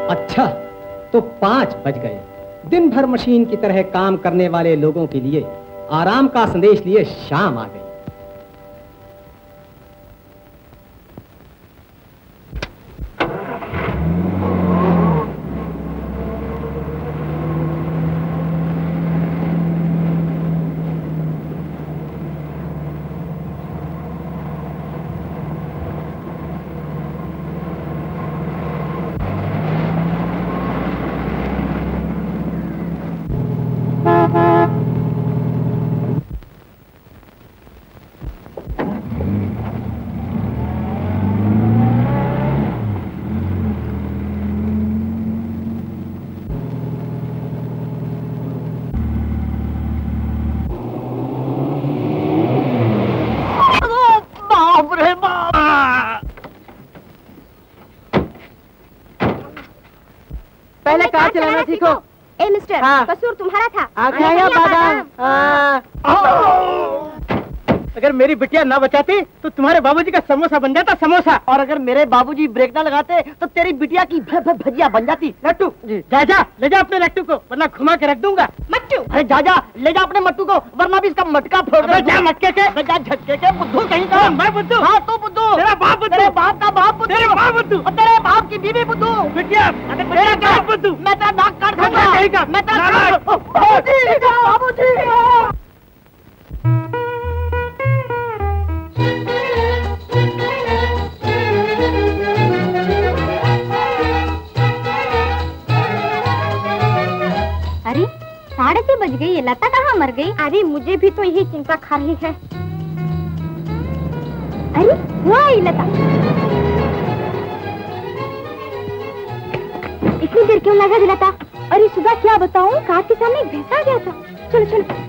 अच्छा, तो 5 बज गए। दिन भर मशीन की तरह काम करने वाले लोगों के लिए आराम का संदेश लिए शाम आ गई। चलाना सीखो। ए मिस्टर, कसूर तुम्हारा था। अगर मेरी बिटिया ना बचाती तो तुम्हारे बाबूजी का समोसा बन जाता समोसा। और अगर मेरे बाबूजी ब्रेक ना लगाते तो तेरी बिटिया की भजिया बन जाती। लट्टू जा ले जा अपने लट्टू को, वरना घुमा के रख दूंगा। मट्टू, अरे जा ले जा अपने मट्टू को, वरना भी इसका मटका फोड़ दूंगा। जा मटके के, जा झटके के, बुद्धू कहीं का। मैं बुद्धू? हाँ तू बुद्धू। तेरा बाप बुद्धू? तेरे बाप का बाप बुद्धू। तेरे बाप बुद्धू और तेरे बाप की बीवी बुद्धू। बिटिया मेरा बाप बुद्धू। मैं तेरा नाक काट दूंगा। मैं तेरा बाबूजी। अरे 6:30 बज गई, ये लता कहाँ मर गई? अरे मुझे भी तो यही चिंता खा रही है। अरे वो आई लता। इतनी देर क्यों लगा दिलाता? अरे सुबह क्या बताऊं, कार के सामने एक भैंस आ गया था। चलो चलो।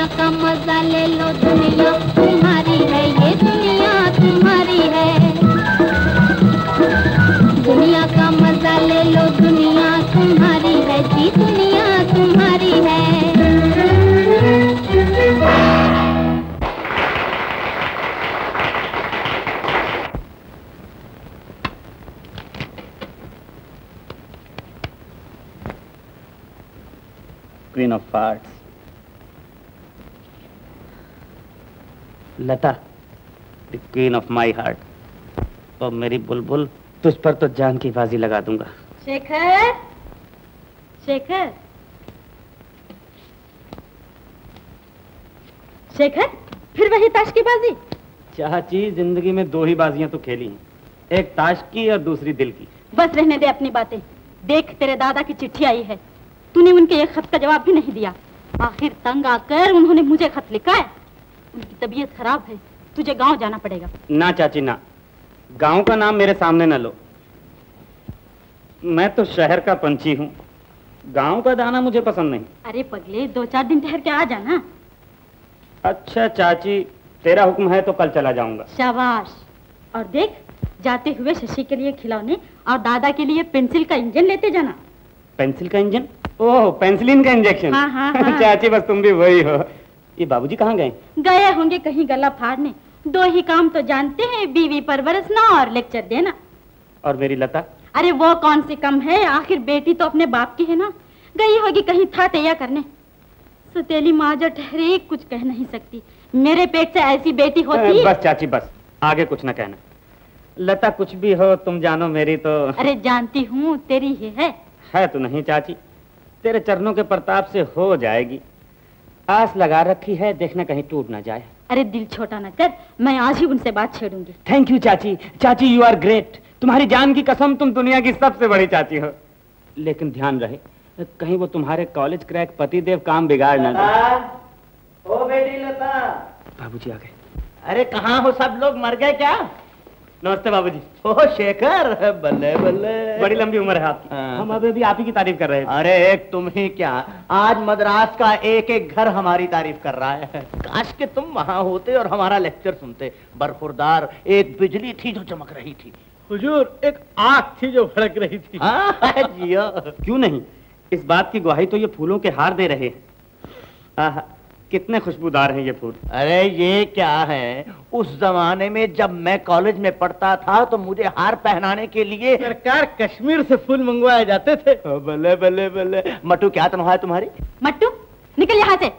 का मजा ले लो, दुनिया तुम्हारी है, ये दुनिया तुम्हारी है। दुनिया का मजा ले लो, दुनिया तुम्हारी है जी, दुनिया तुम्हारी है। Queen of Hearts, Lata, the Queen of my heart। और मेरी बुलबुल, तुझ पर तो जान की बाजी लगा दूंगा। शेखर, शेखर, शेखर, फिर वही ताश की बाजी? चाची, जिंदगी में दो ही बाजियां तो खेली हैं, एक ताश की और दूसरी दिल की। बस रहने दे अपनी बातें। देख, तेरे दादा की चिट्ठी आई है, तूने उनके एक खत का जवाब भी नहीं दिया। आखिर तंग आकर उन्होंने मुझे खत लिखा है। उनकी तबीयत खराब है, तुझे गांव जाना पड़ेगा। ना चाची ना, गांव का नाम मेरे सामने न लो। मैं तो शहर का पंछी हूँ, गांव का दाना मुझे पसंद नहीं। अरे पगले, 2-4 दिन ठहर के आ जाना। अच्छा चाची, तेरा हुक्म है तो कल चला जाऊंगा। शाबाश। और देख, जाते हुए शशि के लिए खिलौने और दादा के लिए पेंसिल का इंजन लेते जाना। पेंसिल का इंजन? ओह, पेंसिलिन का इंजेक्शन। हाँ, हाँ, हाँ। चाची, बस तुम भी वही हो। ये बाबूजी कहाँ गए? गए होंगे कहीं गला फाड़ने। 2 ही काम तो जानते हैं, बीवी परवरसना और लेक्चर देना। और मेरी लता? अरे वो कौन सी कम है, आखिर बेटी तो अपने बाप की है ना। गई होगी कहीं था तैया करने। सौतेली माँ जो ठहरे, कुछ कह नहीं सकती। मेरे पेट से ऐसी बेटी होती। बस चाची बस, आगे कुछ न कहना। लता, कुछ भी हो तुम जानो मेरी तो। अरे जानती हूँ, तेरी ही है तो नहीं चाची, तेरे चरणों के प्रताप से हो जाएगी। आस लगा रखी है, देखना कहीं टूट ना जाए। अरे दिल छोटा न कर, मैं आज ही उनसे बात छेड़ूंगी। थैंक यू चाची। चाची, यू आर ग्रेट। तुम्हारी जान की कसम, तुम दुनिया की सबसे बड़ी चाची हो। लेकिन ध्यान रहे, कहीं वो तुम्हारे कॉलेज क्रैक पतिदेव काम बिगाड़ ना दे। ओ बेटी लता। बाबूजी आ गए। अरे कहाँ हो, सब लोग मर गए क्या? नमस्ते बाबूजी। ओह शेखर, बल्ले बल्ले, बड़ी लंबी उम्र है आपकी। हम अभी आप ही की तारीफ कर रहे थे। अरे एक तुम ही क्या, आज मद्रास का एक एक घर हमारी तारीफ कर रहा है। काश के तुम वहाँ होते और हमारा लेक्चर सुनते। बरखुरदार एक बिजली थी जो चमक रही थी। हुजूर, एक आग थी जो भड़क रही थी। जियो। क्यों नहीं, इस बात की गवाही तो ये फूलों के हार दे रहे हैं। आहा, कितने खुशबूदार हैं ये फूल। अरे ये क्या है, उस जमाने में जब मैं कॉलेज में पढ़ता था तो मुझे हार पहनाने के लिए सरकार कश्मीर से फूल मंगवाए जाते थे। बल्ले बल्ले बल्ले। मट्टू, क्या तनख्वाह है तुम्हारी? मट्टू, निकल यहाँ से।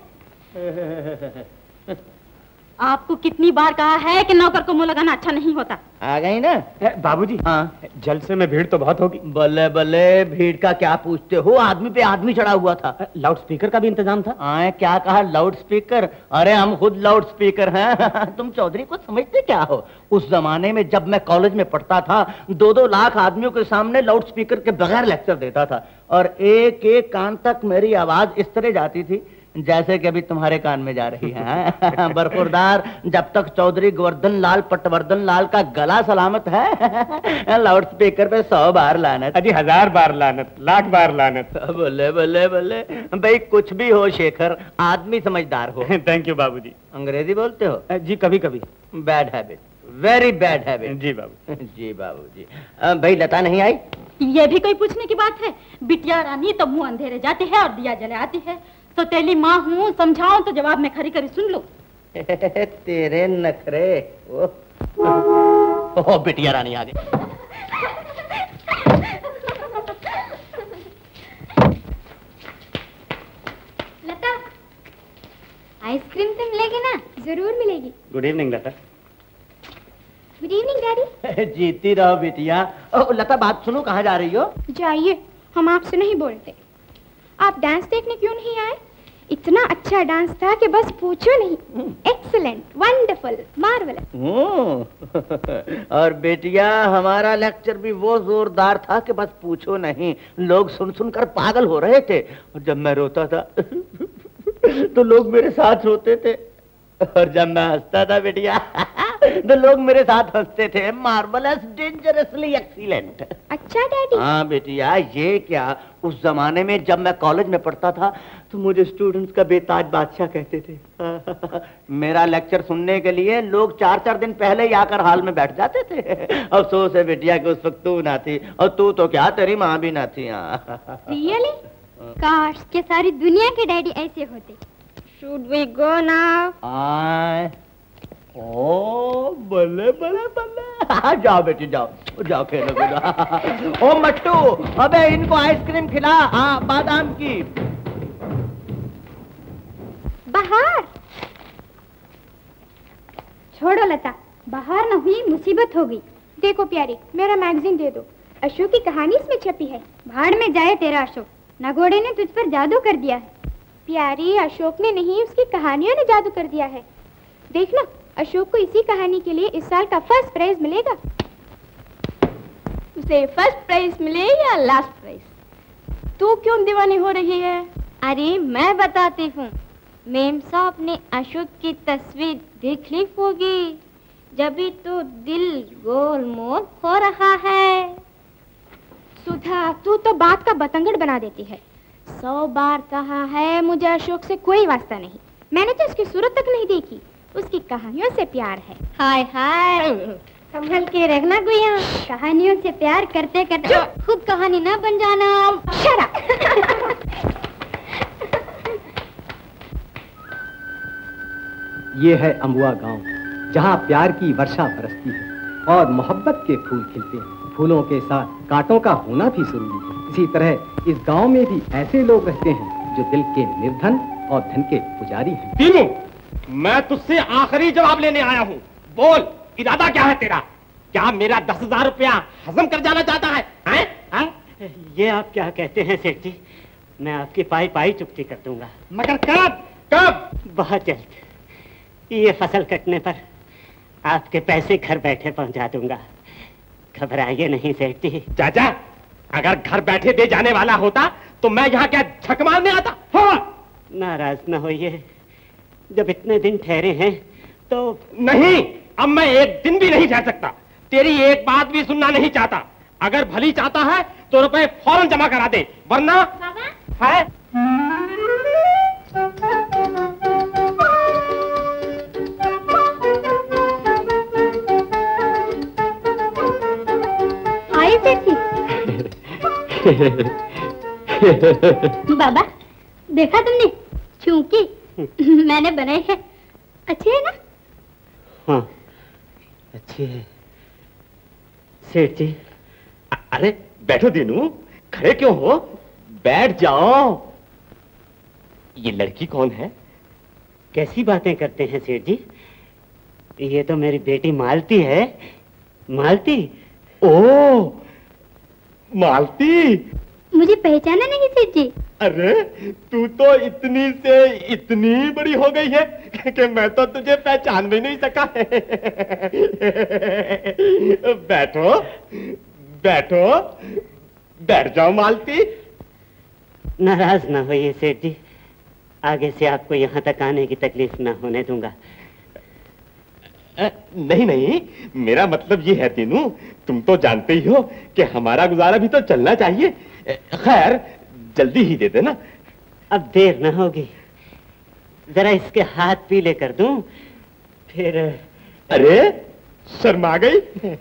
आपको कितनी बार कहा है कि नौकर को मुंह लगाना अच्छा नहीं होता। आ गई ना? बाबूजी, हाँ, जलसे में भीड़ तो बहुत होगी। बल्ले बल्ले, भीड़ का क्या पूछते हो, आदमी पे आदमी चढ़ा हुआ था। लाउड स्पीकर का भी इंतजाम था। हाँ, क्या कहा, लाउड स्पीकर? अरे हम खुद लाउड स्पीकर हैं। तुम चौधरी को समझते क्या हो? उस जमाने में जब मैं कॉलेज में पढ़ता था, 2-2 लाख आदमियों के सामने लाउड स्पीकर के बगैर लेक्चर देता था, और एक एक कान तक मेरी आवाज इस तरह जाती थी जैसे कि अभी तुम्हारे कान में जा रही है। बरखुरदार, जब तक चौधरी गोवर्धन लाल पटवर्धन लाल का गला सलामत है, लाउड स्पीकर पे 100 बार लानत। अजी 1000 बार लानत, लाख बार लानत। बोले बोले बोले। भाई कुछ भी हो शेखर, आदमी समझदार हो। थैंक यू बाबूजी। अंग्रेजी बोलते हो? जी कभी कभी। Bad habit, very bad habit. जी बाबू। जी बाबूजी। भाई लता नहीं आई? ये भी कोई पूछने की बात है? बिटिया रानी तो मुंह अंधेरे जाती है और दिया जले आती है। तो तेली माँ हूँ, समझाऊं तो जवाब में खरी खरी सुन लो। तेरे नखरे। ओह बिटिया रानी आ गई। लता, आइसक्रीम तो मिलेगी ना? जरूर मिलेगी। Good evening Lata. Good evening daddy. जीती रहो बिटिया। लता बात सुनो, कहाँ जा रही हो? जाइए, हम आपसे नहीं बोलते। आप डांस देखने क्यों नहीं आए? इतना अच्छा डांस था कि बस पूछो नहीं। Excellent, wonderful, marvellous. और बेटिया, हमारा लेक्चर भी वो जोरदार था कि बस पूछो नहीं, लोग सुन सुनकर पागल हो रहे थे। और जब मैं रोता था तो लोग मेरे साथ रोते थे, और जब मैं हंसता था बेटिया तो लोग मेरे साथ हंसते थे, मार्वलस, डेंजरसली एक्सीलेंट। अच्छा डैडी। हाँ बेटिया, ये क्या, उस जमाने में जब मैं कॉलेज में पढ़ता था तो मुझे स्टूडेंट्स का बेताज बादशाह कहते थे। मेरा लेक्चर सुनने के लिए लोग 4-4 दिन पहले ही आकर हॉल में बैठ जाते थे। अफसोस है बेटिया कि उस वक्त तू ना थी, और तू तो क्या, तेरी माँ भी ना थी। रियली? काश के सारी दुनिया के डैडी ऐसे होते। Should we go now? ओ बल्ले बल्ले बल्ले, जाओ बेटी जाओ, जाओ खेलो कूदो। ओ मट्टू, अबे इनको आइसक्रीम खिला, हाँ बादाम की। बहार, छोड़ो लता, बहार न हुई मुसीबत हो गई। देखो प्यारी, मेरा मैगजीन दे दो, अशोक की कहानी इसमें छपी है। भाड़ में जाए तेरा अशोक, नगोड़े ने तुझ पर जादू कर दिया है। प्यारी, अशोक ने नहीं, उसकी कहानियों ने जादू कर दिया है। देखना, अशोक को इसी कहानी के लिए इस साल का फर्स्ट प्राइज मिलेगा। उसे फर्स्ट प्राइज मिले या लास्ट प्राइज? तू क्यों दीवानी हो रही है? अरे मैं बताती हूँ। मेम साहब ने अशोक की तस्वीर देख ली होगी, जभी तो दिल गोल मोल हो रहा है। सुधा, तू तो बात का बतंगड़ बना देती है। 100 बार कहा है मुझे अशोक से कोई वास्ता नहीं। मैंने तो उसकी सूरत तक नहीं देखी, उसकी कहानियों से प्यार है। हाय हाय, संभल के रखना गुया, कहानियों से प्यार करते करते खुद कहानी ना बन जाना। शराब। ये है अम्बुआ गांव, जहाँ प्यार की वर्षा बरसती है और मोहब्बत के फूल खिलते हैं। फूलों के साथ कांटों का होना भी जरूरी है। इसी तरह इस गांव में भी ऐसे लोग रहते हैं जो दिल के निर्धन और धन के पुजारी हैं। तीनों, मैं तुझसे आखिरी जवाब लेने आया हूँ। बोल, इरादा क्या है तेरा? क्या मेरा 10,000 रुपया हजम कर जाना चाहता है? हैं? ये आप क्या कहते हैं सेठ जी? मैं आपकी पाई पाई चुकती कर दूंगा। मगर कब? कब? बहुत जल्द। ये फसल कटने पर आपके पैसे घर बैठे पहुंचा दूंगा। घबराइए नहीं सेठ जी। चाचा, अगर घर बैठे दे जाने वाला होता तो मैं यहाँ क्या झक मारने आता? हाँ। नाराज न होइए, जब इतने दिन ठहरे हैं तो। नहीं, अब मैं एक दिन भी नहीं ठहर सकता। तेरी एक बात भी सुनना नहीं चाहता। अगर भली चाहता है तो रुपए फौरन जमा करा दे, वरना है। बाबा, देखा तुमने चूंकि मैंने बनाई है, अच्छी है ना? हाँ, अच्छी है सेठ जी। अरे बैठो दीनू, खड़े क्यों हो? बैठ जाओ। ये लड़की कौन है? कैसी बातें करते हैं सेठ जी? ये तो मेरी बेटी मालती है। मालती। ओ, मालती। मुझे पहचाना नहीं सेठ जी? अरे तू तो इतनी से इतनी बड़ी हो गई है कि मैं तो तुझे पहचान भी नहीं सका। बैठो बैठो, बैठ जाओ मालती। नाराज ना होइए सेठ जी, आगे से आपको यहाँ तक आने की तकलीफ ना होने दूंगा। नहीं नहीं, मेरा मतलब ये है तीनू, तुम तो जानते ही हो कि हमारा गुजारा भी तो चलना चाहिए। खैर, जल्दी ही दे देना। अब देर न होगी, जरा इसके हाथ पीले कर दूं, फिर। अरे शर्मा गई।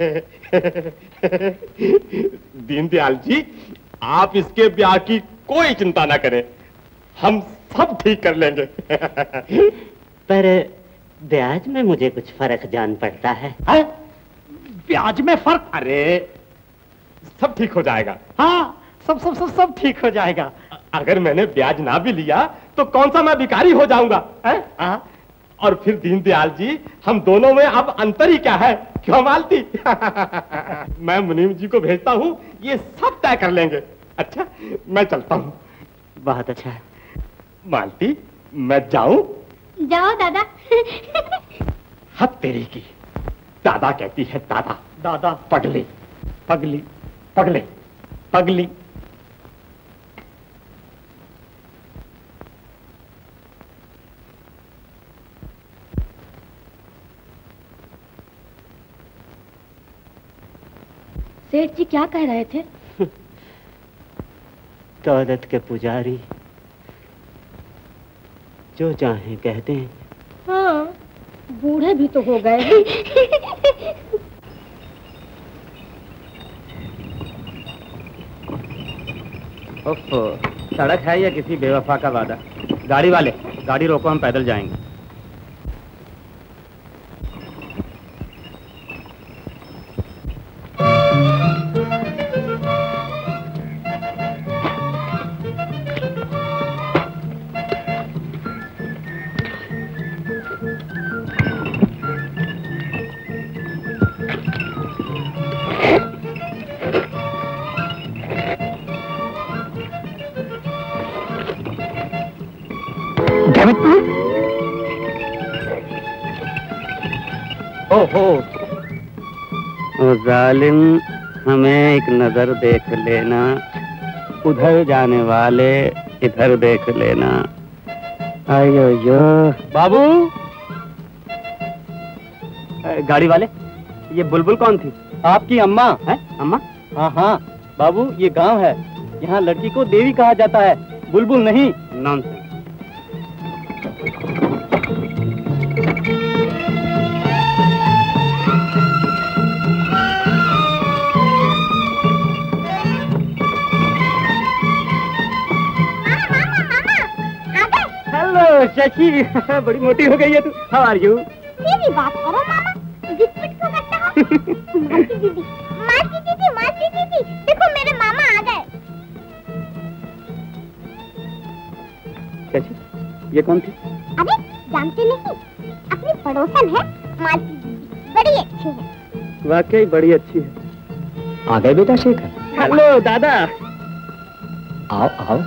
दीनदयाल जी, आप इसके ब्याह की कोई चिंता ना करें, हम सब ठीक कर लेंगे। पर ब्याज में मुझे कुछ फर्क जान पड़ता है। ब्याज में फर्क? अरे सब ठीक हो जाएगा। हाँ, सब ठीक हो जाएगा। अगर मैंने ब्याज ना भी लिया तो कौन सा मैं भिखारी हो जाऊंगा? और फिर दीनदयाल जी, हम दोनों में अब अंतर ही क्या है? क्यों मालती? मैं मुनीम जी को भेजता हूँ, ये सब तय कर लेंगे। अच्छा, मैं चलता हूँ। बहुत अच्छा। मालती, मैं जाऊं? जाओ दादा। हद तेरी की, दादा कहती है दादा। दादा। पगली पगली पगले पगली। सेठ जी क्या कह रहे थे? दौलत के पुजारी जो चाहें कहते हैं। हाँ, बूढ़े भी तो हो गए। ओफो, सड़क है या किसी बेवफा का वादा? गाड़ी वाले, गाड़ी रोको, हम पैदल जाएंगे। ओहो, ओ जालिम, हमें एक नजर देख लेना, उधर जाने वाले इधर देख लेना। आयो यो बाबू। गाड़ी वाले, ये बुलबुल कौन थी? आपकी अम्मा है? अम्मा? हाँ हाँ बाबू, ये गांव है, यहाँ लड़की को देवी कहा जाता है, बुलबुल नहीं। नॉनसेंस। शशि, बड़ी मोटी हो गई है तू। How are you? सीधी बात करो मामा, बिस्कुट को करता हो। मासी दीदी, मासी दीदी, मासी दीदी, देखो मेरे मामा आ गए। शशि, ये कौन थी? अरे जानते नहीं, अपनी पड़ोसन है मासी दीदी, बड़ी अच्छी है। वाकई बड़ी अच्छी है। आ गए बेटा शेखर? हेलो दादा। आओ आओ।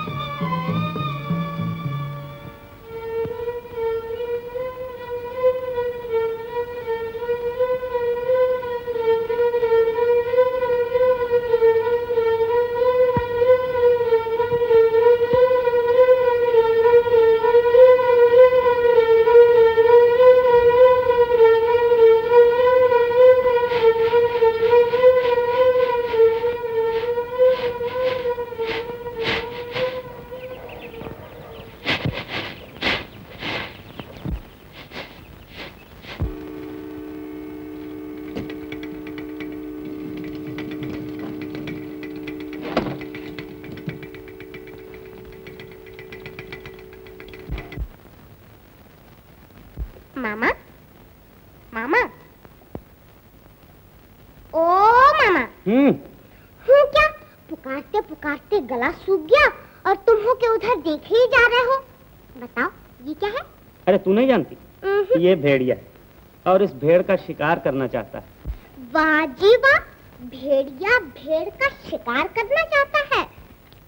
मामा, मामा, ओ मामा। हूँ क्या? पुकारते पुकारते गला सूख गया और तुम हो के उधर देखे ही जा रहे हो। बताओ ये क्या है? अरे तू नहीं जानती? ये भेड़िया है और इस भेड़ का शिकार करना चाहता है। वाह जी वाह, भेड़िया भेड़ का शिकार करना चाहता है।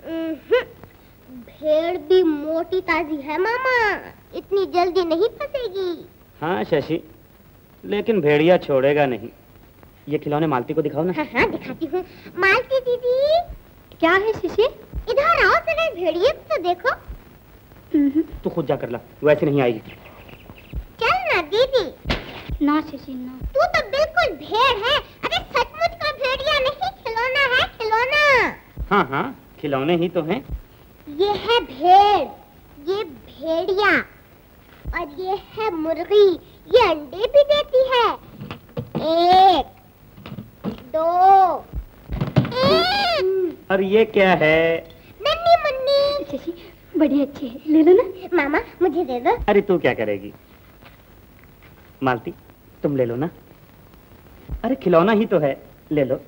भेड़ भी मोटी ताजी है मामा, इतनी जल्दी नहीं फंसेगी। हाँ शशि, लेकिन भेड़िया छोड़ेगा नहीं। ये खिलौने मालती को दिखाओ ना। हाँ हाँ दिखाती हूँ। मालती दीदी। क्या है शशि? इधर आओ जरा, भेड़िए को तो देखो। तू खुद जा कर ला, वैसे नहीं आएगी। चल ना दीदी। ना शशि ना। तू तो बिल्कुल भेड़ है। अरे सचमुच का भेड़िया नहीं, खिलौना है, खिलौना। हाँ हाँ, खिलौने ही तो हैं। ये है भेड़, ये भेड़िया, और ये है मुर्गी, ये अंडे भी देती है। 1 2 और ये क्या है? नन्ही मुन्नी। शशि बड़ी अच्छी है, ले लो ना। मामा मुझे दे दो। अरे तू क्या करेगी? मालती तुम ले लो ना। अरे खिलौना ही तो है, ले लो।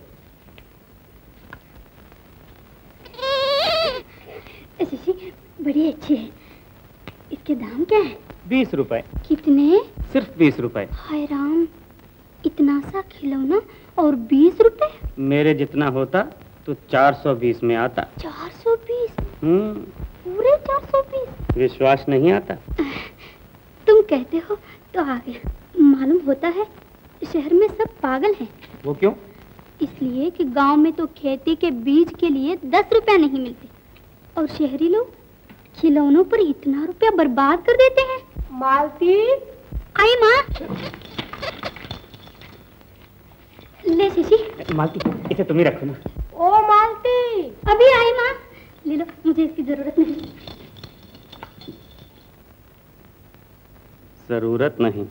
शशि बड़ी अच्छी है। इसके दाम क्या है? 20 रुपए। कितने? सिर्फ 20 रुपए। हाय राम, इतना सा खिलौना और 20 रुपए? मेरे जितना होता तो 420 में आता। 420? पूरे 420? विश्वास नहीं आता? तुम कहते हो तो आ गया। मालूम होता है शहर में सब पागल हैं। वो क्यों? इसलिए कि गांव में तो खेती के बीज के लिए 10 रुपया नहीं मिलते और शहरी लोग खिलौनों पर इतना रुपया बर्बाद कर देते हैं। मालती, आई माँ, ले शशि। मालती, इसे तुम ही रखो ना। ओ मालती, अभी आई माँ। ले लो, मुझे इसकी जरूरत नहीं। जरूरत नहीं।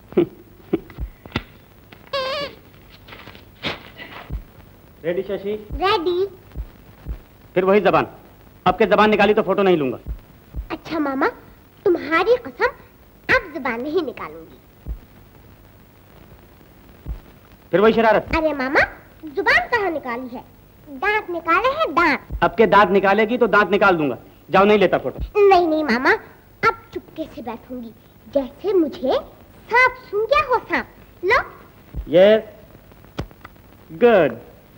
रेडी शशि? रेडी। फिर वही जबान। अब के जबान निकाली तो फोटो नहीं लूंगा। अच्छा मामा, तुम्हारी कसम अब जुबान नहीं निकालूंगी। फिर वही शरारत। अरे मामा, जुबान कहाँ निकाली है, दांत निकाले हैं दांत। अब के दांत निकालेगी तो दांत निकाल दूंगा। जाओ, नहीं लेता फोटो। नहीं नहीं मामा, अब चुपके से बैठूंगी, जैसे मुझे सांप सूंघ गया हो सांप। लो। Yes, good.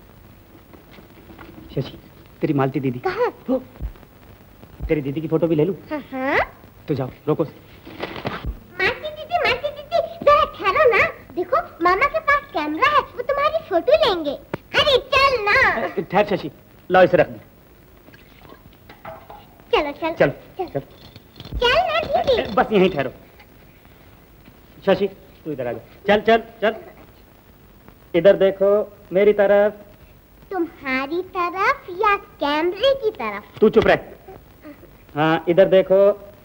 शशि, तेरी मालती दीदी कहाँ? तेरी दीदी की फोटो भी ले लूं? हाँ। तो जाओ, रोको। मालती दीदी, जरा ठहरो ना। देखो मामा के पास कैमरा है, वो तुम्हारी फोटो लेंगे। अरे चल ना। ठहर शशि, लाओ इसे रख दे। चलो चल चल चल, चल। चल ना दीदी। बस यहीं ठहरो। शशि, तू इधर आ जा। चल चल चल। इधर देखो, मेरी तरफ। तुम्हारी तरफ या कैमरे की तरफ? तू चुप रह। हाँ, इधर देखो।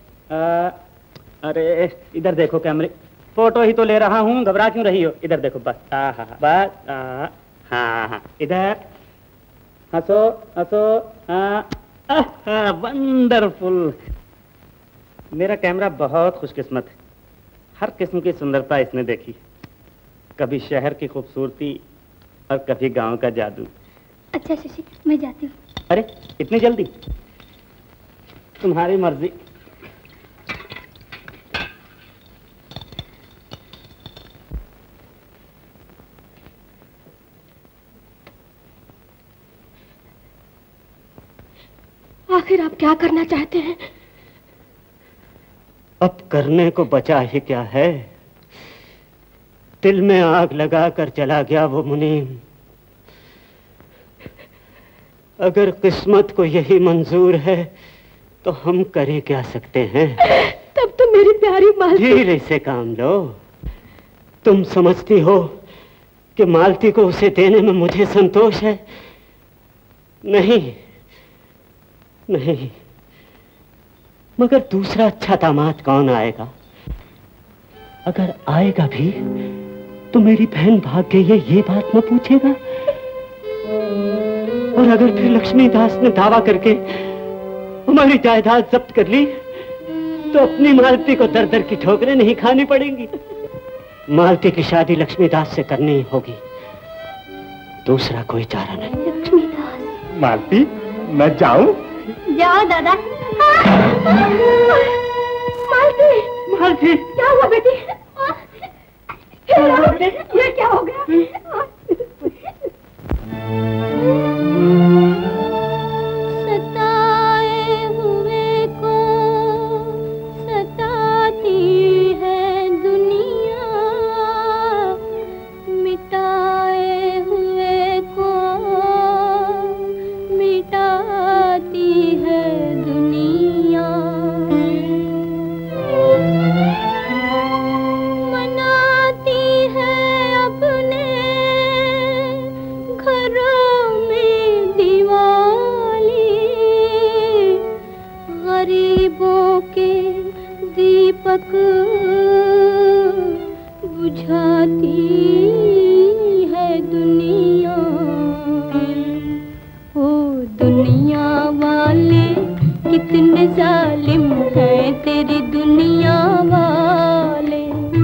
अरे इधर देखो कैमरे। फोटो ही तो ले रहा हूँ, घबरा क्यों रही हो? इधर देखो बस। हाँ, बस। हाँ, इधर हंसो हंसो। हाँ, वंडरफुल। मेरा कैमरा बहुत खुशकिस्मत है। हर किस्म की सुंदरता इसने देखी। कभी शहर की खूबसूरती और कभी गांव का जादू। अच्छा शशि, मैं जाती हूँ। अरे इतनी जल्दी? तुम्हारी मर्जी। आखिर आप क्या करना चाहते हैं? अब करने को बचा ही क्या है? दिल में आग लगाकर चला गया वो मुनीम। अगर किस्मत को यही मंजूर है तो हम करे क्या सकते हैं? तब तो मेरी प्यारी मालती। धीरे से काम लो। तुम समझती हो कि मालती को उसे देने में मुझे संतोष है? नहीं नहीं। मगर दूसरा अच्छा दामाद कौन आएगा? अगर आएगा भी तो मेरी बहन भाग गई है ये बात न पूछेगा। और अगर फिर लक्ष्मीदास ने दावा करके हमारी जायदाद जब्त कर ली तो अपनी मालती को दर दर की ठोकरें नहीं खानी पड़ेंगी। मालती की शादी लक्ष्मीदास से करनी होगी, दूसरा कोई चारा नहीं। लक्ष्मीदास। मालती, मैं जाऊं? जाओ दादा। मालती, मालती, क्या हुआ बेटी? ये क्या हो गया? सताए हुए को सताती है दुनिया, मिटाए हुए को मिटाती है दुनिया, मनाती है अपने घरों में दिवाली, गरीबों के दीपक बुझाती है दुनिया। ओ दुनिया वाले कितने जालिम हैं तेरी दुनिया वाले,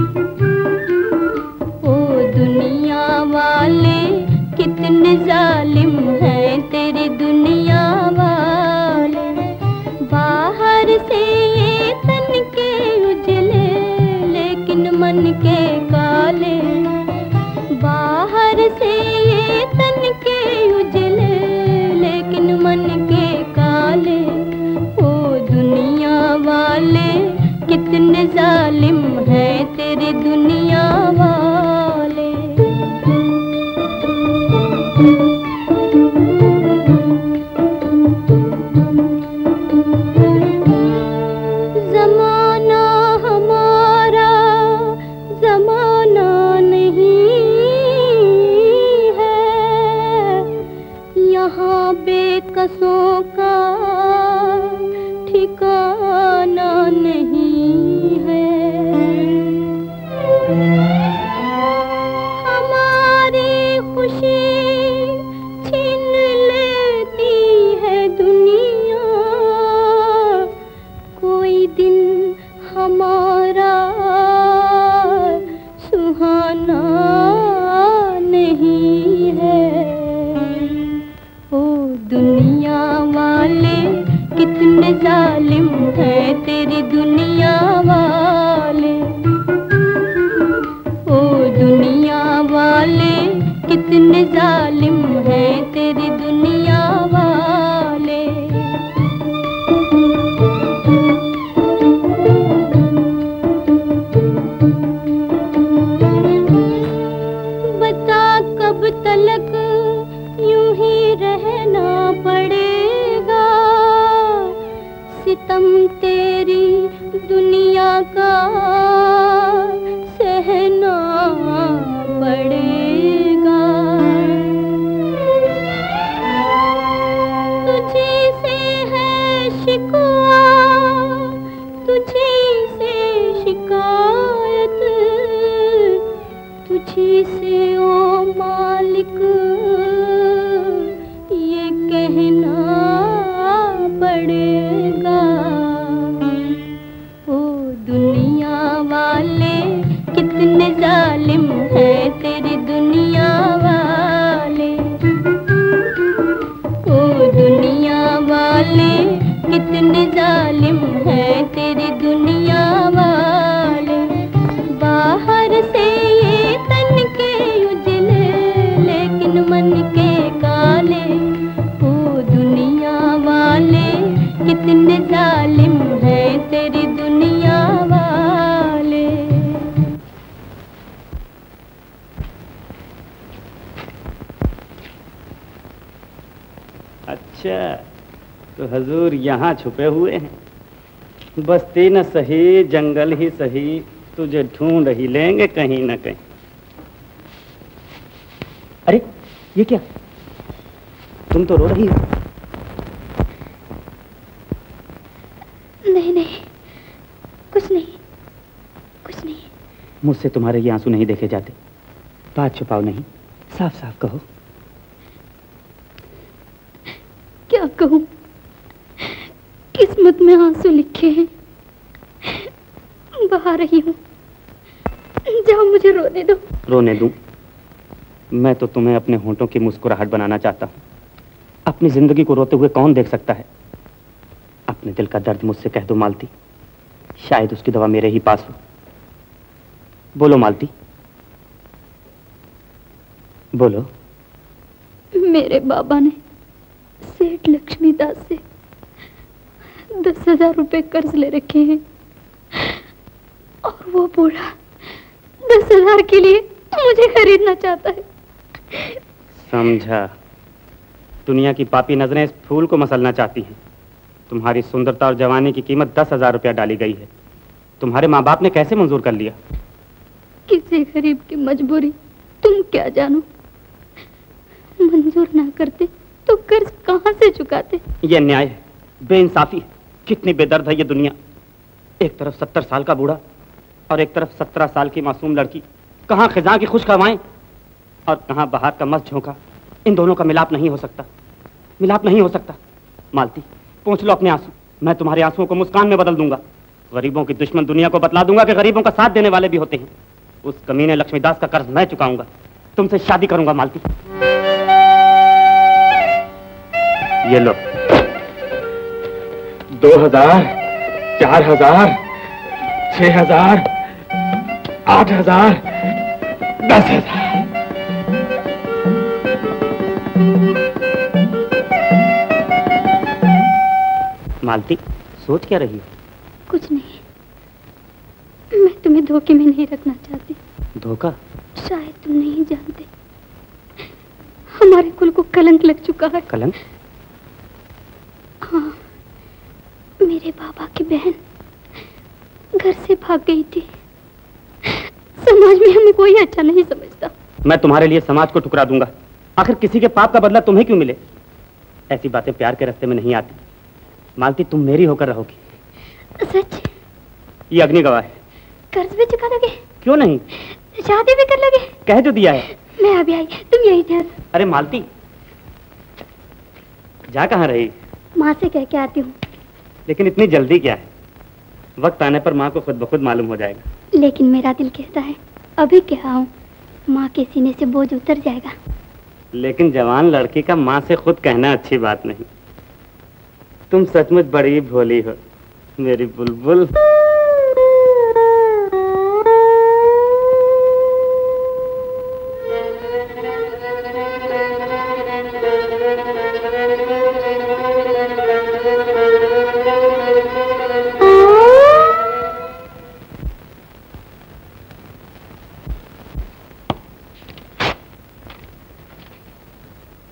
ओ दुनिया वाले कितने जालिम हैं तेरी दुनिया वाले। बाहर से ये तन के उजले लेकिन मन के काले, बाहर से ये तन के उजले लेकिन मन के काले। ओ दुनिया वाले कितने जालिम हैं तेरी दुनिया वाले। जमाना हमारा जमाना नहीं है, जालिम है तेरी दुनिया वाले। बता कब तलक यूं ही रहना पड़ेगा, सितम तेरी दुनिया का सहना पड़ेगा। तुझी से है शिकवा, तुझी से शिकायत, तुझी से ओ मालिक ये कहना पड़ेगा। ओ दुनिया वाले कितने जालिम है तेरी दुनिया वाले। ओ दुनिया वाले कितने जालिम है तेरी दुनिया वाले। बाहर से ये तन के उजले लेकिन मन के काले। ओ दुनिया वाले कितने जालिम है तेरी दुनिया वाले। अच्छा, तो हजूर यहाँ छुपे हुए हैं। बस्ती न सही, जंगल ही सही, तुझे ढूंढ ही लेंगे कहीं न कहीं। अरे ये क्या, तुम तो रो रही हो। नहीं नहीं, कुछ नहीं, कुछ नहीं। मुझसे तुम्हारे ये आंसू नहीं देखे जाते। बात छुपाओ नहीं, साफ साफ कहो। क्या कहूं, किस्मत में आंसू लिखे हैं, बहा रही हूं। जाओ मुझे रोने दो। रोने दूं? मैं तो तुम्हें अपने होंठों की मुस्कुराहट बनाना चाहता हूं। अपनी जिंदगी को रोते हुए कौन देख सकता है। अपने दिल का दर्द मुझसे कह दो मालती, शायद उसकी दवा मेरे ही पास हो। बोलो मालती, बोलो। मेरे बाबा ने सेठ लक्ष्मीदास से 10,000 रुपए कर्ज ले रखे हैं और वो बूढ़ा 10,000 के लिए मुझे खरीदना चाहता है। समझा। दुनिया की पापी नजरें इस फूल को मसलना चाहती हैं। तुम्हारी सुंदरता और जवानी की कीमत 10,000 रुपया डाली गई है। तुम्हारे माँ बाप ने कैसे मंजूर कर लिया? किसी गरीब की मजबूरी तुम क्या जानो। मंजूर ना करते तो कर्ज कहाँ से चुकाते? ये अन्याय है, बेइंसाफी है। कितनी बेदर्द है ये दुनिया। एक तरफ 70 साल का बूढ़ा और एक तरफ 17 साल की मासूम लड़की। कहाँ खिजा की खुश हवाएं और कहाँ बहार का मस्त झोंका। इन दोनों का मिलाप नहीं हो सकता, मिलाप नहीं हो सकता। मालती, पोंछ लो अपने आंसू। मैं तुम्हारे आंसुओं को मुस्कान में बदल दूंगा। गरीबों की दुश्मन दुनिया को बतला दूंगा कि गरीबों का साथ देने वाले भी होते हैं। उस कमीने लक्ष्मीदास का कर्ज मैं चुकाऊंगा। तुमसे शादी करूंगा मालती। ये लो। 2,000, 4,000, 6,000, 8,000, 10,000। मालती, सोच क्या रही हो? कुछ नहीं, मैं तुम्हें धोखे में नहीं रखना चाहती। धोखा? शायद तुम नहीं जानते, हमारे कुल को कलंक लग चुका है। कलंक? हाँ, मेरे बाबा की बहन घर से भाग गई थी। समाज में हमें कोई अच्छा नहीं समझता। मैं तुम्हारे लिए समाज को ठुकरा दूंगा। आखिर किसी के पाप का बदला तुम्हें क्यों मिले? ऐसी बातें प्यार के रास्ते में नहीं आती। मालती, तुम मेरी होकर रहोगी। सच? ये अग्नि गवाह है। कर्ज भी चुका दोगे? क्यों नहीं, शादी भी कर लोगे? कह जो दिया है। मैं अभी आई, तुम यही थे। अरे मालती, जा कहाँ रही? माँ से कह के आती हूँ। लेकिन इतनी जल्दी क्या है? वक्त आने पर माँ को खुद ब खुद मालूम हो जाएगा। लेकिन मेरा दिल कहता है अभी क्या आऊं, माँ के सीने से बोझ उतर जाएगा। लेकिन जवान लड़की का माँ से खुद कहना अच्छी बात नहीं। तुम सचमुच बड़ी भोली हो मेरी बुलबुल।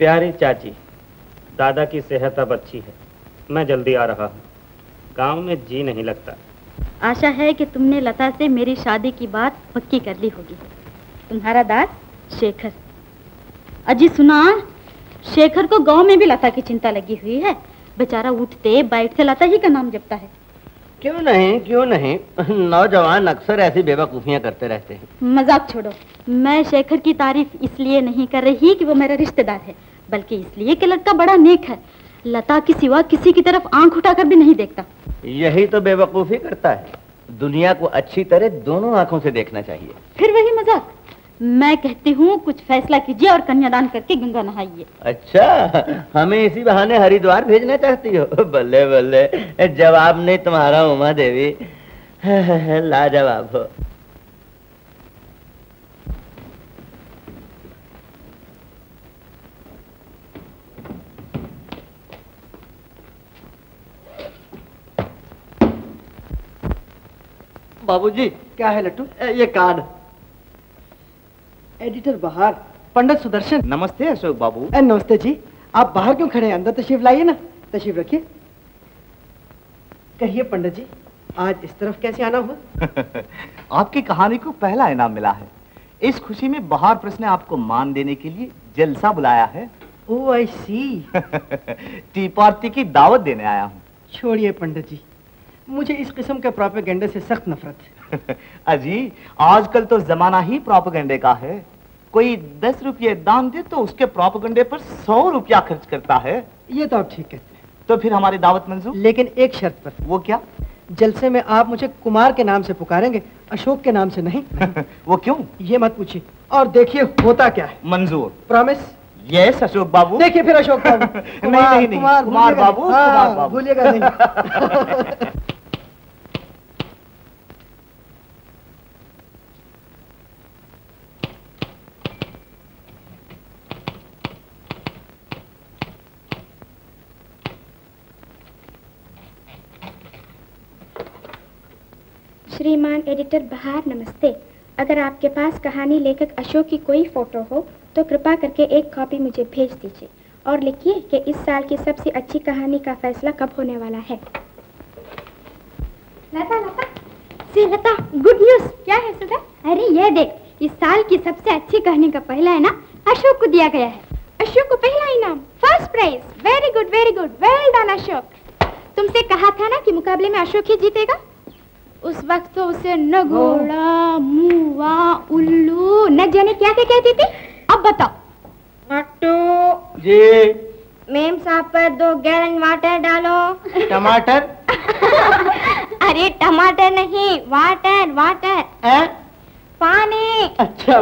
प्यारी चाची, दादा की सेहत अब अच्छी है, मैं जल्दी आ रहा हूँ। गांव में जी नहीं लगता। आशा है कि तुमने लता से मेरी शादी की बात पक्की कर ली होगी। तुम्हारा दास शेखर। अजी सुना, शेखर को गांव में भी लता की चिंता लगी हुई है। बेचारा उठते बैठते लता ही का नाम जपता है। क्यों नहीं, नौजवान अक्सर ऐसी बेवकूफियां करते रहते हैं। मजाक छोड़ो, मैं शेखर की तारीफ इसलिए नहीं कर रही कि वो मेरा रिश्तेदार है, बल्कि इसलिए कि लड़का बड़ा नेक है। लता के सिवा किसी की तरफ आंख उठाकर भी नहीं देखता। यही तो बेवकूफी करता है। दुनिया को अच्छी तरह दोनों आंखों से देखना चाहिए। फिर वही मजाक। मैं कहती हूँ कुछ फैसला कीजिए और कन्यादान करके गंगा नहाइए। अच्छा, हमें इसी बहाने हरिद्वार भेजना चाहती हो? बल्ले बल्ले, जवाब नहीं तुम्हारा उमा देवी, लाजवाब हो। बाबूजी। क्या है लट्टू? ये कार्ड। एडिटर बहार, पंडित सुदर्शन। नमस्ते अशोक बाबू। नमस्ते जी। आप बाहर क्यों खड़े हैं? अंदर तशरीफ लाइए ना। तशरीफ रखिए। कहिए पंडित जी, आज इस तरफ कैसे आना हुआ? आपकी कहानी को पहला इनाम मिला है। इस खुशी में बहार प्रेस ने आपको मान देने के लिए जलसा बुलाया है। ओह आई सी। टी पार्टी की दावत देने आया हूँ। छोड़िए पंडित जी, मुझे इस किस्म के प्रोपेगेंडे से सख्त नफरत है। अजी, आजकल तो जमाना ही प्रोपेगेंडे का है। कोई 10 रुपये दान दे तो उसके प्रोपेगेंडे पर 100 रुपया खर्च करता है। ये तो आप ठीक कहते हैं। तो फिर हमारी दावत मंजूर, लेकिन एक शर्त पर। वो क्या? जलसे में आप मुझे कुमार के नाम से पुकारेंगे, अशोक के नाम से नहीं। वो क्यों? ये मत पूछिए, और देखिए होता क्या है। मंजूर। प्रॉमिस? यस अशोक बाबू। देखिए फिर अशोक बाबू। नहीं, कुमार बाबू, कुमार बाबू। भूलिएगा नहीं। श्रीमान एडिटर बहार, नमस्ते। अगर आपके पास कहानी लेखक अशोक की कोई फोटो हो तो कृपा करके एक कॉपी मुझे भेज दीजिए और लिखिए कि इस साल की सबसे अच्छी कहानी का फैसला कब होने वाला है। Lata, good news. क्या है सुधा? अरे ये देख, इस साल की सबसे अच्छी कहानी का पहला इनाम अशोक को दिया गया है। अशोक को पहला इनाम, first prize. Very good, well done Ashok. तुमसे कहा था ना कि मुकाबले में अशोक ही जीतेगा। उस वक्त तो उसे न घोड़ा, मुआ, उल्लू न जाने क्या क्या कहती थी। अब बताओ। मट्टू जी। मेम साहब पर 2 गैलन वाटर डालो। टमाटर? अरे टमाटर नहीं, वाटर। पानी। अच्छा।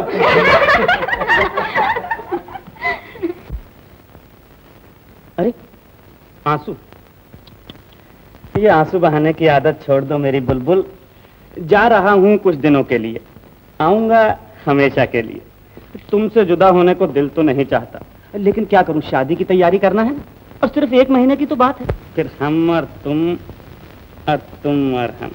अरे आंसू, ये आंसू बहाने की आदत छोड़ दो मेरी बुलबुल। जा रहा हूँ कुछ दिनों के लिए, आऊंगा हमेशा के लिए। तुमसे जुदा होने को दिल तो नहीं चाहता, लेकिन क्या करूं, शादी की तैयारी करना है और सिर्फ 1 महीने की तो बात है। फिर हम और तुम और तुम और हम।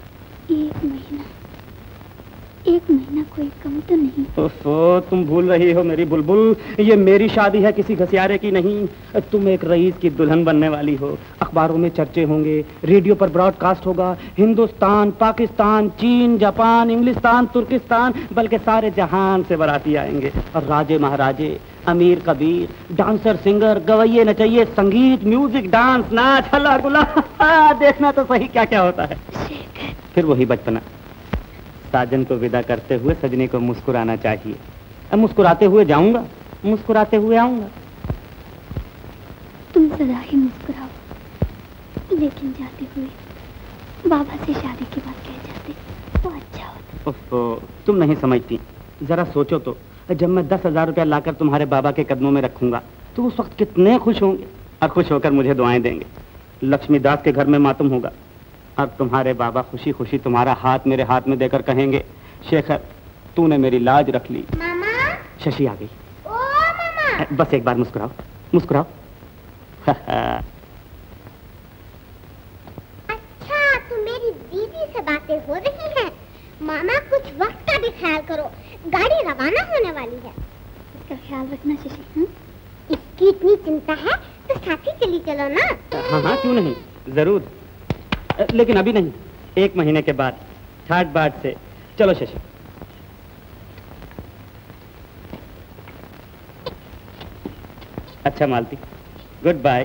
1 महीना कोई कम तो नहीं। ओफो, तुम भूल रही हो मेरी बुलबुल, ये मेरी शादी है, किसी घसियारे की नहीं। तुम एक रईस की दुल्हन बनने वाली हो। अखबारों में चर्चे होंगे, रेडियो पर ब्रॉडकास्ट होगा। हिंदुस्तान, पाकिस्तान, चीन, जापान, इंग्लिस्तान, तुर्किस्तान, बल्कि सारे जहान से बाराती आएंगे। और राजे महाराजे, अमीर कबीर, डांसर सिंगर, गवैये नचैये, संगीत, म्यूजिक, डांस, नाच, हल्ला गुल्ला। देखना तो सही क्या क्या होता है। फिर वही बचपना, साजन को विदा करते हुए सजनी को मुस्कुराना चाहिए। अब मुस्कुराते हुए जाऊंगा, मुस्कुराते हुए आऊंगा। तुम सदा ही मुस्कुराओ, लेकिन जाते हुए बाबा से शादी की बात कह जाते तो अच्छा होता। ओफो, तुम नहीं समझती। जरा सोचो तो, जब मैं 10,000 रुपया लाकर तुम्हारे बाबा के कदमों में रखूंगा तो उस वक्त कितने खुश होंगे और खुश होकर मुझे दुआएं देंगे। लक्ष्मीदास के घर में मातम होगा और तुम्हारे बाबा खुशी खुशी तुम्हारा हाथ मेरे हाथ में देकर कहेंगे, शेखर तूने मेरी लाज रख ली। मामा। शशि आ गई। ओ मामा। बस एक बार मुस्कुराओ, मुस्कुराओ। अच्छा, तो मेरी दीदी से बातें हो रही हैं। मामा कुछ वक्त का भी ख्याल करो, गाड़ी रवाना होने वाली है। इसका ख्याल रखना शशि। की इतनी चिंता है तो साथ ही चली चलो ना। हाँ हाँ क्यों नहीं, जरूर, लेकिन अभी नहीं, 1 महीने के बाद, ठाट बाट से। चलो शशि। अच्छा मालती, गुड बाय।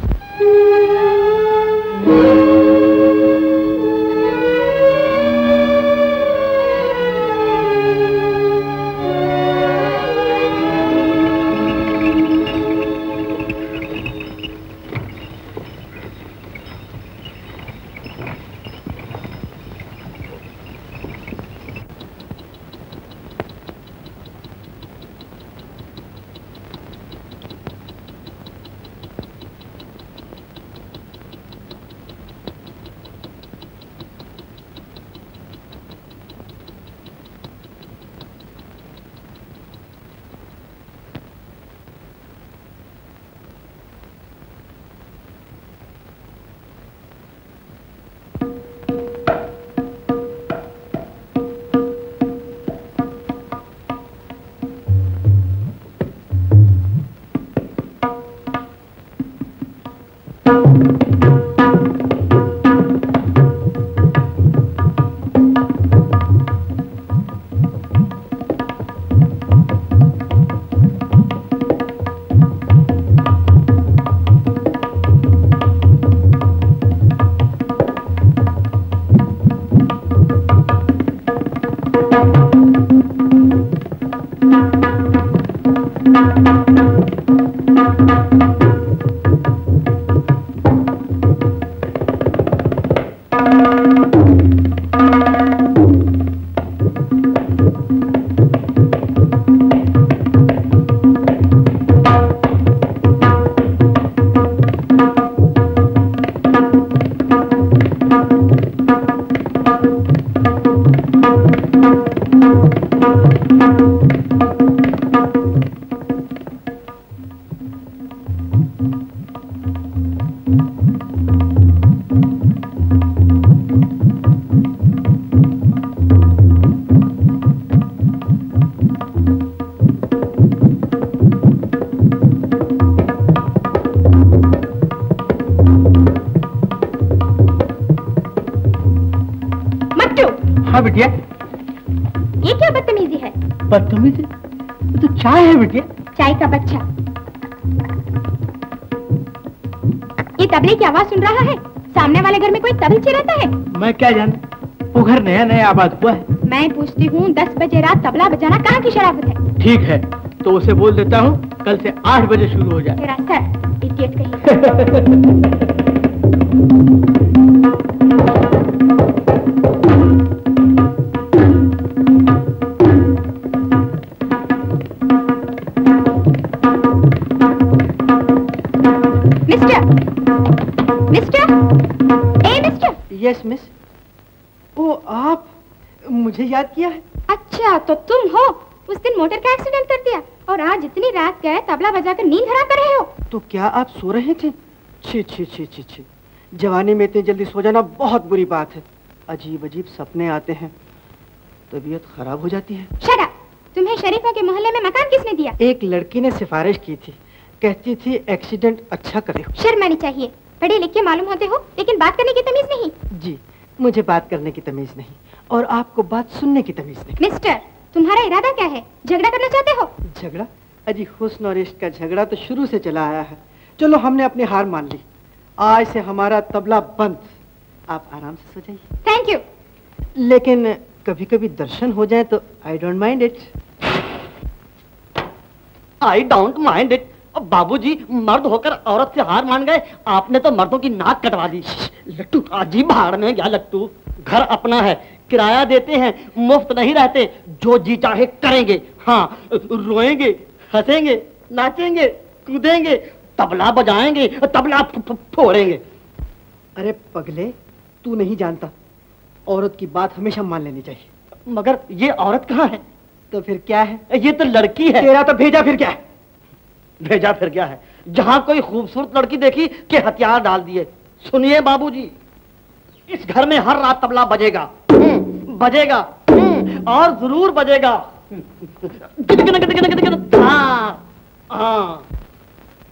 हाँ बिटिया। ये क्या बदतमीजी है? बदतमीजी? तो चाय है बिटिया। चाय का बच्चा। ये तबले की आवाज सुन रहा है? सामने वाले घर में कोई तबलची रहता है? मैं क्या जानता, वो घर नया नया आबाद हुआ है। मैं पूछती हूँ 10 बजे रात तबला बजाना कहाँ की शराफत है? ठीक है, तो उसे बोल देता हूँ कल से 8 बजे शुरू हो जाए। तेरा सर इडियट कहीं। Yes miss. ओ आप मुझे याद किया है? अच्छा तो तुम हो। उस दिन मोटर का एक्सीडेंट कर दिया और आज इतनी रात गए तबला बजाकर नींद हराम कर रहे हो। तो क्या आप सो रहे थे? छी छी छी छी छी, जवानी में इतनी जल्दी सो जाना बहुत बुरी बात है। अजीब अजीब सपने आते हैं, तबीयत खराब हो जाती है। Shut up. तुम्हें शरीफा के मोहल्ले में मकान किसने दिया? एक लड़की ने सिफारिश की थी, कहती थी एक्सीडेंट अच्छा करे। शर्म आनी चाहिए। पढ़े लिखे मालूम होते हो लेकिन बात करने की तमीज नहीं। जी, मुझे बात करने की तमीज नहीं और आपको बात सुनने की तमीज नहीं। मिस्टर, तुम्हारा इरादा क्या है? झगड़ा करना चाहते हो? झगड़ा? अजी हुस्न और इश्क का झगड़ा तो शुरू से चला आया है। चलो हमने अपनी हार मान ली, आज से हमारा तबला बंद। आप आराम से सो जाइए। Thank you. लेकिन कभी कभी दर्शन हो जाए तो I don't mind it. I don't mind it. बाबूजी, मर्द होकर औरत से हार मान गए। आपने तो मर्दों की नाक कटवा दी। लट्टू अजीब भाड़ में गया। लट्टू, घर अपना है, किराया देते हैं, मुफ्त नहीं रहते। जो जी चाहे करेंगे। हाँ, रोएंगे, हंसेंगे, नाचेंगे, कूदेंगे, तबला बजाएंगे, तबला फोड़ेंगे। अरे पगले, तू नहीं जानता, औरत की बात हमेशा मान लेनी चाहिए। मगर ये औरत कहाँ है? तो फिर क्या है? ये तो लड़की है। तेरा तो भेजा फिर क्या है? भेजा फिर क्या है? जहां कोई खूबसूरत लड़की देखी कि हथियार डाल दिए। सुनिए बाबूजी, इस घर में हर रात तबला बजेगा, बजेगा और जरूर बजेगा। हाँ, हाँ।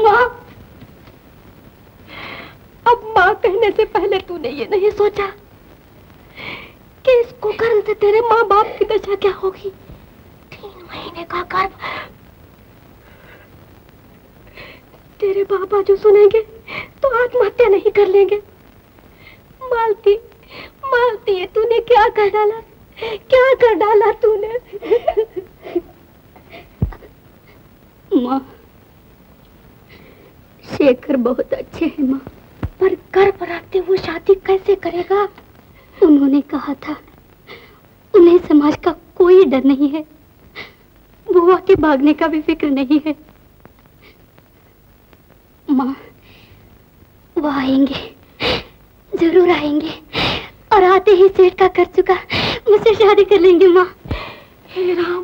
माँ, अब माँ कहने से पहले तूने ये नहीं सोचा कि इस कुकर्म से तेरे माँ बाप की दशा क्या होगी। 3 महीने का गर्भ। तेरे बाबा जो सुनेंगे तो आत्महत्या नहीं कर लेंगे। मालती, मालती, ये तूने क्या कर डाला, क्या कर डाला तूने। माँ, शेखर बहुत अच्छे हैं माँ, पर गर्भ रखते वो शादी कैसे करेगा। उन्होंने कहा था उन्हें समाज का कोई डर नहीं है, बुआ के भागने का भी फिक्र नहीं है। माँ, वो आएंगे, जरूर आएंगे, और आते ही सेठ का कर चुका मुझसे शादी कर लेंगे। माँ, हे राम,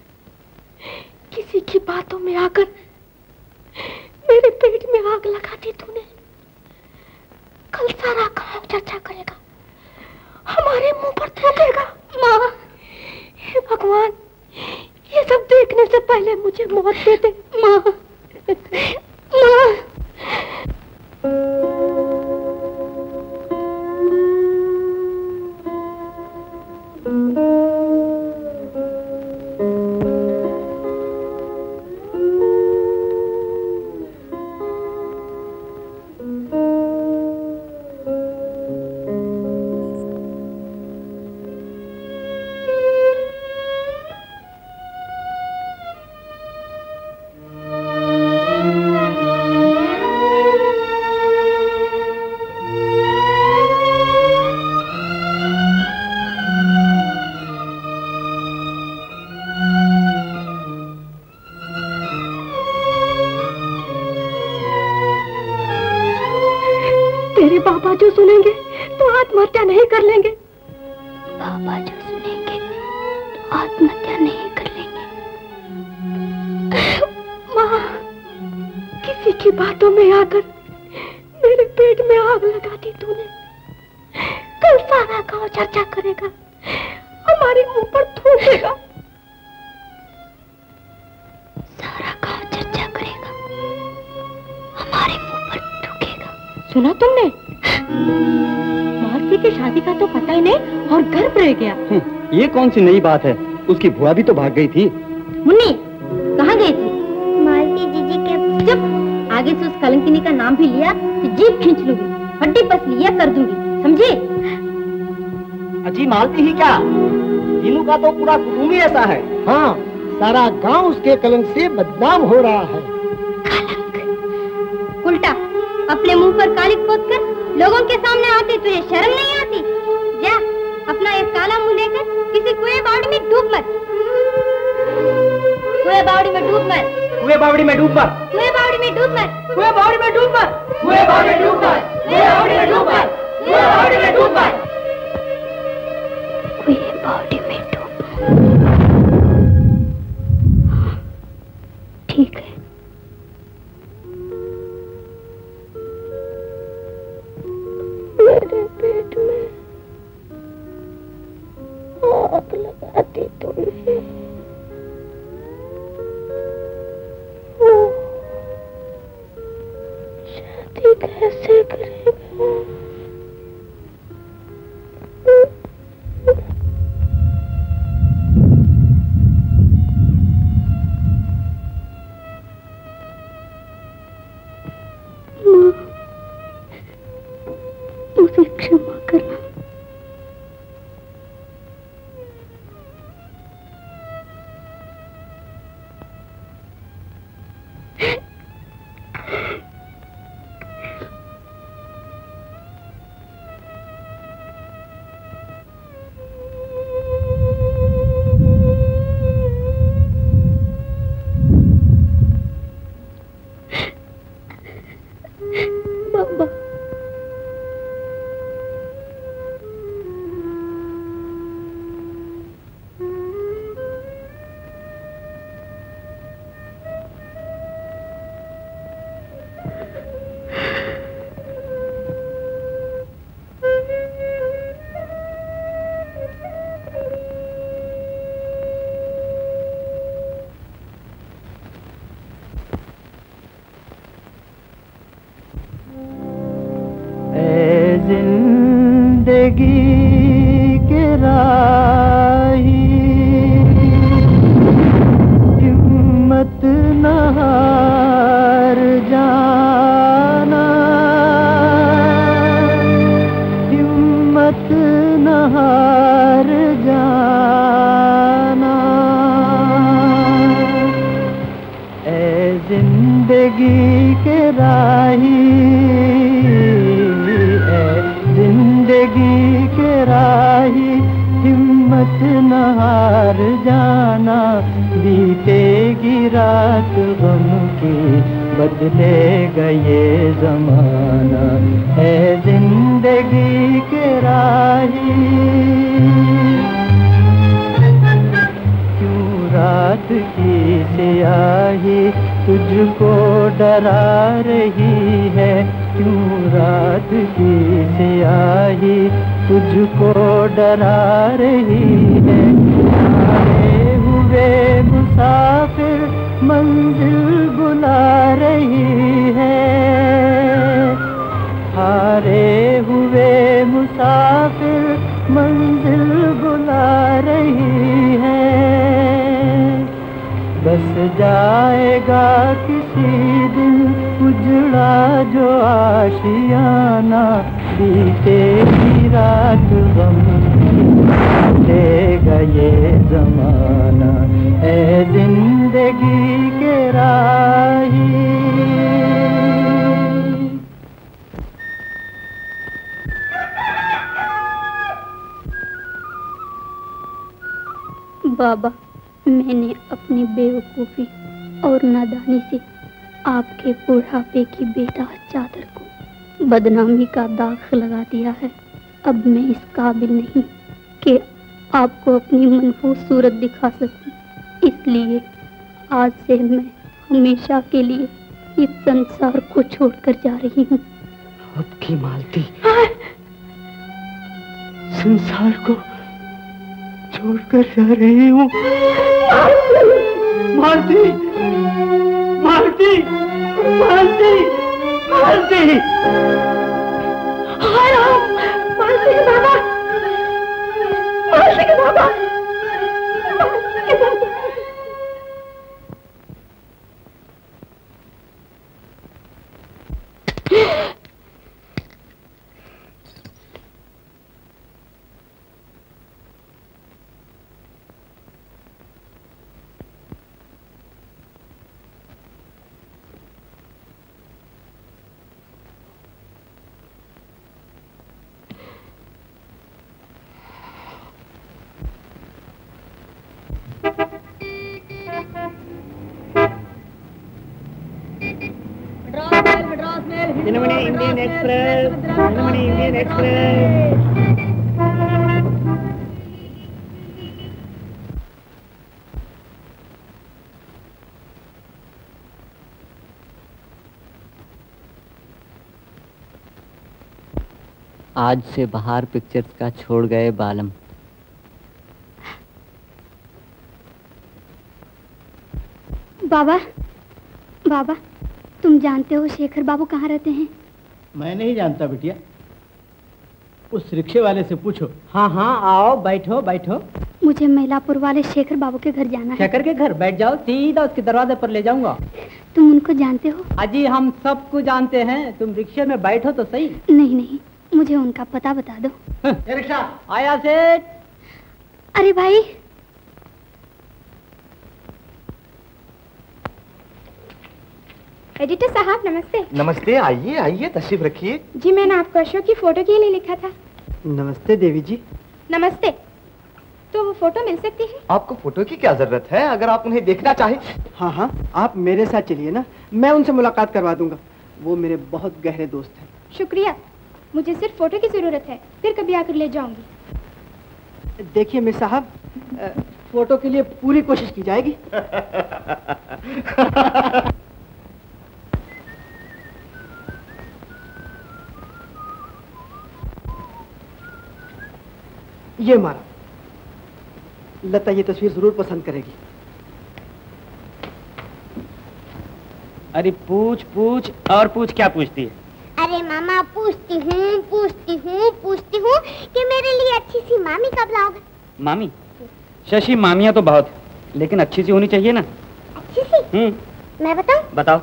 किसी की बातों में आकर मेरे पेट में आग लगा दी तूने। कल सारा गांव चर्चा करेगा, हमारे मुंह पर थूकेगा। माँ, हे भगवान, ये सब देखने से पहले मुझे मौत दे दे। माँ, माँ। बाबा जो सुनेंगे तो आत्महत्या नहीं कर लेंगे। बाबा जो सुनेंगे तो आत्महत्या नहीं कर लेंगे। माँ, किसी की बातों में आकर मेरे पेट में आग लगा दी तूने। कल सारा गांव चर्चा करेगा, हमारे मुंह पर थूकेगा। सारा गांव चर्चा करेगा, हमारे मुंह पर थूकेगा। सुना तुमने? मालती की शादी का तो पता ही नहीं और गर्भ रह गया। ये कौन सी नई बात है? उसकी बुआ भी तो भाग गई थी। मुन्नी, कहाँ गई थी? मालती जीजी के। चुप! आगे से उस कलंकिनी का नाम भी लिया तो जीभ खींच लूंगी, हड्डी पसलिया कर दूंगी, समझे? अजी मालती ही क्या, तीनों का तो पूरा कुटुंब ही ऐसा है। हाँ, सारा गांव उसके कलंक से बदनाम हो रहा है। कलंक? उल्टा अपने मुंह पर कालिक पोत कर लोगों के सामने आती, तुझे शर्म नहीं आती? जा, अपना एक काला मुंह लेकर किसी कुएं बावड़ी में डूब मत। कुएं बावड़ी में डूब मत। कुएं बावड़ी में डूब मत। कुएं बावड़ी में डूब मत। कुएं बावड़ी में डूब मत। कुएं बावड़ी में डूब मत। कुएं बावड़ी में डूब मत। कुएं बावड़ी में डूब मत। कुएं बावड़ी में डूब। ठीक है। मेरे पेट में आग लगा दी तुमने। शादी कैसे करेगा? मुझे क्षमा करना। जिंदगी के राही हिम्मत न हार जाना, हिम्मत न हार जाना। ऐ जिंदगी के राही, ऐ जिंदगी के राही हिम्मत न हार जाना। बीतेगी रात गम की, बदलेगा ये जमाना। है जिंदगी के राही क्यों रात की स्याही तुझको डरा रही है, क्यों रात की स्याही तुझको डरा रही है। हारे हुए मुसाफिर मंजिल बुला रही है, हारे हुए मुसाफिर मंजिल बुला रही है। बस जाएगा किसी दिन उजड़ा जो आशियाना। बीतेगी रात गम लेगा ये जमाना। है जिंदगी के राही। बाबा, मैंने अपनी बेवकूफ़ी और नादानी से आपके बुढ़ापे की बेदाग चादर को बदनामी का दाग लगा दिया है। अब मैं इस काबिल नहीं कि आपको अपनी मनहूस सूरत दिखा सकूं। इसलिए आज से मैं हमेशा के लिए इस संसार को छोड़कर जा रही हूँ। आपकी मालती संसार को छोड़कर जा रही हूँ। मालती, मालती, मालती, मालती। हाय राम, मालती के बाबा, मालती के बाबा, मालती के बाबा। Indian express, Indian express. आज से बहार पिक्चर्स का छोड़ गए बालम। बाबा, बाबा, तुम जानते हो शेखर बाबू कहाँ रहते हैं? मैं नहीं जानता बिटिया, उस रिक्शे वाले से पूछो। हाँ हाँ, आओ, बैठो बैठो। मुझे मैलापुर वाले शेखर बाबू के घर जाना है। शेखर के घर? बैठ जाओ, सीधा उसके दरवाजे पर ले जाऊंगा। तुम उनको जानते हो? अजी हम सबको जानते हैं, तुम रिक्शे में बैठो तो सही। नहीं नहीं, मुझे उनका पता बता दो। रिक्शा आया सेठ। अरे भाई, एडिटर साहब नमस्ते। नमस्ते, आइए आइए, तशरीफ रखिए। जी मैंने आपको अशोक की फोटो के लिए लिखा था। नमस्ते देवी जी। नमस्ते। तो वो फोटो मिल सकती है? आपको फोटो की क्या जरूरत है, अगर आप उन्हें देखना चाहें। हाँ हाँ, आप मेरे साथ चलिए ना, मैं उनसे मुलाकात करवा दूंगा। वो मेरे बहुत गहरे दोस्त हैं। शुक्रिया, मुझे सिर्फ फोटो की जरूरत है, फिर कभी आकर ले जाऊंगी। देखिए मिस साहब, फोटो के लिए पूरी कोशिश की जाएगी। ये मारा, लता ये तस्वीर जरूर पसंद करेगी। अरे पूछ पूछ और पूछ, क्या पूछती है? अरे मामा पूछती हूँ कि मेरे लिए अच्छी सी मामी कब लाओगे? मामी? शशि, मामियाँ तो बहुत, लेकिन अच्छी सी होनी चाहिए ना। अच्छी सी? मैं बताऊं? बताओ।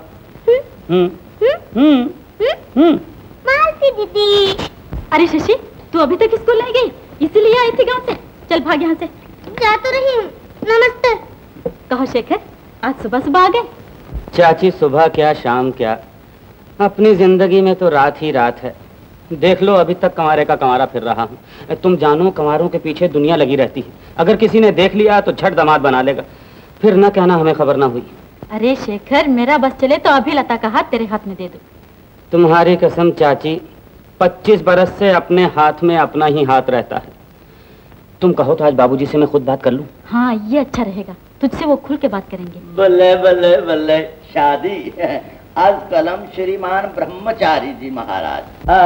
मालती दीदी। अरे शशि, तू अभी तक स्कूल नहीं गई, इसीलिए आई थी गांव से। चल भाग यहाँ से। जा तो रही हूँ। नमस्ते। कहो शेखर, आज सुबह सुबह आ गए? चाची, सुबह क्या शाम क्या, अपनी जिंदगी में तो रात ही रात है। देख लो, अभी तक कंवारे का कंवारा फिर रहा हूँ। तुम जानो, कंवारों के पीछे दुनिया लगी रहती है। अगर किसी ने देख लिया तो झट दामाद बना लेगा, फिर न कहना हमें खबर ना हुई। अरे शेखर, मेरा बस चले तो अभी लता का हाथ तेरे हाथ में दे दो। तुम्हारी कसम चाची, 25 बरस से अपने हाथ में अपना ही हाथ रहता है। तुम कहो तो आज बाबूजी से मैं खुद बात कर लूं? हाँ, ये अच्छा रहेगा, तुझसे वो खुल के बात करेंगे। बल्ले बल्ले बल्ले, शादी आज कलम श्रीमान ब्रह्मचारी जी महाराज।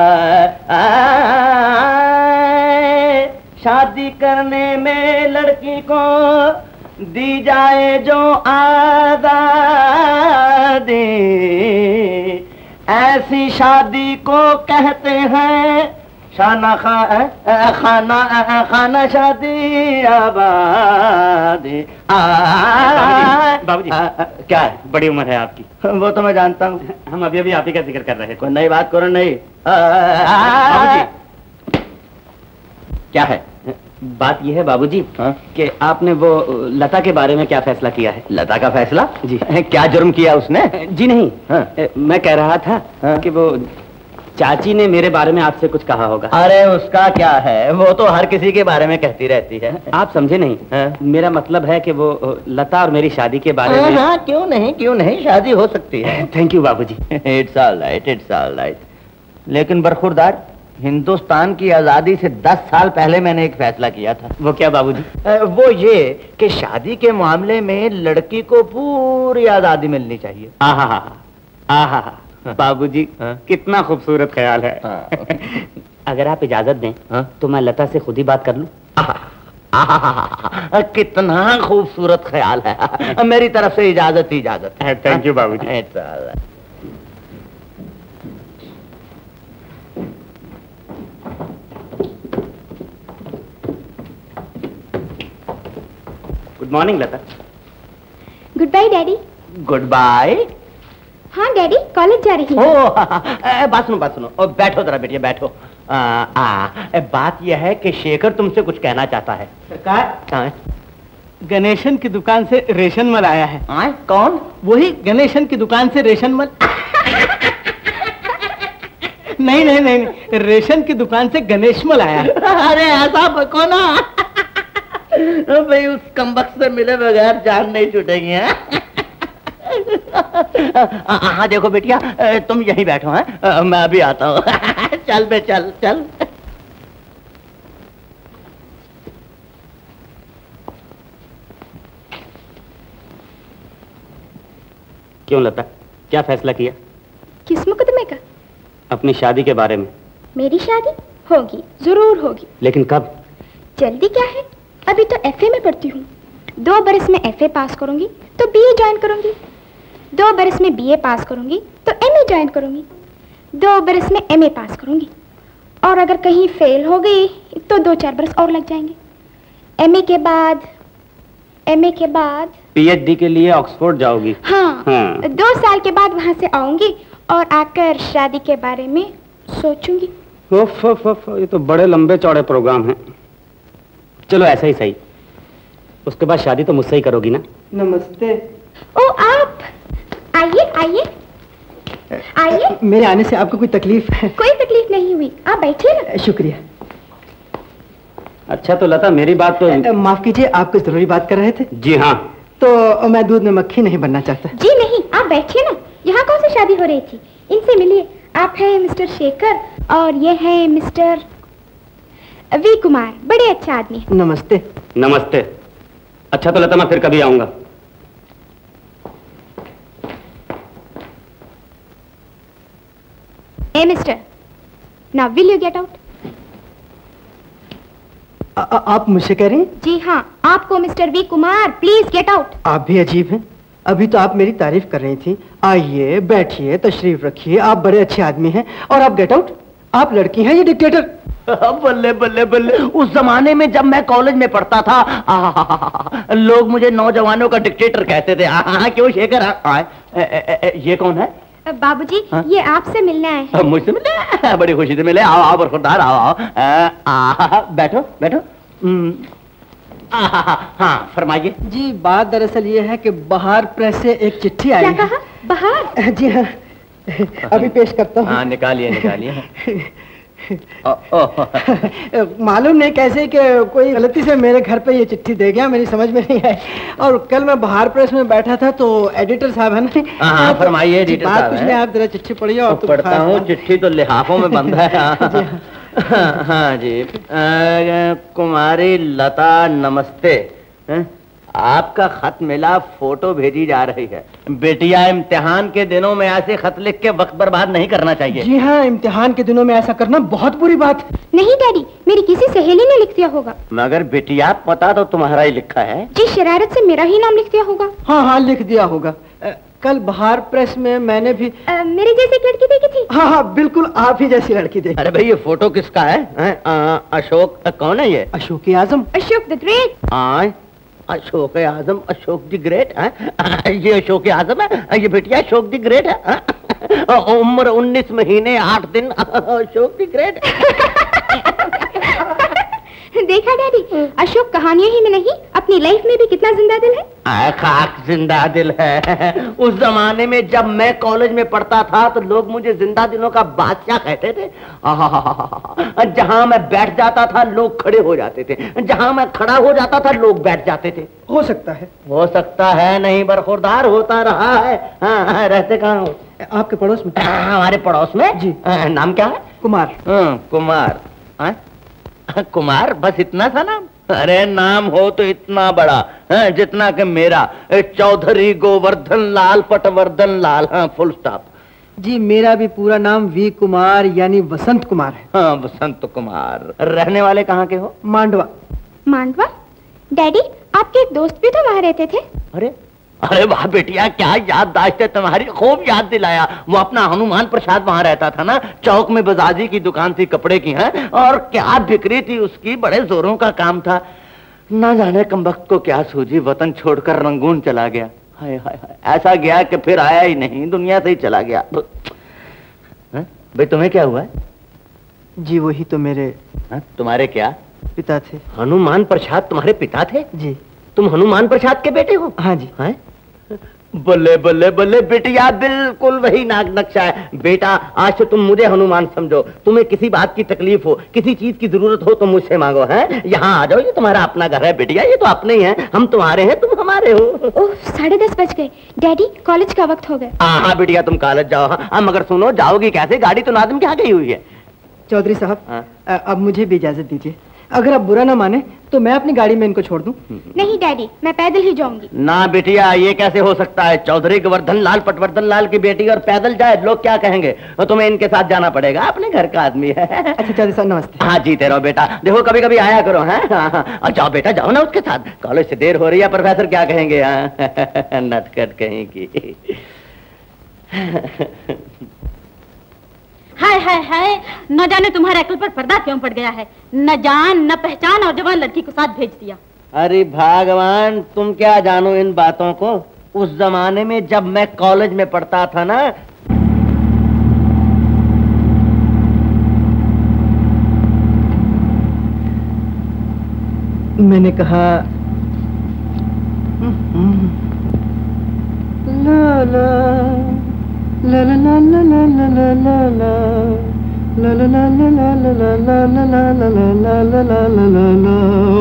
शादी करने में लड़की को दी जाए जो आजादी, ऐसी शादी को कहते हैं खाना खाना शादी आबादी। बाबूजी, क्या है? बड़ी उम्र है आपकी। वो तो मैं जानता हूँ। हम अभी अभी आप ही का जिक्र कर रहे थे। कोई नई बात करो। नहीं बाबूजी, क्या है? बात यह है बाबूजी कि आपने वो लता के बारे में क्या फैसला किया है? लता का फैसला? जी। क्या जुर्म किया उसने? जी नहीं, मैं कह रहा था कि वो चाची ने मेरे बारे में आपसे कुछ कहा होगा। अरे उसका क्या है, वो तो हर किसी के बारे में कहती रहती है। आप समझे नहीं। मेरा मतलब है कि वो लता और मेरी शादी के बारे में। हाँ, क्यों नहीं, शादी हो सकती है। थैंक यू बाबूजी। It's all right. लेकिन बरखुरदार, हिंदुस्तान की आजादी से 10 साल पहले मैंने एक फैसला किया था। वो क्या बाबूजी? वो ये कि शादी के मामले में लड़की को पूरी आजादी मिलनी चाहिए। आहा बाबूजी, कितना खूबसूरत ख्याल है। अगर आप इजाजत दें तो मैं लता से खुद ही बात कर लूं। कितना खूबसूरत ख्याल है। मेरी तरफ से इजाजत ही इजाजत है। थैंक यू बाबूजी। Good morning Lata. Good bye daddy. Good bye. हाँ डैडी, कॉलेज जा रही हूँ। बात सुनो। और बैठो जरा बेटिया, बैठो। बात यह है कि शेखर तुमसे कुछ कहना चाहता है। सरकार, गणेशन की दुकान से रेशन मल आया है। कौन? वही गणेशन की दुकान से रेशन मल। नहीं, रेशन की दुकान से गणेश मल आया है। अरे ऐसा बको ना भाई, उस कमबख्त से मिले बगैर जान नहीं छूटेगी। हाँ देखो बेटिया, तुम यहीं बैठो हैं, मैं अभी आता हूँ। चल बे, चल। क्यों लता, क्या फैसला किया? किस मुकदमे का? अपनी शादी के बारे में। मेरी शादी होगी, जरूर होगी। लेकिन कब? जल्दी क्या है, अभी तो एफए में पढ़ती हूँ। 2 बरस में एफए पास करूंगी तो बीए ज्वाइन करूंगी। 2 बरस में बीए पास करूंगी तो एमए ज्वाइन करूंगी। 2 बरस में एमए पास करूंगी, और अगर कहीं फेल हो गई तो 2-4 बरस और लग जाएंगे। एमए के बाद पीएचडी के लिए ऑक्सफोर्ड जाओगी? हाँ। 2 साल के बाद वहां से आऊंगी और आकर शादी के बारे में सोचूंगी। ये तो बड़े लंबे चौड़े प्रोग्राम हैं। चलो ऐसा ही सही। उसके बाद शादी तो मुझसे ही करोगी ना? नमस्ते। ओ आप आइए। मेरे आने से आपको कोई तकलीफ है? कोई तकलीफ नहीं हुई, आप बैठिए ना। शुक्रिया। अच्छा तो लता, मेरी बात तो माफ कीजिए, आप कुछ जरूरी बात कर रहे थे? जी हाँ। तो मैं दूध में मक्खी नहीं बनना चाहता। जी नहीं, आप बैठिए ना। यहाँ कौन सी शादी हो रही थी? इनसे मिलिए। आप हैं मिस्टर शेखर और ये है मिस्टर वी कुमार, बड़े अच्छा आदमी। नमस्ते। नमस्ते। अच्छा तो लता, मैं फिर कभी आऊंगा। Hey mister, now will you get out? आप मुझसे कह रही हैं? जी हाँ, आपको mister V Kumar, please get out. आप भी अजीब हैं। अभी तो आप मेरी तारीफ कर रही थी। आइए बैठिए, तशरीफ रखिए, आप बड़े अच्छे आदमी हैं। और आप गेट आउट, आप लड़की हैं ये डिक्टेटर। बल्ले बल्ले बल्ले, उस जमाने में जब मैं कॉलेज में पढ़ता था लोग मुझे नौजवानों का डिक्टेटर कहते थे। क्यों शेखर? ये कौन है? बाबूजी, ये आपसे मिलने आए हैं। मुझसे मिलने? बड़ी खुशी से मिले। आओ आओ बरखुरदार, आओ आओ। बैठो बैठो। हाँ फरमाइए। जी बात दरअसल ये है कि बहार प्रेस से एक चिट्ठी आई। क्या कहा? बहार? जी हाँ, अभी पेश करता हूँ। हाँ निकालिए निकालिए। मालूम नहीं कैसे कि कोई गलती से मेरे घर पे ये चिट्ठी दे गया, मेरी समझ में नहीं आई। और कल मैं बाहर प्रेस में बैठा था तो एडिटर साहब है ना। हाँ फरमाइए एडिटर साहब। बात कुछ नहीं, आप जरा चिट्ठी पढ़िए। और पढ़ता हूँ, चिट्ठी तो लिहाफों में बंद है। हाँ जी। कुमारी लता नमस्ते। आपका खत मिला, फोटो भेजी जा रही है। बेटिया, इम्तिहान के दिनों में ऐसे खत लिख के वक्त बर्बाद नहीं करना चाहिए। जी हाँ, इम्तिहान के दिनों में ऐसा करना बहुत बुरी बात। नहीं डैडी, मेरी किसी सहेली ने लिख दिया होगा। मगर बेटिया पता तो तुम्हारा ही लिखा है। जी शरारत से मेरा ही नाम लिख दिया होगा। हाँ हाँ लिख दिया होगा। कल बाहर प्रेस में मैंने भी मेरी जैसी लड़की देखी थी। हाँ हाँ बिल्कुल आप ही जैसी लड़की देखी। अरे भाई ये फोटो किसका है? अशोक। कौन है ये? Ashok Azam. Ashok the great. Ashok Azam, Ashok the great है? ये अशोक आजम है? ये बेटिया अशोक द ग्रेट है? उम्र 19 महीने 8 दिन, अशोक द ग्रेट। देखा डैडी, अशोक कहानियों ही में नहीं अपनी लाइफ में भी कितना जिंदा दिल है। खाक जिंदा दिल है। उस जमाने में जब मैं कॉलेज में पढ़ता था तो लोग मुझे जिंदा दिलों का बादशाह कहते थे। जहां मैं बैठ जाता था लोग खड़े हो जाते थे, जहां मैं खड़ा हो जाता था लोग बैठ जाते थे। हो सकता है। हो सकता है नहीं, बरखुरदार होता रहा है। हाँ, रहते कहाँ हो? आपके पड़ोस में। हमारे पड़ोस में जी। नाम क्या है? कुमार। कुमार। कुमार, बस इतना सा नाम? अरे नाम हो तो इतना बड़ा है जितना कि मेरा, चौधरी गोवर्धन लाल पटवर्धन लाल। हाँ फुल स्टॉप। जी मेरा भी पूरा नाम वी कुमार यानी वसंत कुमार है। हाँ वसंत कुमार। रहने वाले कहाँ के हो? मांडवा। मांडवा? डैडी आपके एक दोस्त भी तो वहाँ रहते थे। अरे अरे वाह बेटिया, क्या याददाश्त है तुम्हारी, खूब याद दिलाया। वो अपना हनुमान प्रसाद वहाँ रहता था ना, चौक में बजाजी की दुकान थी कपड़े की है, और क्या बिक्री थी उसकी, बड़े जोरों का काम था। ना जाने कमबख्त को क्या सूझी, वतन छोड़कर रंगून चला गया। हाय हाय हाय, ऐसा गया कि फिर आया ही नहीं, दुनिया से ही चला गया। भाई तुम्हें क्या हुआ? जी वही तो मेरे। तुम्हारे क्या पिता थे? हनुमान प्रसाद तुम्हारे पिता थे? जी। तुम हनुमान प्रसाद के बेटे हो? हाँ जी। है? बल्ले बल्ले बल्ले बेटिया, बिल्कुल वही नाग नक्शा है। बेटा आज से तुम मुझे हनुमान समझो। तुम्हें किसी बात की तकलीफ हो, किसी चीज की जरूरत हो तो मुझसे मांगो। है यहाँ आ जाओ, ये तुम्हारा अपना घर है बेटिया, ये तो अपने ही है। हम तुम्हारे हैं, तुम हमारे हो। ओह 10:30 बज गए डैडी, कॉलेज का वक्त हो गया। हाँ बेटिया तुम कॉलेज जाओ। हाँ मगर सुनो, जाओगी कैसे? गाड़ी तो नादिम के यहाँ गई हुई है। चौधरी साहब अब मुझे भी इजाजत दीजिए। अगर आप बुरा ना माने तो मैं अपनी गाड़ी में इनको छोड़ दूं। नहीं डैडी, मैं पैदल ही जाऊंगी। ना बेटिया, ये कैसे हो सकता है? चौधरी गोवर्धन लाल पटवर्धन लाल की बेटी और पैदल जाए, लोग क्या कहेंगे? तो तुम्हें इनके साथ जाना पड़ेगा, अपने घर का आदमी है। अच्छा चौधरी साहब नमस्ते। हाँ जीते रहो बेटा, देखो कभी कभी आया करो। है जाओ बेटा, जाओ ना उसके साथ, कॉलेज से देर हो रही है, प्रोफेसर क्या कहेंगे? नटखट कहीं की। हाय हाय हाय, न जाने तुम्हारे अकल पर पर्दा क्यों पड़ गया है। न जान न पहचान और जवान लड़की को साथ भेज दिया। अरे भगवान, तुम क्या जानो इन बातों को। उस जमाने में जब मैं कॉलेज में पढ़ता था ना, मैंने कहा ला ला ला ला ला ला ला ला ला ला ला ला ला ला ला ला ला ला।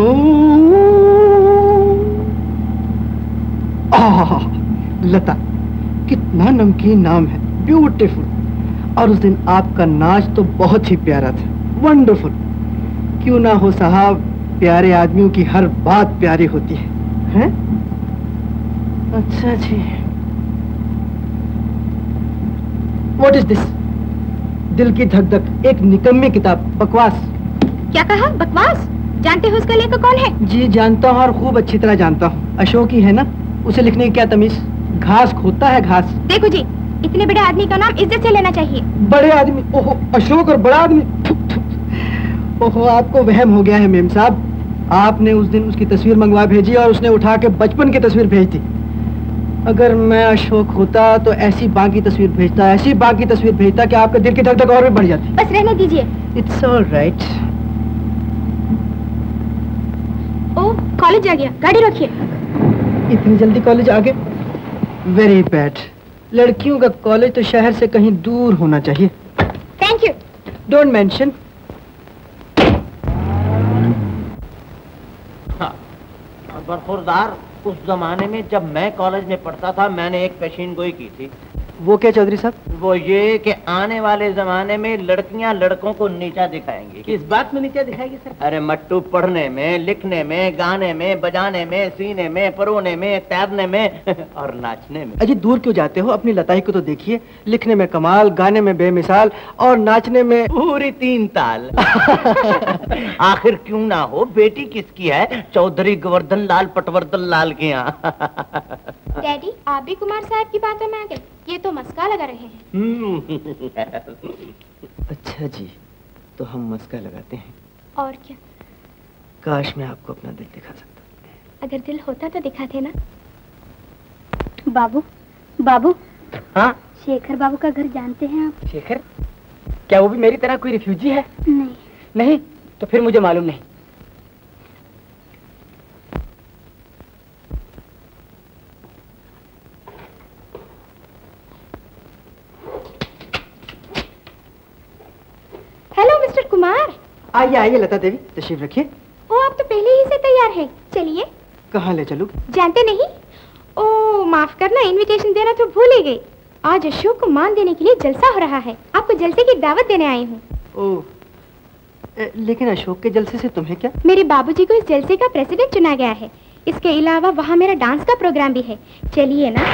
लता, कितना नमकीन नाम है, ब्यूटीफुल। और उस दिन आपका नाच तो बहुत ही प्यारा था, वंडरफुल। क्यों ना हो साहब, प्यारे आदमियों की हर बात प्यारी होती है, हैं? अच्छा जी। What is this? दिल की धक धक, एक निकम्मी किताब, बकवास। क्या कहा? बकवास? जानते हो उसका लेखक कौन है? जी जानता हूँ, और खूब अच्छी तरह जानता हूँ। अशोक ही है ना? उसे लिखने की क्या तमीज? घास खोदता है घास। देखो जी, इतने बड़े आदमी का नाम इज्जत से लेना चाहिए। बड़े आदमी? ओहो, अशोक और बड़ा आदमी। ओहो, आपको वहम हो गया है मेम साहब। आपने उस दिन उसकी तस्वीर मंगवा भेजी और उसने उठा के बचपन की तस्वीर भेज दी। अगर मैं अशोक होता तो ऐसी बाकी तस्वीर भेजता, ऐसी बाकी तस्वीर भेजता कि आपके दिल की धड़कन और भी बढ़ जाती। बस रहने दीजिए। It's all right. ओ, कॉलेज आ गया, गाड़ी रखिए। इतनी जल्दी कॉलेज आ गए? Very bad. लड़कियों का कॉलेज तो शहर से कहीं दूर होना चाहिए। Thank you. Don't mention. बरखुरदार, उस जमाने में जब मैं कॉलेज में पढ़ता था मैंने एक पेशीन गोई की थी। वो क्या चौधरी साहब? वो ये कि आने वाले जमाने में लड़कियां लड़कों को नीचा दिखाएंगी। किस बात में नीचा दिखाएगी सर? अरे मट्टू, पढ़ने में, लिखने में, गाने में, बजाने में, सीने में, परोने में, तैरने में और नाचने में। अजी दूर क्यों जाते हो? अपनी लताई को तो देखिए। लिखने में कमाल, गाने में बेमिसाल और नाचने में पूरी 3 ताल। आखिर क्यों ना हो, बेटी किसकी है? चौधरी गोवर्धन लाल पटवर्धन लाल के यहाँ। डैडी, आप भी कुमार साहब की बातों में आ गए। ये तो मस्का लगा रहे हैं। अच्छा जी, तो हम मस्का लगाते हैं। और क्या? काश मैं आपको अपना दिल दिखा सकता। अगर दिल होता तो दिखाते ना। बाबू, बाबू। हाँ? शेखर बाबू का घर जानते हैं आप? शेखर? क्या वो भी मेरी तरह कोई रिफ्यूजी है? नहीं। नहीं? तो फिर मुझे मालूम नहीं। Hello mister Kumar. आइए आइए लता देवी, तशरीफ रखिए। ओ, आप तो पहले ही से तैयार हैं। चलिए। कहाँ ले चलूं? जानते नहीं? ओ माफ करना, इनविटेशन देना तो भूल ही गई। आज अशोक को मान देने के लिए जलसा हो रहा है। आपको जलसे की दावत देने आई हूँ। ओह, लेकिन अशोक के जलसे से तुम्हें क्या? मेरे बाबूजी को इस जलसे का प्रेसिडेंट चुना गया है। इसके अलावा वहाँ मेरा डांस का प्रोग्राम भी है। चलिए ना।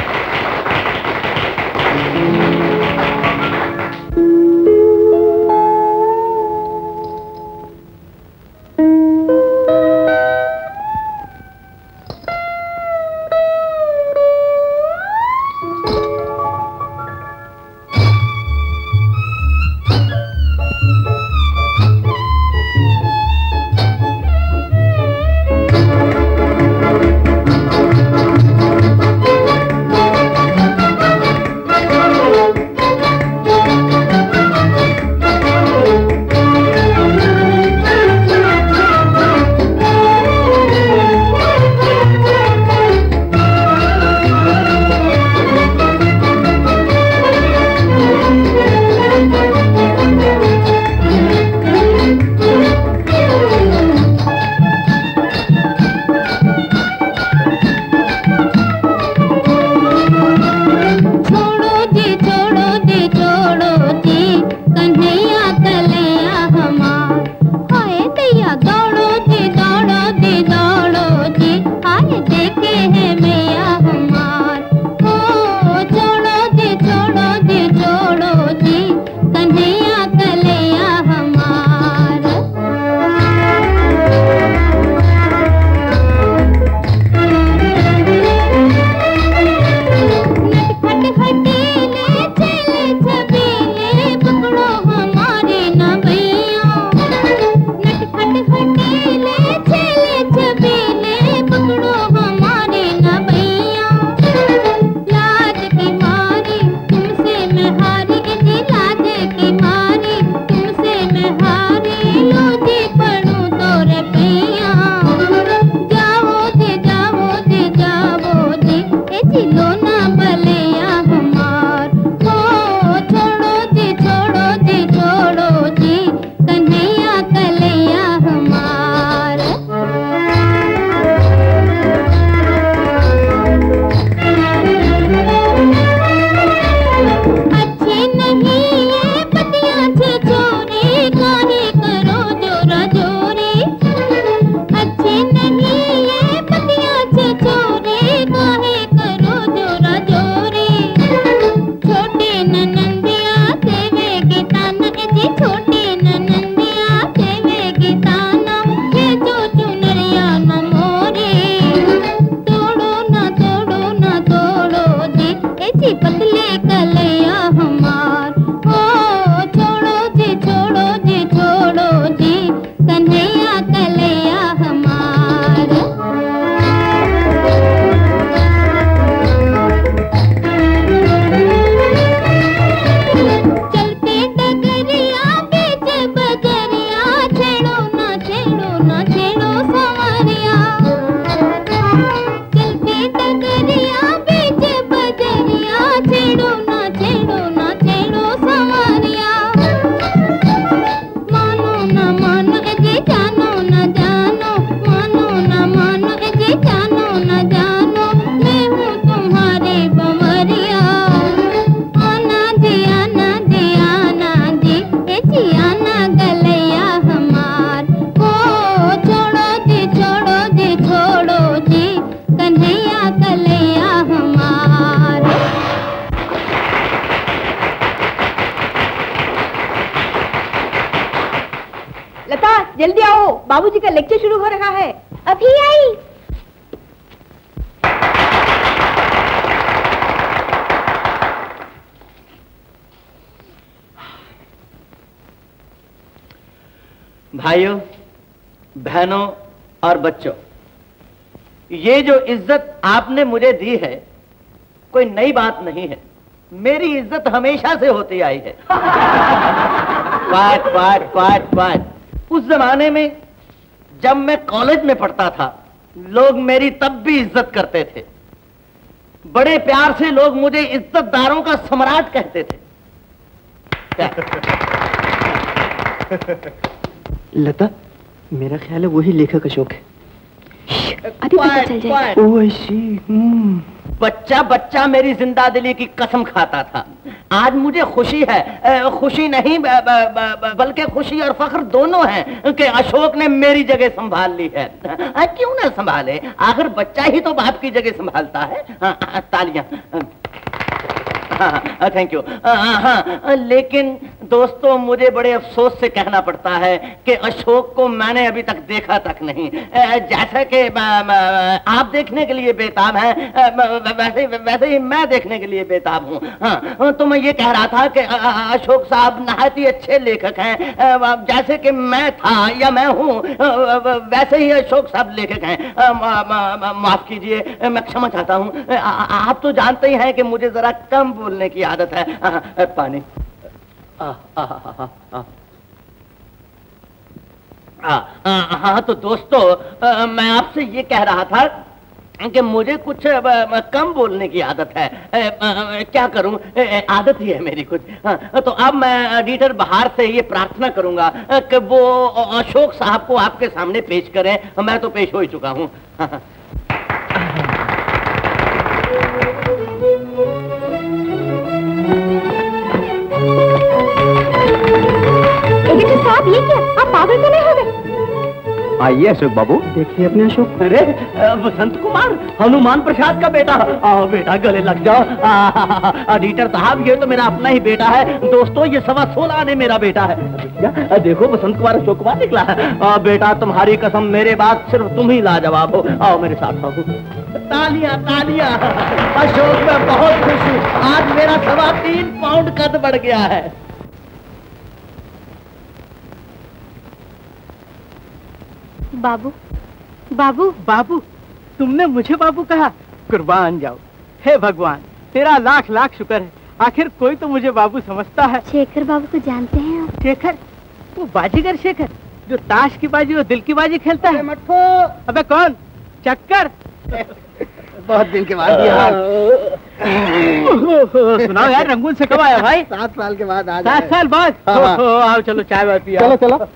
बाबूजी का लेक्चर शुरू हो रहा है। अभी आई। भाइयों, बहनों और बच्चों, ये जो इज्जत आपने मुझे दी है कोई नई बात नहीं है। मेरी इज्जत हमेशा से होती आई है। क्वाट क्वाट क्वाट क्वाट। उस जमाने में जब मैं कॉलेज में पढ़ता था, लोग मेरी तब भी इज्जत करते थे। बड़े प्यार से लोग मुझे इज्जतदारों का सम्राट कहते थे। लता, मेरा ख्याल है वही लेखक अशोक है। अभी पता चल जाएगा। ओह आई सी। बच्चा बच्चा मेरी जिंदा दिली की कसम खाता था। आज मुझे खुशी है, खुशी नहीं बल्कि खुशी और फख्र दोनों है कि अशोक ने मेरी जगह संभाल ली है। क्यों ना संभाले, आखिर बच्चा ही तो बाप की जगह संभालता है। तालियां। Thank you. हाँ, लेकिन दोस्तों मुझे बड़े अफसोस से कहना पड़ता है कि अशोक को मैंने अभी तक देखा तक नहीं। जैसा कि आप देखने के लिए बेताब हैं, वैसे ही मैं देखने के लिए बेताब हूँ। हाँ, तो मैं ये कह रहा था कि अशोक साहब नहायत ही अच्छे लेखक हैं। जैसे कि मैं था या मैं हूँ, वैसे ही अशोक साहब लेखक हैं। माफ कीजिए, मैं क्षमा चाहता हूँ। आप तो जानते ही हैं कि मुझे जरा कम बोलने की आदत है। पानी। हाँ, तो दोस्तों मैं आपसे ये कह रहा था कि मुझे कुछ कम बोलने की आदत है। क्या करूं, आदत ही है मेरी कुछ। तो अब मैं एडिटर बहार से ये प्रार्थना करूंगा कि वो अशोक साहब को आपके सामने पेश करें। मैं तो पेश हो ही चुका हूं। एडिटर साहब, ये क्या, आप पागल तो नहीं हो गए? आइए अशोक बाबू, देखिए अपने अशोक। अरे वसंत कुमार, हनुमान प्रसाद का बेटा। आओ बेटा, गले लग जाओ। एडिटर साहब, ये तो मेरा अपना ही बेटा है। दोस्तों, ये 16.25 आने मेरा बेटा है। देखो वसंत कुमार अशोक कुमार निकला है। बेटा, तुम्हारी कसम, मेरे बात सिर्फ तुम ही लाजवाब हो। आओ मेरे साथ आओ। तालियां तालियां। अशोक, मैं बहुत खुश हूँ। आज मेरा 3.25 पाउंड कद बढ़ गया है। बाबू, बाबू, बाबू, तुमने मुझे बाबू कहा? कुर्बान जाओ। हे भगवान, तेरा लाख लाख शुक्र है, आखिर कोई तो मुझे बाबू समझता है। शेखर बाबू को जानते हैं आप? शेखर? वो बाजीगर शेखर, जो ताश की बाजी और दिल की बाजी खेलता है। मट्ठो। अबे कौन? चक्कर। बहुत दिन के बाद यार। सुनाओ यार, रंगून से कब आया भाई? 7 साल के बाद। 7 साल बाद? आओ चलो चाय वाय पिया। चलो चलो।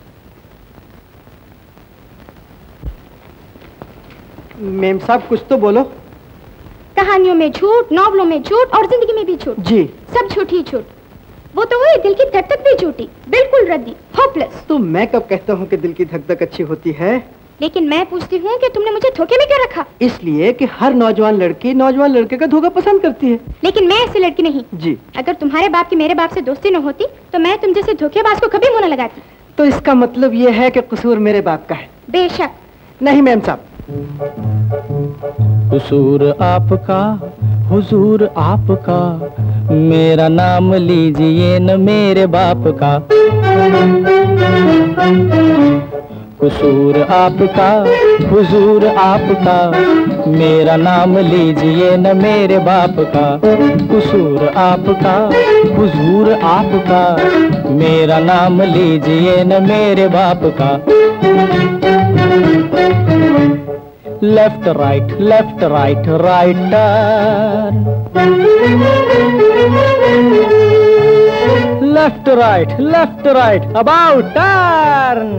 मेम साहब, कुछ तो बोलो। कहानियों में झूठ, नॉवलों में झूठ और जिंदगी में भी झूठ। जी, सब झूठ ही झूठ। वो तो हुई दिल की धक धक भी झूठी, बिल्कुल रद्दी, होपलेस। तो मैं कब कहता हूँ कि दिल की धक धक अच्छी होती है? लेकिन मैं पूछती हूँ कि तुमने मुझे धोखे में क्यों रखा? इसलिए कि हर नौजवान लड़की नौजवान लड़के का धोखा पसंद करती है। लेकिन मैं ऐसी लड़की नहीं। जी। अगर तुम्हारे बाप की मेरे बाप से दोस्ती न होती तो मैं तुम जैसे धोखेबाज को कभी मुंह न लगाती। तो इसका मतलब ये है कि कसूर मेरे बाप का है? बेशक नहीं मैम साहब। कसूर आपका, हुजूर आपका, मेरा नाम लीजिए न मेरे बाप का। कसूर आपका, हुजूर आपका, मेरा नाम लीजिए न मेरे बाप का। कसूर आपका, हुजूर आपका, मेरा नाम लीजिए न मेरे बाप का। Left right, right turn. Left right, about turn.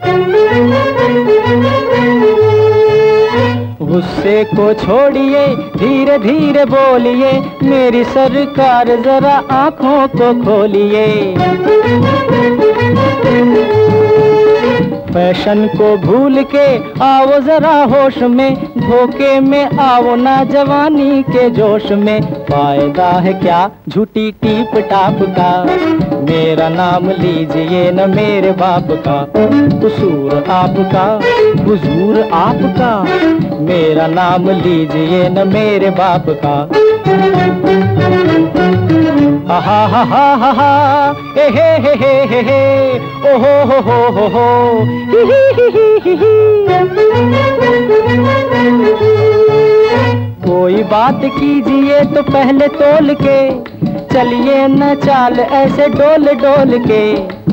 गुस्से को छोड़िए, धीरे धीरे बोलिए, मेरी सरकार जरा आंखों को खोलिए। फैशन को भूल के आओ जरा होश में, धोखे में आओ ना जवानी के जोश में। फायदा है क्या झूठी टीप टाप का, मेरा नाम लीजिए न मेरे बाप का। कसूर आपका हुजूर आपका, मेरा नाम लीजिए न मेरे बाप का। हा हा हा हा हा हा, ए हे, ओ हो, ही ही ही। कोई बात कीजिए तो पहले तोल के, चलिए न चाल ऐसे डोल डोल के।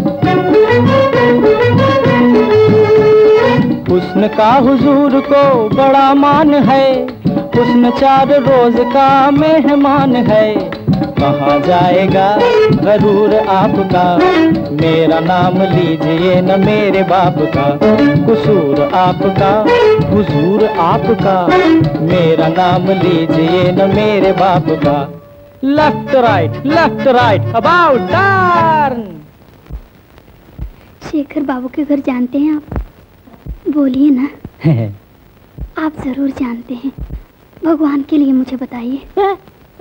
हुस्न का हुजूर को बड़ा मान है, हुस्न 4 रोज का मेहमान है। कहाँ जाएगा गरूर आपका, मेरा नाम लीजिए न मेरे बाप का। कसूर आपका हुजूर आपका, मेरा नाम लीजिए न मेरे बाप का। Left right about turn. Shekhar बाबू के घर जानते हैं आप? बोलिए ना। आप जरूर जानते हैं, भगवान के लिए मुझे बताइए।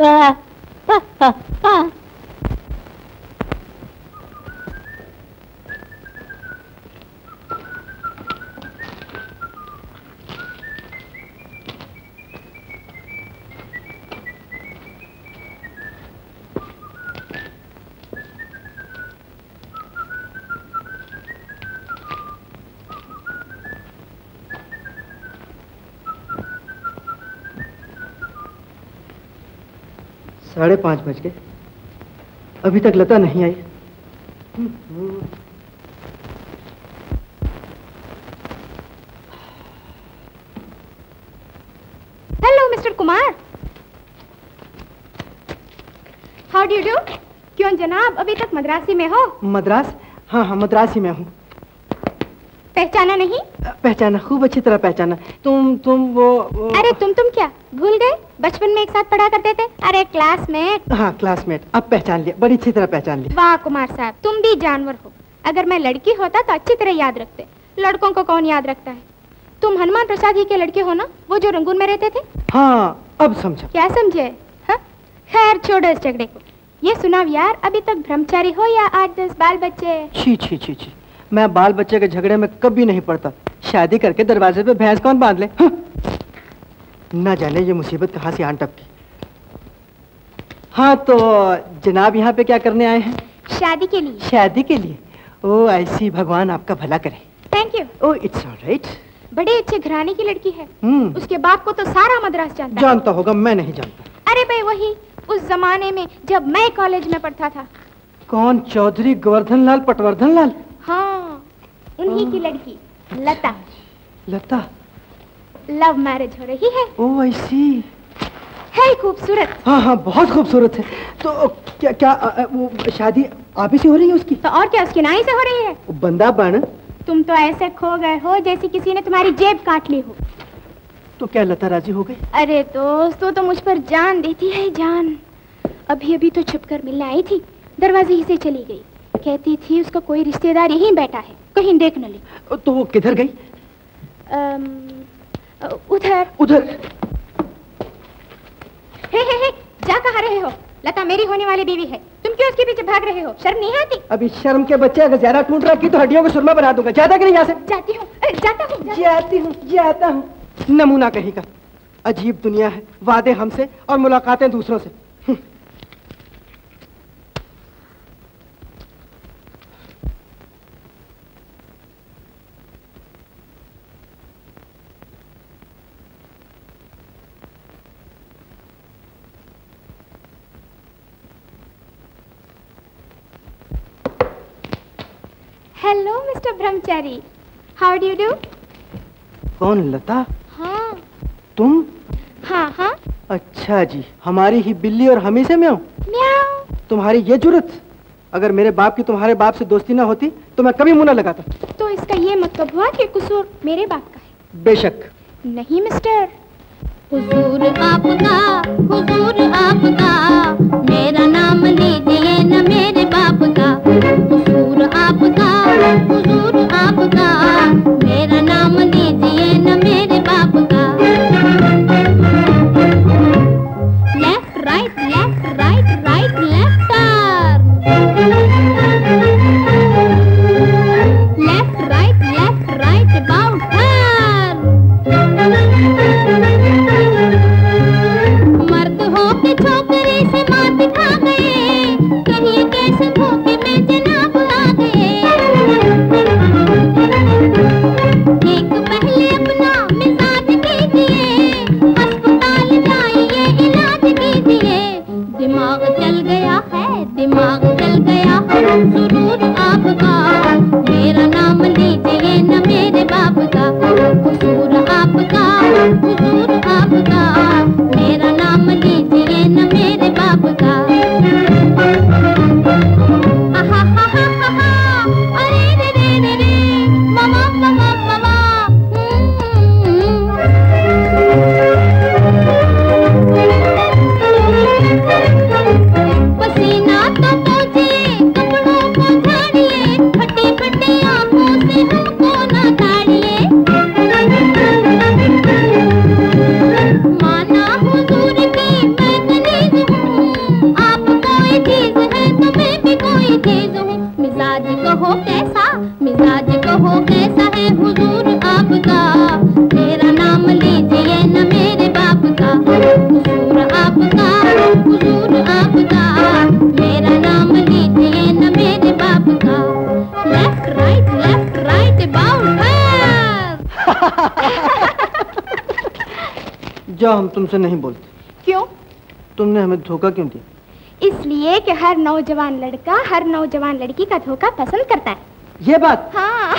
साढ़े 5 बज गए, अभी तक लता नहीं आई। Hello mister Kumar, how do do? क्यों जनाब, अभी तक मद्रासी में हो? मद्रास? हाँ, मद्रासी में हूँ। पहचाना नहीं? पहचाना, खूब अच्छी तरह पहचाना। तुम वो अरे तुम क्या भूल गए? बचपन में एक साथ पढ़ा करते थे। अरे क्लासमेट। हाँ क्लासमेट, अब पहचान लिया, बड़ी अच्छी तरह पहचान लिया। वाह कुमार साहब, तुम भी जानवर हो। अगर मैं लड़की होता तो अच्छी तरह याद रखते, लड़कों को कौन याद रखता है। तुम हनुमान प्रसाद जी के लड़के हो ना, वो जो रंगून में रहते थे? हाँ अब समझा। क्या समझे? खैर छोड़ो इस झगड़े को। ये सुनाओ यार, अभी तक ब्रह्मचारी हो या 8-10 बाल बच्चे? छी, मैं बाल बच्चे के झगड़े में कभी नहीं पड़ता। शादी करके दरवाजे पे भैंस कौन बांध ले? ना जाने ये मुसीबत कहाँ से आन टपकी। हाँ तो जनाब यहाँ पे क्या करने आए हैं? शादी के लिए। शादी के लिए? ओ ऐसी, भगवान आपका भला करे। Thank you. Oh it's alright. बड़े अच्छे घराने की लड़की है। उसके बाप को तो सारा मद्रास जानता है। जानता होगा, मैं नहीं जानता। अरे भाई वही उस जमाने में जब मैं कॉलेज में पढ़ता था। कौन? चौधरी गोवर्धन लाल पटवर्धन लाल? हाँ, उन्हीं की लड़की लता। लता? लव मैरिज हो रही है। ओह आई सी। है खूबसूरत। हाँ बहुत खूबसूरत है। तो क्या वो शादी आप ही से हो रही है उसकी? तो और क्या, उसकी नाई से हो रही है। बंदा बन, तुम तो ऐसे खो गए हो जैसे किसी ने तुम्हारी जेब काट ली हो। तो क्या लता राजी हो गई? अरे दोस्त, तो मुझ पर जान देती है, जान। अभी तो छुपकर मिलने आई थी, दरवाजे ही से चली गई। कहती थी उसका कोई रिश्तेदार यहीं बैठा है, कहीं देख न ले। तो वो किधर गई? उधर। हे, जा कहाँ रहे हो? लता मेरी होने वाली बीवी है, तुम क्यों उसके पीछे भाग रहे हो? शर्म नहीं आती? अभी शर्म के बच्चे, अगर ज्यादा टूट रखी तो हड्डियों को सुरमा बना दूंगा। जाता कि नहीं यहाँ से? जाता हूँ। नमूना कहीं का। अजीब दुनिया है, वादे हमसे और मुलाकातें दूसरों से। Hello mister Brahmachari, how do do? कौन? लता? हाँ। तुम? हाँ। अच्छा जी, हमारी ही बिल्ली और हम ही से म्याऊं? म्याऊं। तुम्हारी ये जुर्रत? अगर मेरे बाप की तुम्हारे बाप से दोस्ती ना होती तो मैं कभी मुंह न लगाता। तो इसका ये मतलब हुआ कि कसूर मेरे बाप का है? बेशक नहीं मिस्टर। हुजूर आपका, मेरा नाम लीजिए न मेरे बाप का। हुजूर आपका, जाओ, हम तुमसे नहीं बोलते। क्यों? तुमने हमें धोखा क्यों दिया? इसलिए कि हर नौजवान लड़का हर नौजवान लड़की का धोखा पसंद करता है। ये बात? हाँ।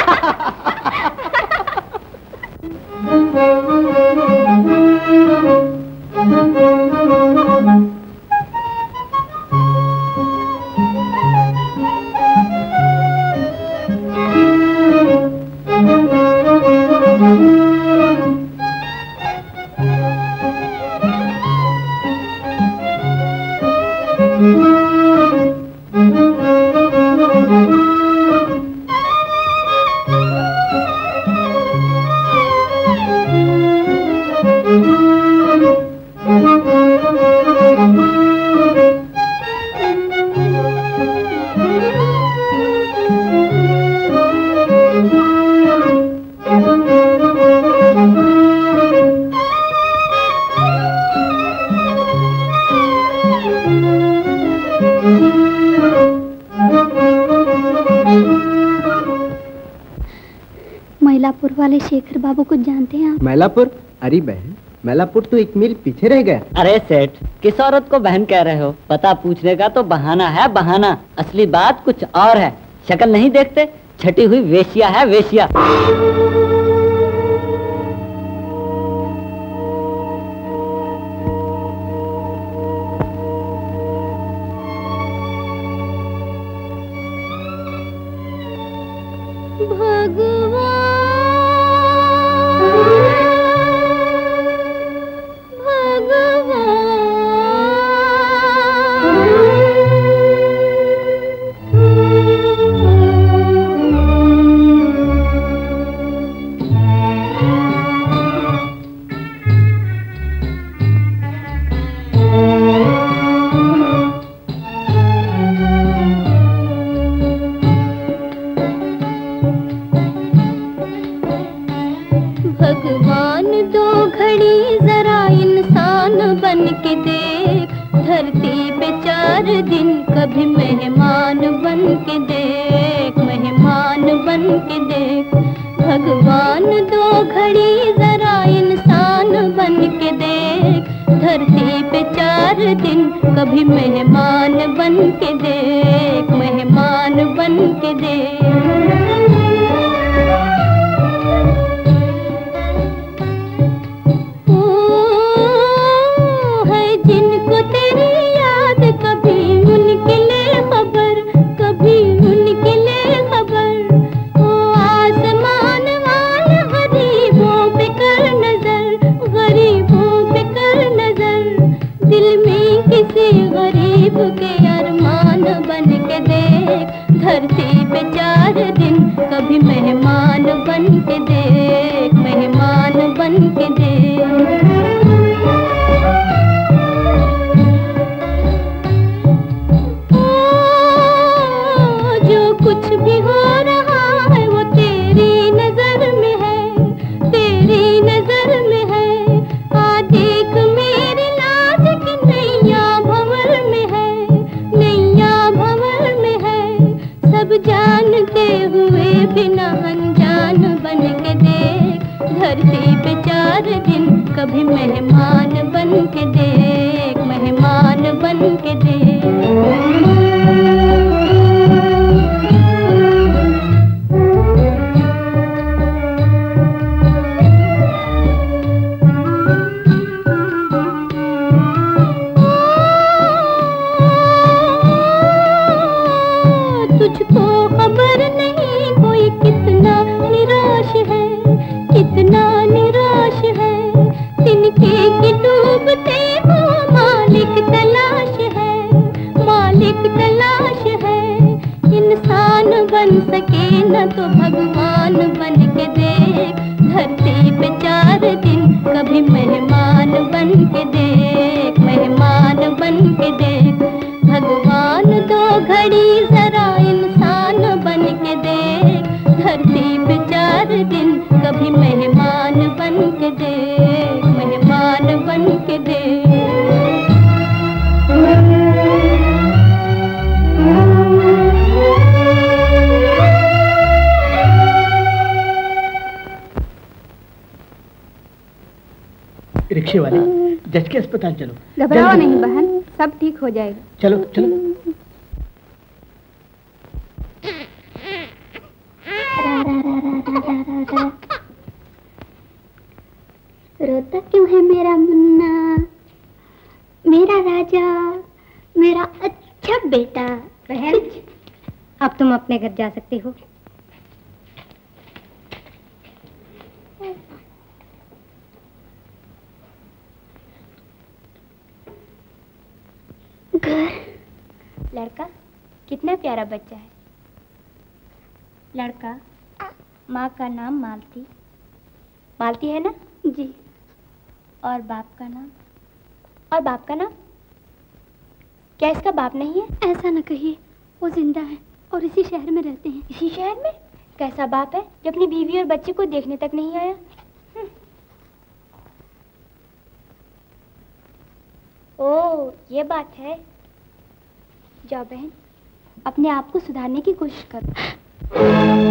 मैलापुर वाले शेखर बाबू को जानते हैं आप? मैलापुर? अरे बहन, मैलापुर तो 1 मील पीछे रह गया। अरे सेठ, किस औरत को बहन कह रहे हो? पता पूछने का तो बहाना है बहाना, असली बात कुछ और है। शक्ल नहीं देखते? छटी हुई वेश्या है वेश्या। रिक्शे वाले, जज के अस्पताल चलो। घबराओ नहीं बहन, सब ठीक हो जाएगा। चलो चलो। रोता क्यों है मेरा मुन्ना, मेरा राजा, मेरा अच्छा बेटा। बहन, अब तुम अपने घर जा सकती हो। घर, लड़का कितना प्यारा बच्चा है। लड़का, माँ का नाम मालती, मालती है ना? जी। और बाप का नाम? और बाप का नाम? क्या इसका बाप नहीं है? ऐसा न कहिए, वो जिंदा है और इसी शहर में रहते हैं। इसी शहर में? कैसा बाप है जो अपनी बीवी और बच्चे को देखने तक नहीं आया? ओह, ये बात है। जाओ बहन, अपने आप को सुधारने की कोशिश करो।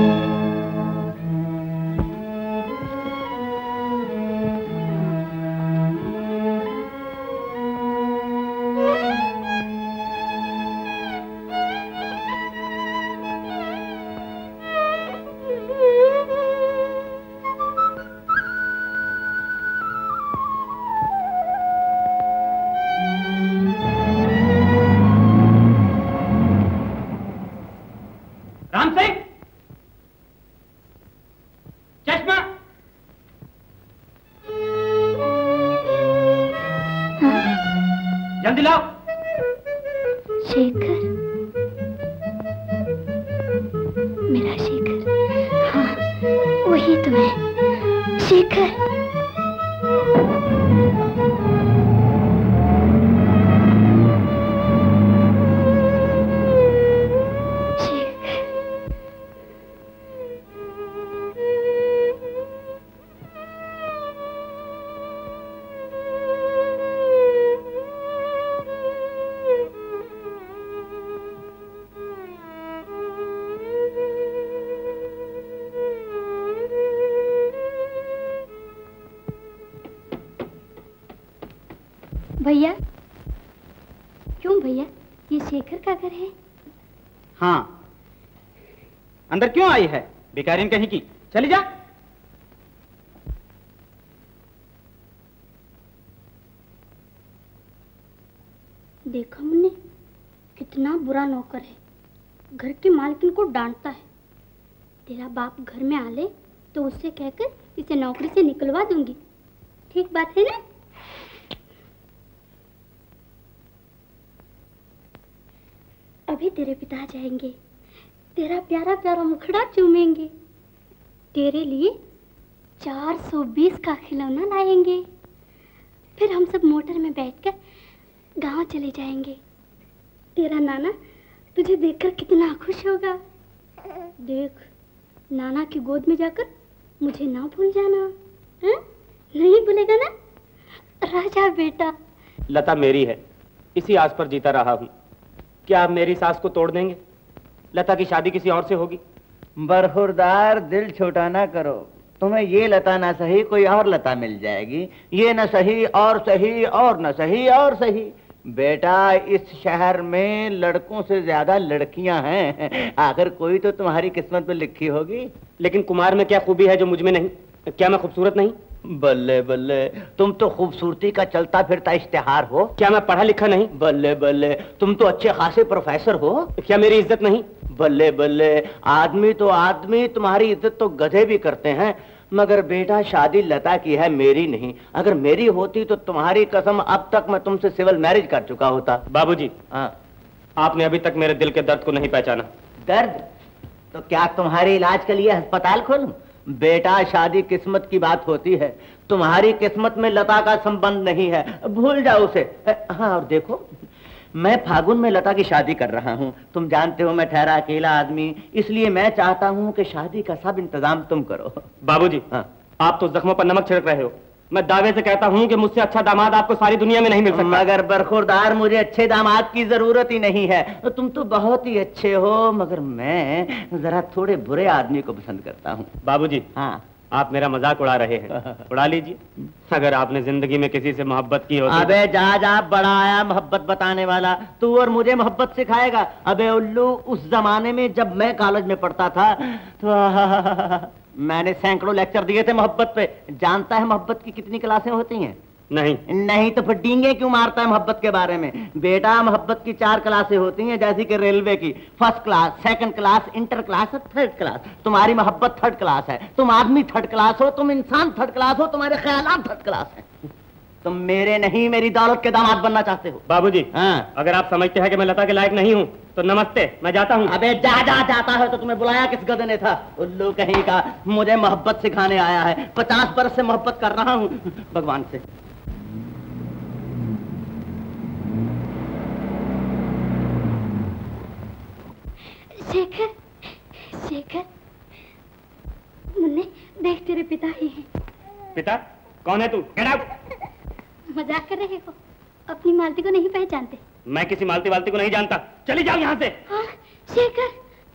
जल्दी लाओ। शेखर, मेरा शेखर। हाँ, वही तो है, शेखर। भैया, क्यों भैया, ये शेखर का घर है? हाँ। अंदर क्यों आई है भिखारिन कहीं की? चली जा। देखा मुन्ने, कितना बुरा नौकर है, घर की मालकिन को डांटता है। तेरा बाप घर में आ ले तो उससे कहकर इसे नौकरी से निकलवा दूंगी। ठीक बात है ना? अभी तेरे पिता जाएंगे, तेरा प्यारा प्यारा मुखड़ा चूमेंगे, तेरे लिए 420 का खिलौना लाएंगे। फिर हम सब मोटर में बैठकर गांव चले जाएंगे। तेरा नाना तुझे देखकर कितना खुश होगा। देख, नाना की गोद में जाकर मुझे ना भूल जाना। है? नहीं भूलेगा ना? राजा बेटा। लता मेरी है, इसी आस पर जीता रहा हूँ। क्या आप मेरी सास को तोड़ देंगे? लता की शादी किसी और से होगी। बरखुरदार, दिल छोटा ना करो। तुम्हें ये लता ना सही कोई और लता मिल जाएगी। ये न सही और सही और न सही और सही। बेटा, इस शहर में लड़कों से ज्यादा लड़कियां हैं। आखिर कोई तो तुम्हारी किस्मत में लिखी होगी। लेकिन कुमार में क्या खूबी है जो मुझ में नहीं? क्या मैं खूबसूरत नहीं? बल्ले बल्ले, तुम तो खूबसूरती का चलता फिरता इश्तिहार हो। क्या मैं पढ़ा लिखा नहीं? बल्ले बल्ले, तुम तो अच्छे खासे प्रोफेसर हो। क्या मेरी इज्जत नहीं? बल्ले बल्ले, आदमी तो आदमी, तुम्हारी इज्जत तो गधे भी करते हैं। मगर बेटा, शादी लता की है, मेरी नहीं। अगर मेरी होती तो तुम्हारी कसम अब तक मैं तुमसे सिविल मैरिज कर चुका होता। बाबूजी, हाँ, आपने अभी तक मेरे दिल के दर्द को नहीं पहचाना। दर्द? तो क्या तुम्हारे इलाज के लिए अस्पताल खोलूं? बेटा, शादी किस्मत की बात होती है। तुम्हारी किस्मत में लता का संबंध नहीं है, भूल जाओ उसे। हाँ, और देखो, मैं फागुन में लता की शादी कर रहा हूँ। तुम जानते हो मैं ठहरा अकेला आदमी, इसलिए मैं चाहता हूँ कि शादी का सब इंतजाम तुम करो। बाबूजी, हाँ, आप तो जख्मों पर नमक छिड़क रहे हो। मैं दावे से कहता हूँ कि मुझसे अच्छा दामाद आपको सारी दुनिया में नहीं मिल सकता। मगर बरखुरदार, मुझे अच्छे दामाद की जरूरत ही नहीं है। तुम तो बहुत ही अच्छे हो, मगर मैं जरा थोड़े बुरे आदमी को पसंद करता हूँ। बाबूजी, हाँ, आप मेरा मजाक उड़ा रहे हैं। उड़ा लीजिए। अगर आपने जिंदगी में किसी से मोहब्बत की हो तो... अबे जा बड़ा आया मोहब्बत बताने वाला, तू और मुझे मोहब्बत सिखाएगा? अबे उल्लू, उस जमाने में जब मैं कॉलेज में पढ़ता था तो मैंने सैकड़ों लेक्चर दिए थे मोहब्बत पे। जानता है मोहब्बत की कितनी क्लासें होती हैं? नहीं तो फिर डींगे क्यों मारता है मोहब्बत के बारे में? बेटा, मोहब्बत की 4 क्लासें होती हैं, जैसी कि रेलवे की, first class, second class, inter class और थर्ड क्लास। तुम्हारी मोहब्बत थर्ड क्लास है। तुम आदमी थर्ड क्लास हो, तुम इंसान थर्ड क्लास हो, तुम्हारे ख्यालात थर्ड क्लास है। तुम मेरे नहीं, मेरी दौलत के दामाद बनना चाहते हो। बाबूजी, हाँ। अगर आप समझते हैं कि मैं लता के लायक नहीं हूँ तो नमस्ते, मैं जाता हूँ। अबे जाता है तो तुम्हें बुलाया किस गधे ने था? उल्लू कहीं का, मुझे मोहब्बत सिखाने आया है। 50 बरस से मोहब्बत कर रहा हूँ भगवान से। शेखर, मुन्ने देख, तेरे पिता ही हैं। पिता? कौन है तू? Get out. मजाक कर रहे हो? अपनी मालती को नहीं पहचानते? मैं किसी मालती वालती को नहीं जानता। चली जाओ यहाँ से। हाँ, शेखर।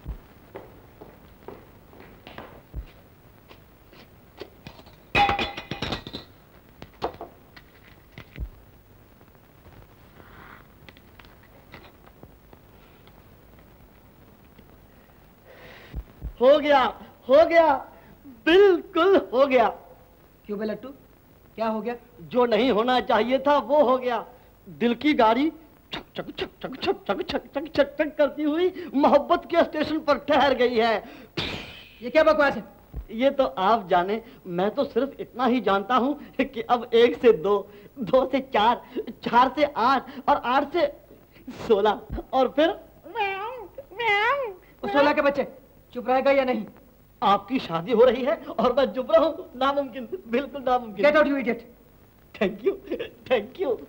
हो गया, बिल्कुल हो गया। क्यों बे लट्टू, क्या हो गया? जो नहीं होना चाहिए था वो हो गया। दिल की गाड़ी छक छक छक छक छक छक छक छक छक छक करती हुई मोहब्बत के स्टेशन पर ठहर गई है। ये क्या बकवास है? ये तो आप जाने, मैं तो सिर्फ इतना ही जानता हूँ कि अब 1 से 2, 2 से 4, 4 से 8 और 8 से 16 और फिर 16 के बच्चे। चुप रहेगा या नहीं? आपकी शादी हो रही है और मैं चुप रहा हूँ? नामुमकिन, बिल्कुल नामुमकिन। Get out you idiot. Thank you, thank you.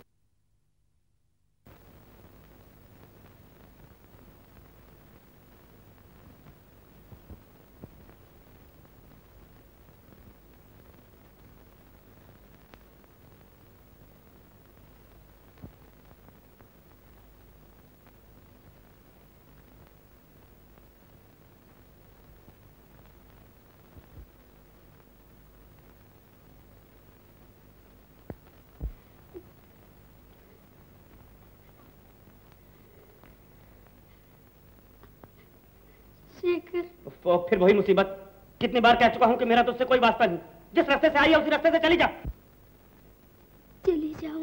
फिर वही मुसीबत। कितनी बार कह चुका हूं कि मेरा तुझसे कोई वास्ता नहीं। जिस रास्ते से आई है उसी रास्ते से चली जा। चली जाऊं?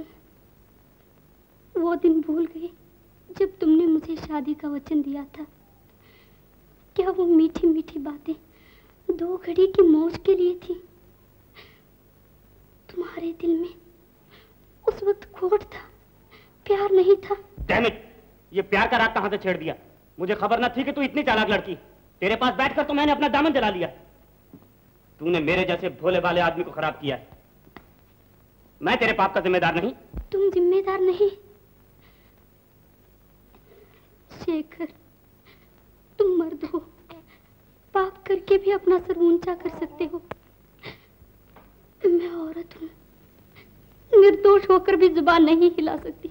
वो दिन भूल गई जब तुमने मुझे शादी का वचन दिया था। क्या वो मीठी मीठी बातें 2 घड़ी की मौज के लिए थी? तुम्हारे दिल में उस वक्त खोट था, प्यार नहीं था। डैम इट, ये प्यार का राग कहां से छेड़ दिया? मुझे खबर न थी कि तू इतनी चालाक लड़की। तेरे पास बैठकर तो मैंने अपना दामन जला लिया। तूने मेरे जैसे भोले भाले आदमी को खराब किया है। मैं तेरे पाप का जिम्मेदार नहीं। तुम जिम्मेदार नहीं शेखर, तुम मर्द हो, पाप करके भी अपना सर ऊंचा कर सकते हो। मैं औरत हूं, निर्दोष होकर भी जुबान नहीं हिला सकती।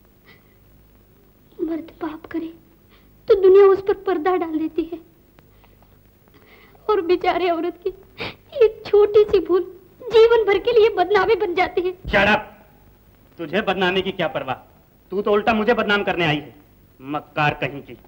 मर्द पाप करे तो दुनिया उस पर पर्दा डाल देती है और बेचारे औरत की एक छोटी सी भूल जीवन भर के लिए बदनामी बन जाती है। Shut up! तुझे बदनामी की क्या परवाह? तू तो उल्टा मुझे बदनाम करने आई है। मक्कार कहीं की।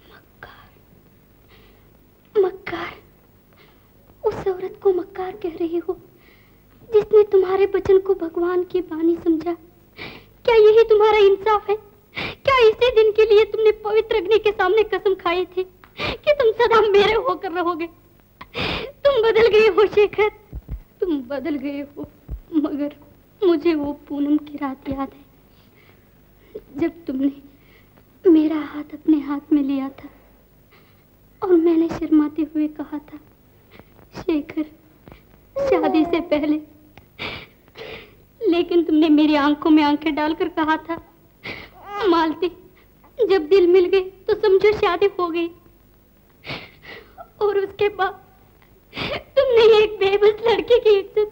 मक्कार? उस औरत को मक्कार कह रही हो जिसने तुम्हारे वचन को भगवान की बानी समझा? क्या यही तुम्हारा इंसाफ है? क्या इसी दिन के लिए तुमने पवित्र अग्नि के सामने कसम खाई थी कि तुम सदा मेरे होकर रहोगे? तुम बदल गए हो शेखर, तुम बदल गए हो। मगर मुझे वो पूनम की रात याद है जब तुमने मेरा हाथ अपने हाथ में लिया था और मैंने शर्माते हुए कहा था, शेखर शादी से पहले। लेकिन तुमने मेरी आंखों में आंखें डालकर कहा था, मालती जब दिल मिल गए तो समझो शादी हो गई। और उसके बाद तुमने एक बेबस लड़की की इज्जत।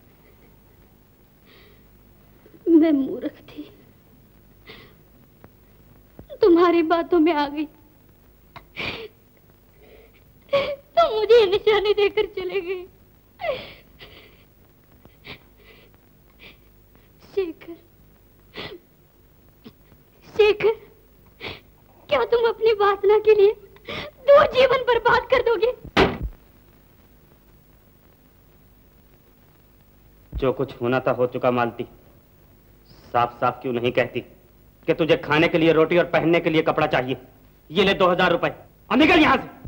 मैं मूर्ख थी, बातों में आ गई तो मुझे निशानी देकर चले गए। शेखर, शेखर, क्या तुम अपनी वासना के लिए 2 जीवन बर्बाद कर दोगे? जो कुछ होना था हो चुका मालती। साफ साफ क्यों नहीं कहती कि तुझे खाने के लिए रोटी और पहनने के लिए कपड़ा चाहिए? ये ले 2000 रुपए और निकल यहां से।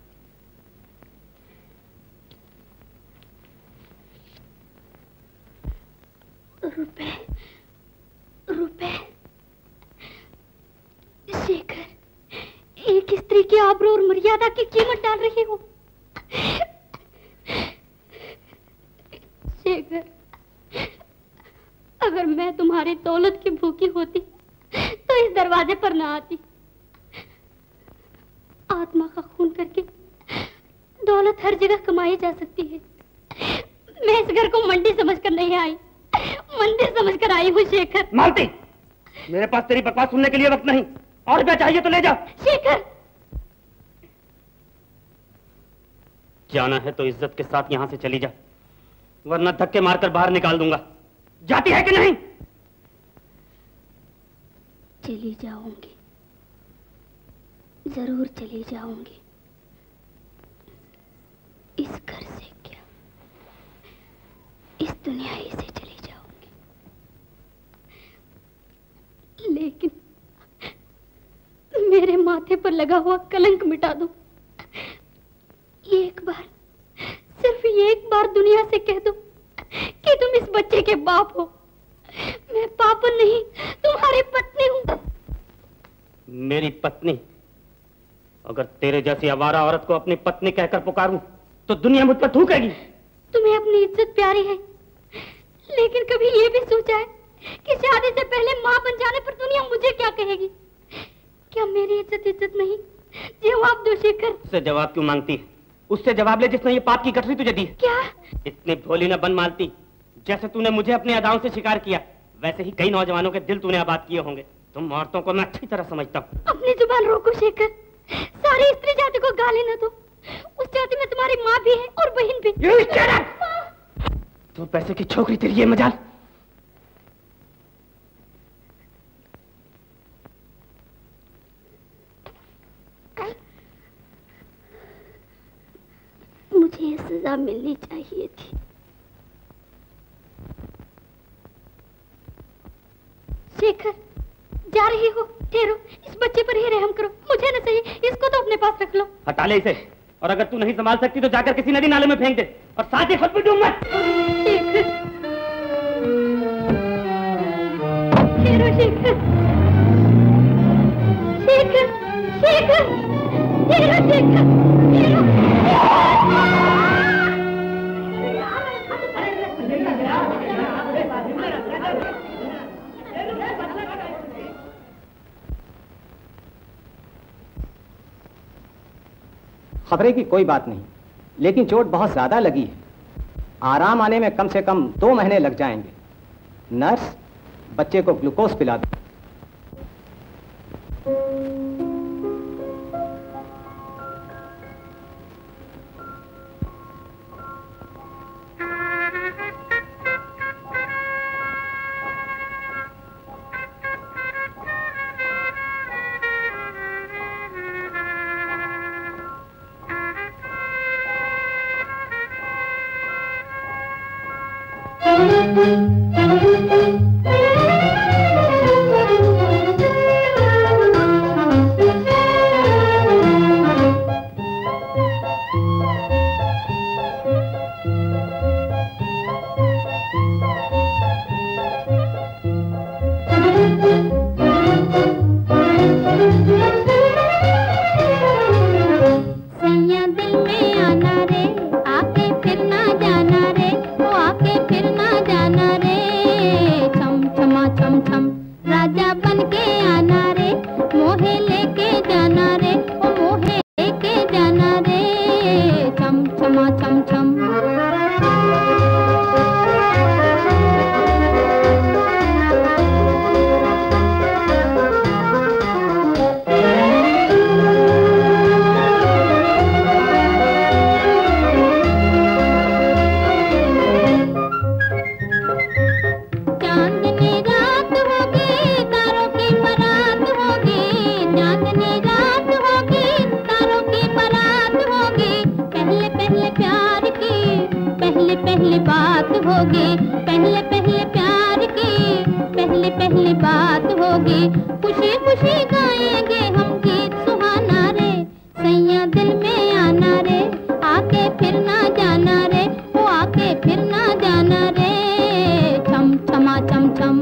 रुपए, रुपए। शेखर, एक स्त्री की आबरू और मर्यादा की कीमत डाल रही हो। शेखर, अगर मैं तुम्हारी दौलत की भूखी होती तो इस दरवाजे पर ना आती। आत्मा का खून करके दौलत हर जगह कमाई जा सकती है। मैं इस घर को मंडी समझकर नहीं आई, मंदिर समझकर आई हूँ। शेखर, मालती, मेरे पास तेरी बकवास सुनने के लिए वक्त नहीं। और क्या चाहिए तो ले जा। शेखर, जाना है तो इज्जत के साथ यहां से चली जा, वरना धक्के मारकर बाहर निकाल दूंगा। जाती है कि नहीं? चली जाऊंगी, जरूर चली जाऊंगी। इस घर से क्या, इस दुनिया ही से चली जाऊंगी। लेकिन मेरे माथे पर लगा हुआ कलंक मिटा दो। एक बार, सिर्फ एक बार दुनिया से कह दो कि तुम इस बच्चे के बाप हो। मैं पापन नहीं, तुम्हारी पत्नी हूं। मेरी पत्नी? अगर तेरे जैसी आवारा औरत को अपनी पत्नी कहकर पुकारूं तो दुनिया मुझ पर थूकेगी। तुम्हें अपनी इज्जत प्यारी है, लेकिन कभी ये भी सोचा है कि शादी से पहले मां बन जाने पर दुनिया मुझे क्या कहेगी? क्या मेरी इज्जत नहीं? जवाब दो शेखर। उससे जवाब क्यों मांगती है? उससे जवाब ले जिसने ये पाप की गठरी तुझे दी। क्या? इतनी भोली न बन मालती। जैसे तूने मुझे अपनी अदाओं से शिकार किया, वैसे ही कई नौजवानों के दिल तूने आबाद किए होंगे। तुम औरतों को मैं अच्छी तरह समझता हूँ। अपनी जुबान रोको शेखर। सारी स्त्री जाति को गाली न दो। उस जाति में तुम्हारी माँ भी है और बहन भी। तो पैसे की छोकरी तेरी ये मजाल। मुझे ये सजा मिलनी चाहिए थी। शेखर, जा रही हो? ठहरो, इस बच्चे पर ही रहम करो। मुझे न चाहिए, इसको तो अपने पास रख लो। हटा ले इसे, और अगर तू नहीं संभाल सकती तो जाकर किसी नदी नाले में फेंक दे, और साथ ही खुद भी डूब मत। शेखर, ठहरो शेखर, शेखर, शेखर, ठहरो शेखर, ठहरो। खबरें की कोई बात नहीं, लेकिन चोट बहुत ज्यादा लगी है। आराम आने में कम से कम 2 महीने लग जाएंगे। नर्स, बच्चे को ग्लूकोज पिला दो। पहली बात होगी, पहले पहले प्यार की पहली पहली बात होगी। खुशी खुशी गाएंगे हम गीत सुहाना रे, सैया दिल में आना रे, आके फिर ना जाना रे, वो आके फिर ना जाना रे, छम छमा छम छम।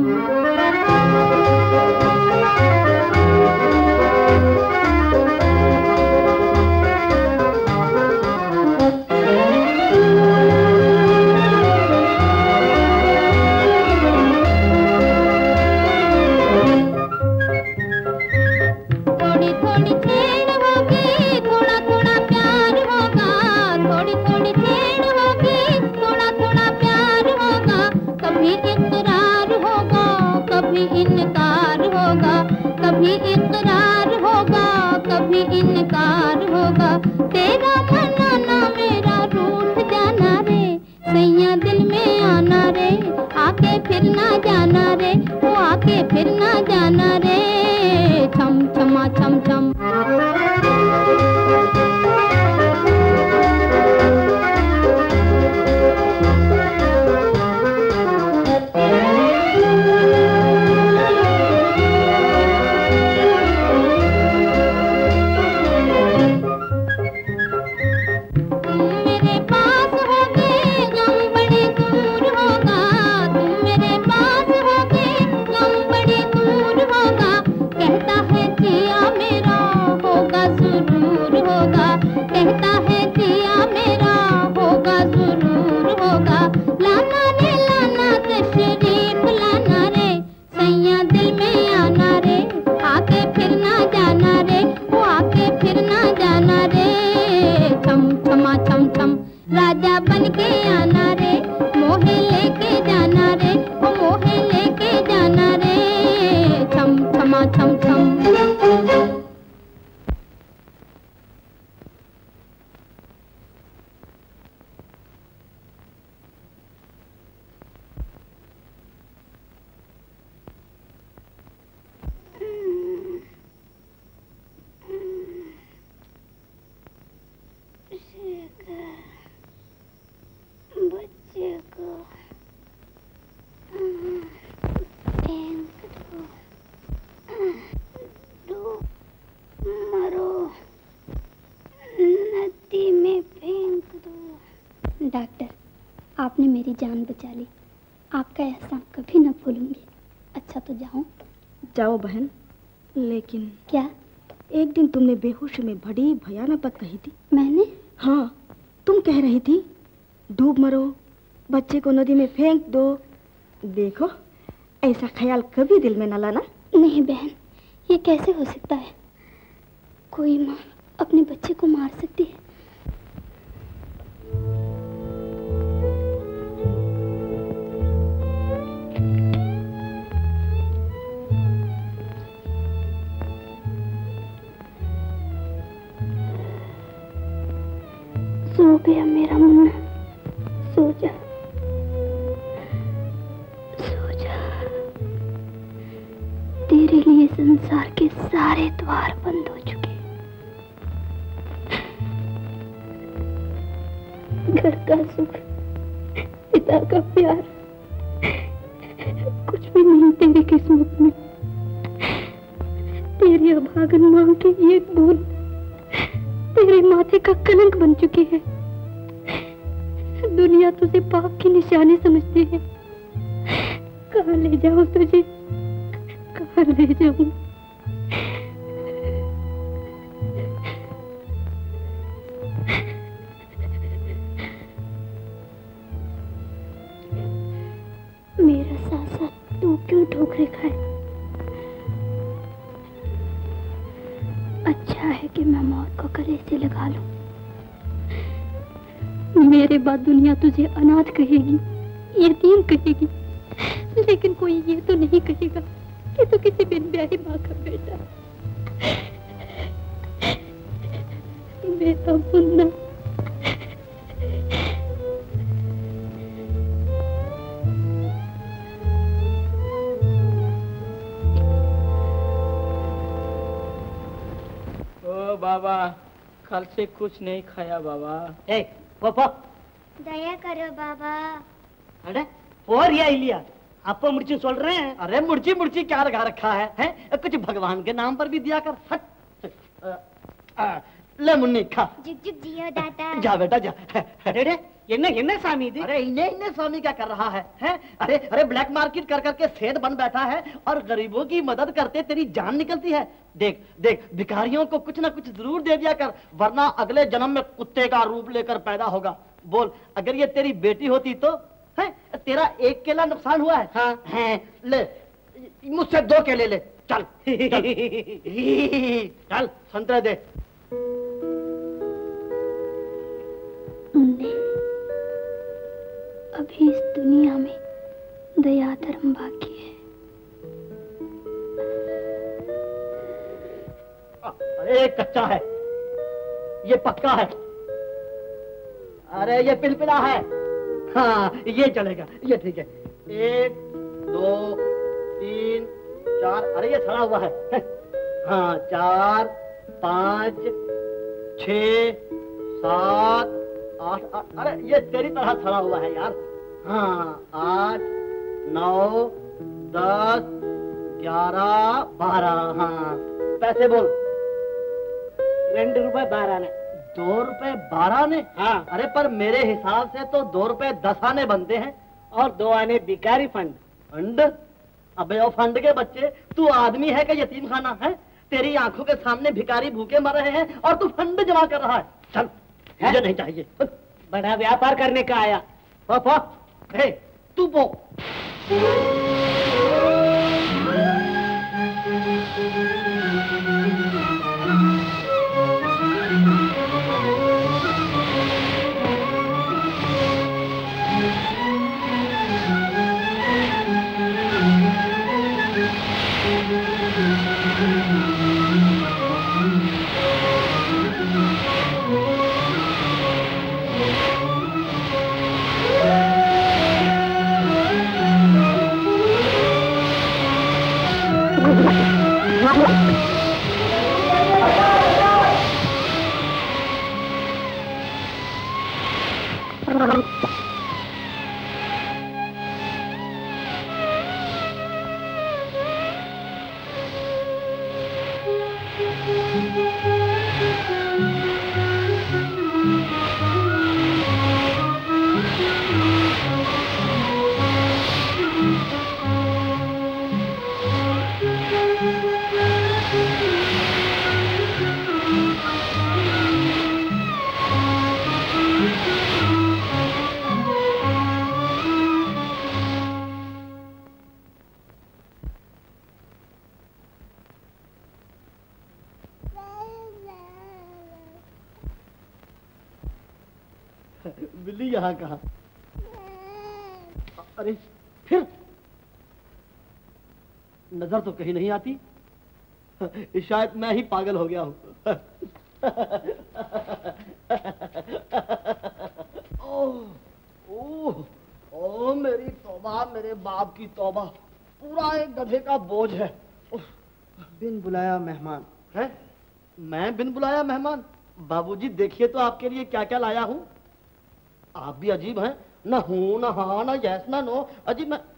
कभी इकरार होगा, कभी इनकार होगा, तेरा मनाना मेरा रूठ जाना रे, सैया दिल में आना रे, आके फिर ना जाना रे, वो आके फिर ना जाना रे, छम छमा छम छम। राजा बन के आना रे, मोहे लेके जाना रे, ओ मोहे लेके जाना रे, छम छमा छम छम। डॉक्टर, आपने मेरी जान बचा ली, आपका एहसान कभी न भूलूंगी। अच्छा तो जाऊं? जाओ बहन, लेकिन क्या? एक दिन तुमने बेहोशी में बड़ी भयानक बात कही थी। मैंने? हाँ, तुम कह रही थी डूब मरो, बच्चे को नदी में फेंक दो। देखो, ऐसा ख्याल कभी दिल में न लाना। नहीं बहन, ये कैसे हो सकता है? कोई माँ अपने बच्चे को मार सकती है? सो गया मेरा मुन्ना, सो जा, सो जा। तेरे लिए संसार के सारे द्वार बंद हो चुके। घर का सुख, पिता का प्यार, कुछ भी नहीं तेरी किस्मत में। तेरी अभागन मां की एक बूंद तेरे माथे का कलंक बन चुकी है। दुनिया तुझे पाप की निशानी समझती है। कहाँ ले जाऊं तुझे, कहाँ ले जाऊं? मेरा साथ साथ तू क्यों ठोकरे खाए? अच्छा है कि मैं मौत को गले से लगा लूं। मेरे बाद दुनिया तुझे अनाथ कहेगी, यतीम कहेगी, लेकिन कोई ये तो नहीं कहेगा कि तू किसी बिन ब्याही माँ का बेटा। बेटा मुन्ना, ओ बाबा, कल से कुछ नहीं खाया बाबा। ए, पापा, दया करो बाबा। अरे और ये लिया आपको मुर्ची सोल रहे हैं। अरे मुर्ची मुर्ची क्या लगा रखा है? कुछ भगवान के नाम पर भी दिया कर। हट ले मुन्नी खा। जुग जुग जियो दादा। जा बेटा जा। अरे इन्हें स्वामी दी। अरे इन्हें स्वामी क्या कर रहा है? अरे अरे ब्लैक मार्केट कर करके सेठ बन बैठा है और गरीबों की मदद करते तेरी जान निकलती है। देख देख भिखारियों को कुछ ना कुछ जरूर दे दिया कर, वरना अगले जन्म में कुत्ते का रूप लेकर पैदा होगा। बोल, अगर ये तेरी बेटी होती तो है? तेरा एक केला नुकसान हुआ है। हाँ है, ले मुझसे 2 केले ले। चल चल संतरे दे। मुन्ने, अभी इस दुनिया में दया धर्म बाकी है। अरे कच्चा है, ये पक्का है। अरे ये पिलपिला है। हाँ ये चलेगा, ये ठीक है। 1 2 3 4। अरे ये सड़ा हुआ है। हाँ 4 5 6 7 8। अरे ये तेरी तरह सड़ा हुआ है यार। हाँ 8 9 10 11 12। हाँ पैसे बोल। 2 रुपए 12 ने। 2 रुपए 12 आने? हाँ। अरे पर मेरे हिसाब से तो 2 रुपए 10 आने बनते हैं। और 2 आने भिखारी फंड। फंड? अबे ओ फंड के बच्चे, तू आदमी है कि यतीम खाना है? तेरी आंखों के सामने भिखारी भूखे मर रहे हैं और तू फंड जमा कर रहा है। चल मुझे नहीं चाहिए। बड़ा व्यापार करने का आया। पापा तू पो। बिल्ली यहाँ कहा? अरे फिर नजर तो कहीं नहीं आती। शायद मैं ही पागल हो गया हूँ। ओह मेरी तौबा, मेरे बाप की तौबा, पूरा एक गधे का बोझ है। बिन बुलाया मेहमान है? मैं बिन बुलाया मेहमान? बाबूजी देखिए तो आपके लिए क्या क्या लाया हूँ। आप भी अजीब हैं, ना हूं ना हाँ ना यस ना नो, अजीब। मैं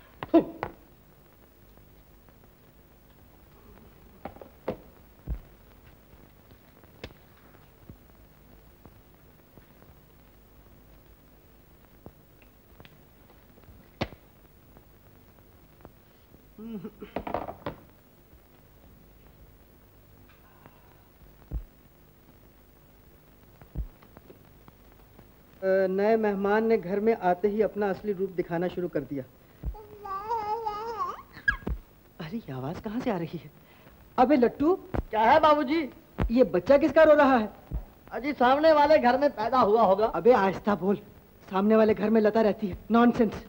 नए मेहमान ने घर में आते ही अपना असली रूप दिखाना शुरू कर दिया। अरे ये आवाज कहाँ से आ रही है? अबे लट्टू, क्या है बाबूजी? ये बच्चा किसका रो रहा है? अजी सामने वाले घर में पैदा हुआ होगा। अबे आहिस्ता बोल, सामने वाले घर में लता रहती है। नॉनसेंस।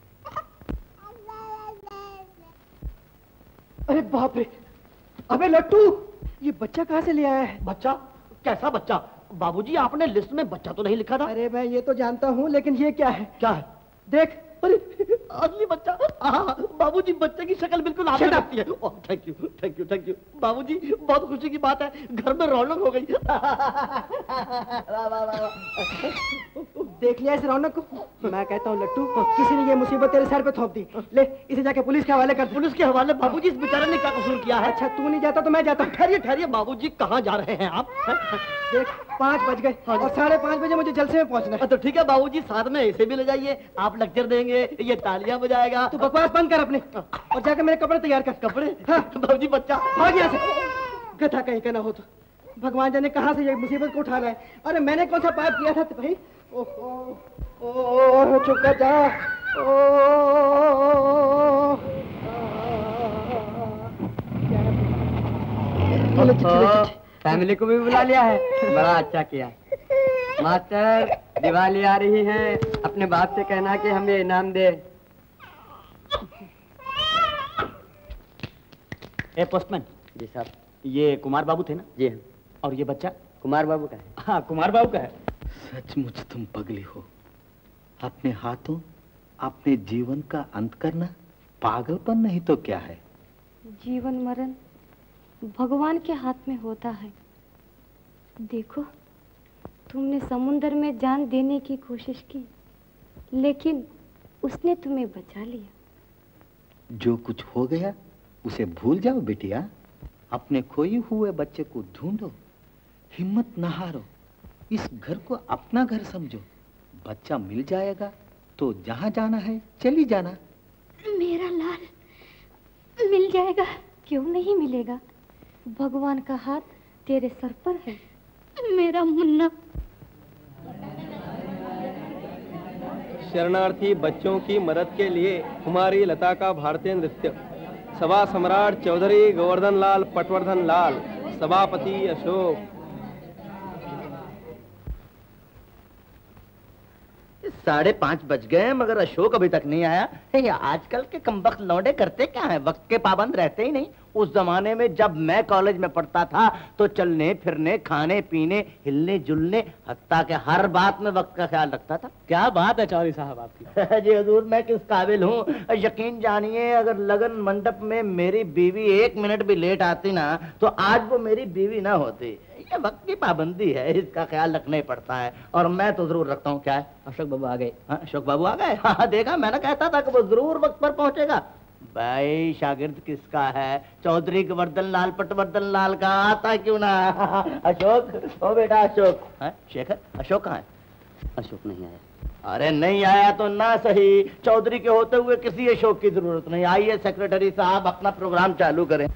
अरे बाप रे, अबे लट्टू, ये बच्चा कहाँ से ले आया है? बच्चा? कैसा बच्चा? बाबूजी आपने लिस्ट में बच्चा तो नहीं लिखा था। अरे मैं ये तो जानता हूँ, लेकिन ये क्या है? क्या है? देख। अरे असली बच्चा। बाबूजी बच्चे की शक्ल बिल्कुल आपने लगती है। Oh thank you thank you thank you बाबूजी, बहुत खुशी की बात है, घर में रौनक हो गई। देख लिया इस रौनक को। मैं कहता हूँ लट्टू, किसी ने ये मुसीबत तेरे सर पे थोप दी। ले इसे जाके पुलिस के हवाले कर। पुलिस के हवाले? बाबूजी, इस बेचारे ने क्या कसूर किया है? अच्छा तू नहीं जाता तो मैं जाता हूँ। ठहरिए ठहरिए बाबूजी, कहाँ जा रहे हैं आप? देख 5 बज गए और 5:30 बजे मुझे जलसे में पहुंचना है। तो ठीक है बाबूजी, साथ में इसे भी ले जाइए। आप लेक्चर देंगे, ये तालियां बजाएगा। तू बकवास बंद कर अपने और जाकर मेरे कपड़े तैयार कर। कपड़े? बाबूजी बच्चा भाग यहाँ से। गधा कहीं का ना हो तो। भगवान जाने कहाँ से ये मुसीबत को उठा रहा है। अरे मैंने कौन सा पाप किया था भाई? ओह चुप कर जा। फैमिली को भी बुला लिया है, बड़ा अच्छा किया। मास्टर, दिवाली आ रही है, अपने बाप से कहना कि हमें इनाम दे। ए पोस्टमैन। जी साहब। ये कुमार बाबू थे ना? जी हाँ। और ये बच्चा? कुमार बाबू का है। हाँ कुमार बाबू का है। सचमुच तुम पगली हो। अपने हाथों अपने जीवन का अंत करना पागलपन नहीं तो क्या है? जीवन मरण भगवान के हाथ में होता है। देखो, तुमने समुंदर में जान देने की कोशिश की, लेकिन उसने तुम्हें बचा लिया। जो कुछ हो गया उसे भूल जाओ बेटिया। अपने खोए हुए बच्चे को ढूंढो, हिम्मत न हारो, इस घर को अपना घर समझो। बच्चा मिल जाएगा तो जहां जाना है चली जाना। मेरा लाल मिल जाएगा, क्यों नहीं मिलेगा? भगवान का हाथ तेरे सर पर है। मेरा मुन्ना। शरणार्थी बच्चों की मदद के लिए कुमारी लता का भारतीय नृत्य। सभा सम्राट चौधरी गोवर्धन लाल पटवर्धन लाल, सभापति अशोक। 5:30 बज गए मगर अशोक अभी तक नहीं आया। ये आजकल के कमबख्त लौंडे करते क्या है, वक्त के पाबंद रहते ही नहीं। उस जमाने में जब मैं कॉलेज में पढ़ता था तो चलने फिरने, खाने पीने, हिलने जुलने, हत्ता के हर बात में वक्त का ख्याल रखता था। क्या बात है चौधरी साहब आपकी। जी हजूर, मैं किस काबिल हूँ यकीन जानिए। अगर लगन मंडप में मेरी बीवी 1 मिनट भी लेट आती ना तो आज वो मेरी बीवी ना होती। ये वक्त की पाबंदी है, इसका ख्याल रखना ही पड़ता है और मैं तो जरूर रखता हूँ। क्या है? अशोक बाबू आ गए। हाँ, अशोक बाबू आ गए। हाँ देखा, मैंने कहता था कि वो जरूर वक्त पर पहुंचेगा। भाई शागिर्द किसका है? चौधरी गोवर्धन लाल पटवर्धन लाल का, आता क्यों ना। अशोक, ओ बेटा अशोक। शेखर, अशोक कहाँ है? अशोक नहीं आया। अरे नहीं आया तो ना सही, चौधरी के होते हुए किसी अशोक की जरूरत नहीं। आइए सेक्रेटरी साहब, अपना प्रोग्राम चालू करें।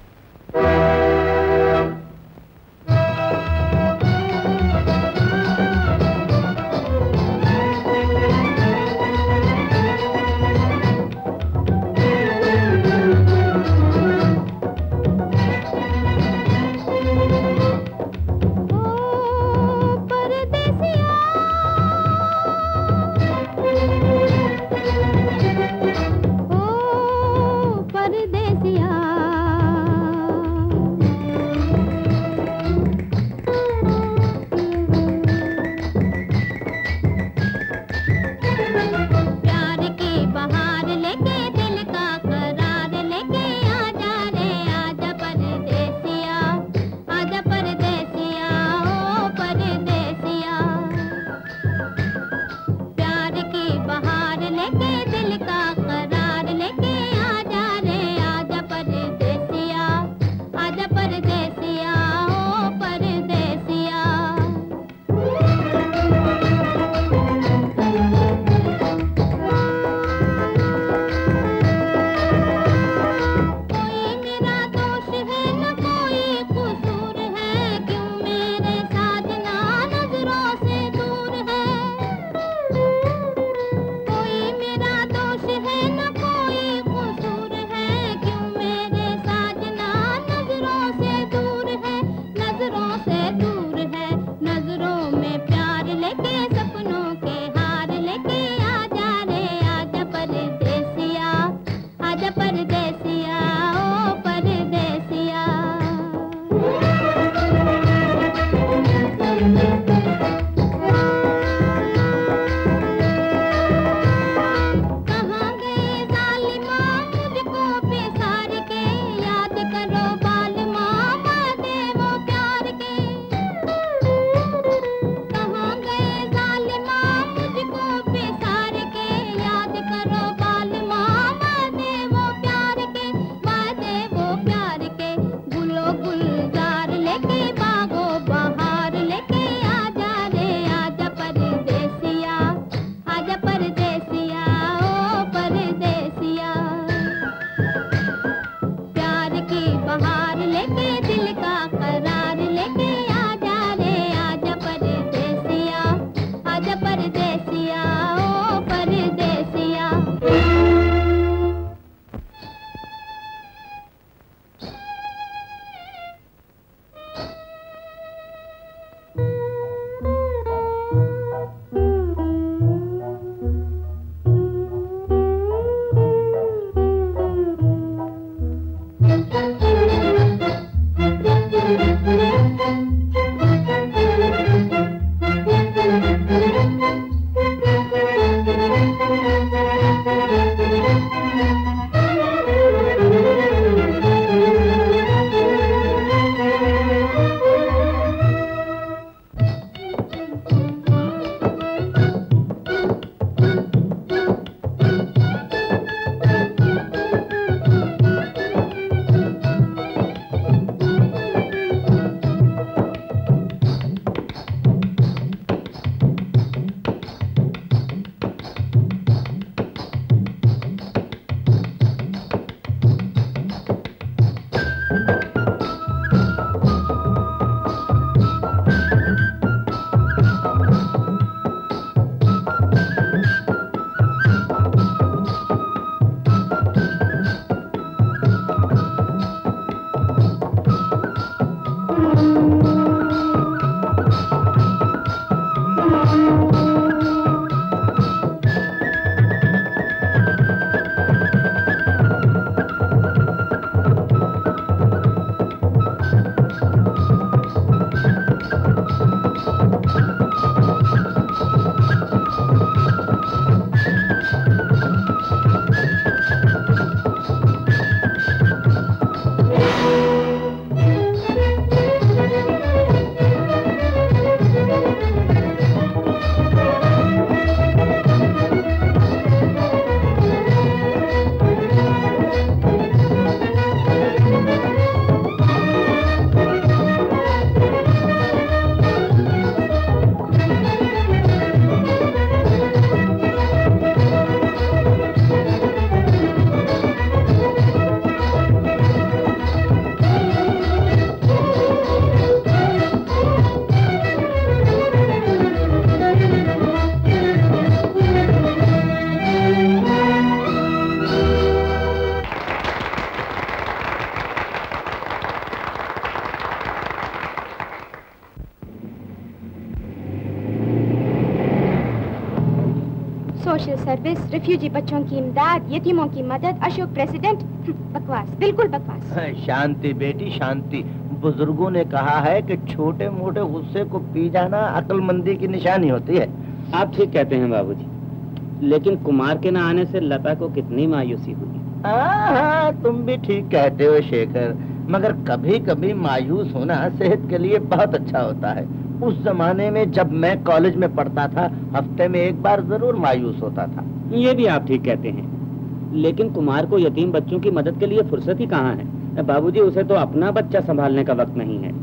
सोशल सर्विस, रिफ्यूजी बच्चों की इमदाद, यतीमों की मदद, अशोक प्रेसिडेंट। बकवास, बिल्कुल बकवास। शांति बेटी शांति। बुजुर्गों ने कहा है कि छोटे मोटे गुस्से को पी जाना अक्लमंदी की निशानी होती है। आप ठीक कहते हैं बाबूजी, लेकिन कुमार के न आने से लता को कितनी मायूसी हुई। हाँ, तुम भी ठीक कहते हो शेखर, मगर कभी कभी मायूस होना सेहत के लिए बहुत अच्छा होता है। उस जमाने में जब मैं कॉलेज में पढ़ता था, हफ्ते में एक बार जरूर मायूस होता था। ये भी आप ठीक कहते हैं, लेकिन कुमार को यतीम बच्चों की मदद के लिए फुर्सत ही कहाँ है। बाबूजी, उसे तो अपना बच्चा संभालने का वक्त नहीं है।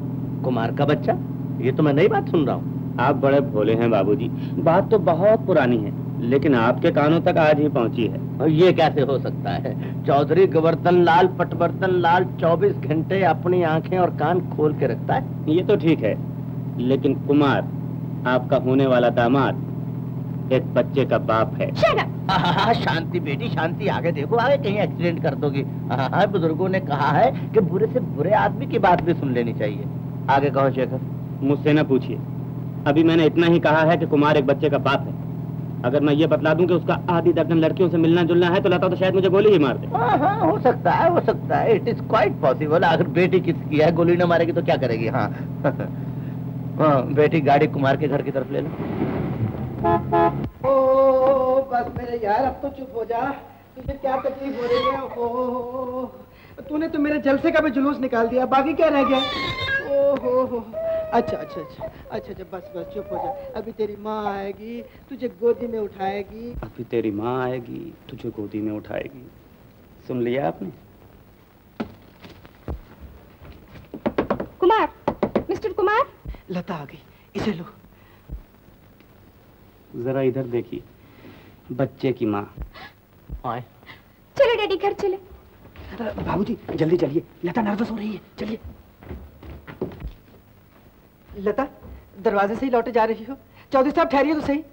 कुमार का बच्चा? ये तो मैं नई बात सुन रहा हूँ। आप बड़े भोले हैं बाबूजी। बात तो बहुत पुरानी है, लेकिन आपके कानों तक आज ही पहुँची है। ये कैसे हो सकता है? चौधरी गोवर्धन लाल पटवर्धन लाल 24 घंटे अपनी आंखें और कान खोल के रखता है। ये तो ठीक है, लेकिन कुमार आपका होने वाला दामाद एक बच्चे का बाप है। शांति बेटी शांति, आगे देखो, आगे कहीं एक्सीडेंट कर दोगी। बुजुर्गों ने कहा है कि बुरे से बुरे आदमी की बात भी सुन लेनी चाहिए। आगे कहो शेखर। मुझसे न पूछिए, अभी मैंने इतना ही कहा है कि कुमार एक बच्चे का बाप है। अगर मैं ये बतला दूं कि उसका आधी दर्जन लड़कियों से मिलना जुलना है तो लता तो शायद मुझे गोली ही मार दे। हो सकता है, हो सकता है। It is quite possible. अगर बेटी किसकी है, गोली न मारेगी तो क्या करेगी? हाँ बेटी, गाड़ी कुमार के घर की तरफ ले लो। ओ बस मेरे यार, अब तो चुप हो जा। तुझे क्या तकलीफ हो रही है? ओ तूने तो मेरे जलसे का भी जुलूस निकाल दिया, बाकी क्या रह गया? ओ अच्छा, बस चुप हो जा। अभी तेरी माँ आएगी, तुझे गोदी में उठाएगी। अभी तेरी माँ आएगी, तुझे गोदी में उठाएगी। सुन लिया आपने? कुमार, मिस्टर कुमार। लता आ गई, इसे लो। जरा इधर देखिए, बच्चे की माँ। चलो डैडी, घर चले। बाबूजी जल्दी चलिए, लता नर्वस हो रही है। चलिए। लता, दरवाजे से ही लौटे जा रही हो? चौधरी साहब ठहरिए तो सही।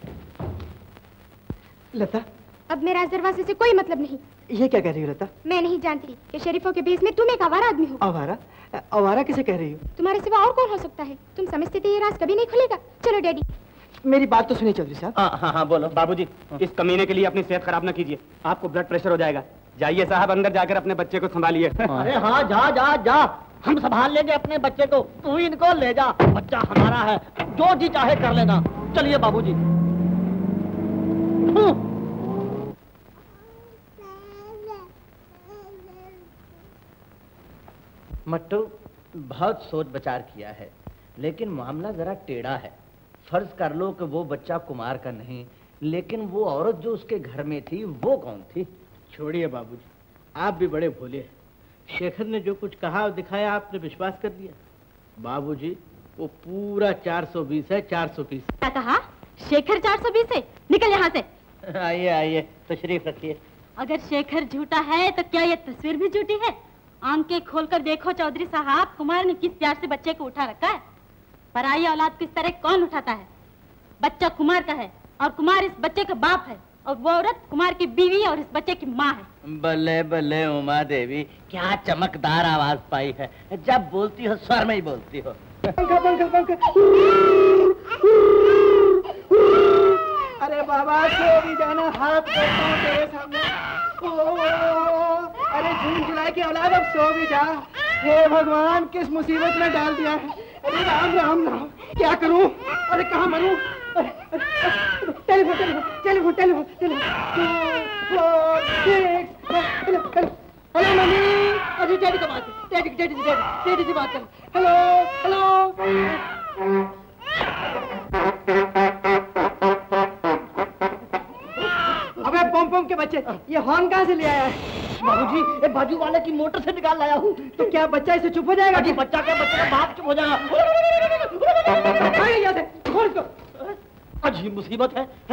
लता, अब मेरा इस दरवाजे से कोई मतलब नहीं। ये क्या कह रही हो लता? मैं नहीं जानती कि शरीफों के भेष में तुम एक आवारा आदमी हो। आवारा? आवारा किसे कह रही हो? तुम्हारे सिवा और कौन हो सकता है? तुम समझते थे ये राज कभी नहीं खुलेगा। चलो डैडी। मेरी बात तो सुनिए चौधरी साहब। हाँ बोलो। बाबूजी, इस कमीने के लिए अपनी सेहत खराब न कीजिए, आपको ब्लड प्रेशर हो जाएगा। जाइए साहब, अंदर जाकर अपने बच्चे को संभालिए। अरे हाँ, जा जा जा। हम संभाल लेंगे अपने बच्चे को, तू इनको ले जा, बच्चा हमारा है, जो जी चाहे कर लेना। चलिए बाबूजी। मट्टू, बहुत सोच विचार किया है, लेकिन मामला जरा टेढ़ा है। फर्ज कर लो कि वो बच्चा कुमार का नहीं, लेकिन वो औरत जो उसके घर में थी वो कौन थी? छोड़िए बाबूजी, आप भी बड़े भोले हैं। शेखर ने जो कुछ कहा और दिखाया आपने विश्वास कर लिया। बाबूजी, वो पूरा 420 है, 420। क्या कहा? शेखर 420 है? निकल यहाँ से। आइए आइए, तशरीफ रखिए। अगर शेखर झूठा है तो क्या ये तस्वीर भी झूठी है? आंखें खोलकर देखो चौधरी साहब, कुमार ने किस प्यार से बच्चे को उठा रखा है। पराई औलाद किस तरह कौन उठाता है? बच्चा कुमार का है और कुमार इस बच्चे का बाप है, और वो औरत कुमार की बीवी और इस बच्चे की माँ है। बल्ले बल्ले उमा देवी, क्या चमकदार आवाज पाई है। जब बोलती हो स्वर में ही बोलती हो। अरे बाबा, सो भी जाना, हाथ करता हूँ तेरे सामने। अरे जून जुलाई की औलाद, अब सो भी जा। हे भगवान, किस मुसीबत में डाल दिया है। अरे राम राम राम, क्या करूं? अरे कहाँ मरूं? Telephone telephone telephone telephone telephone. Hello mummy, अजी डैडी को बात कर, डैडी से बात कर। Hello hello. अबे पम के बच्चे, ये हॉर्न कहाँ से ले आया है? बाबूजी, एक बाजू वाले की मोटर से निकाल लाया हूँ। तो क्या बच्चा इसे चुप हो जाएगा? जी, बच्चा क्या, बच्चे का बाप चुप हो जाएगा। खोल इसको। अजीब मुसीबत है?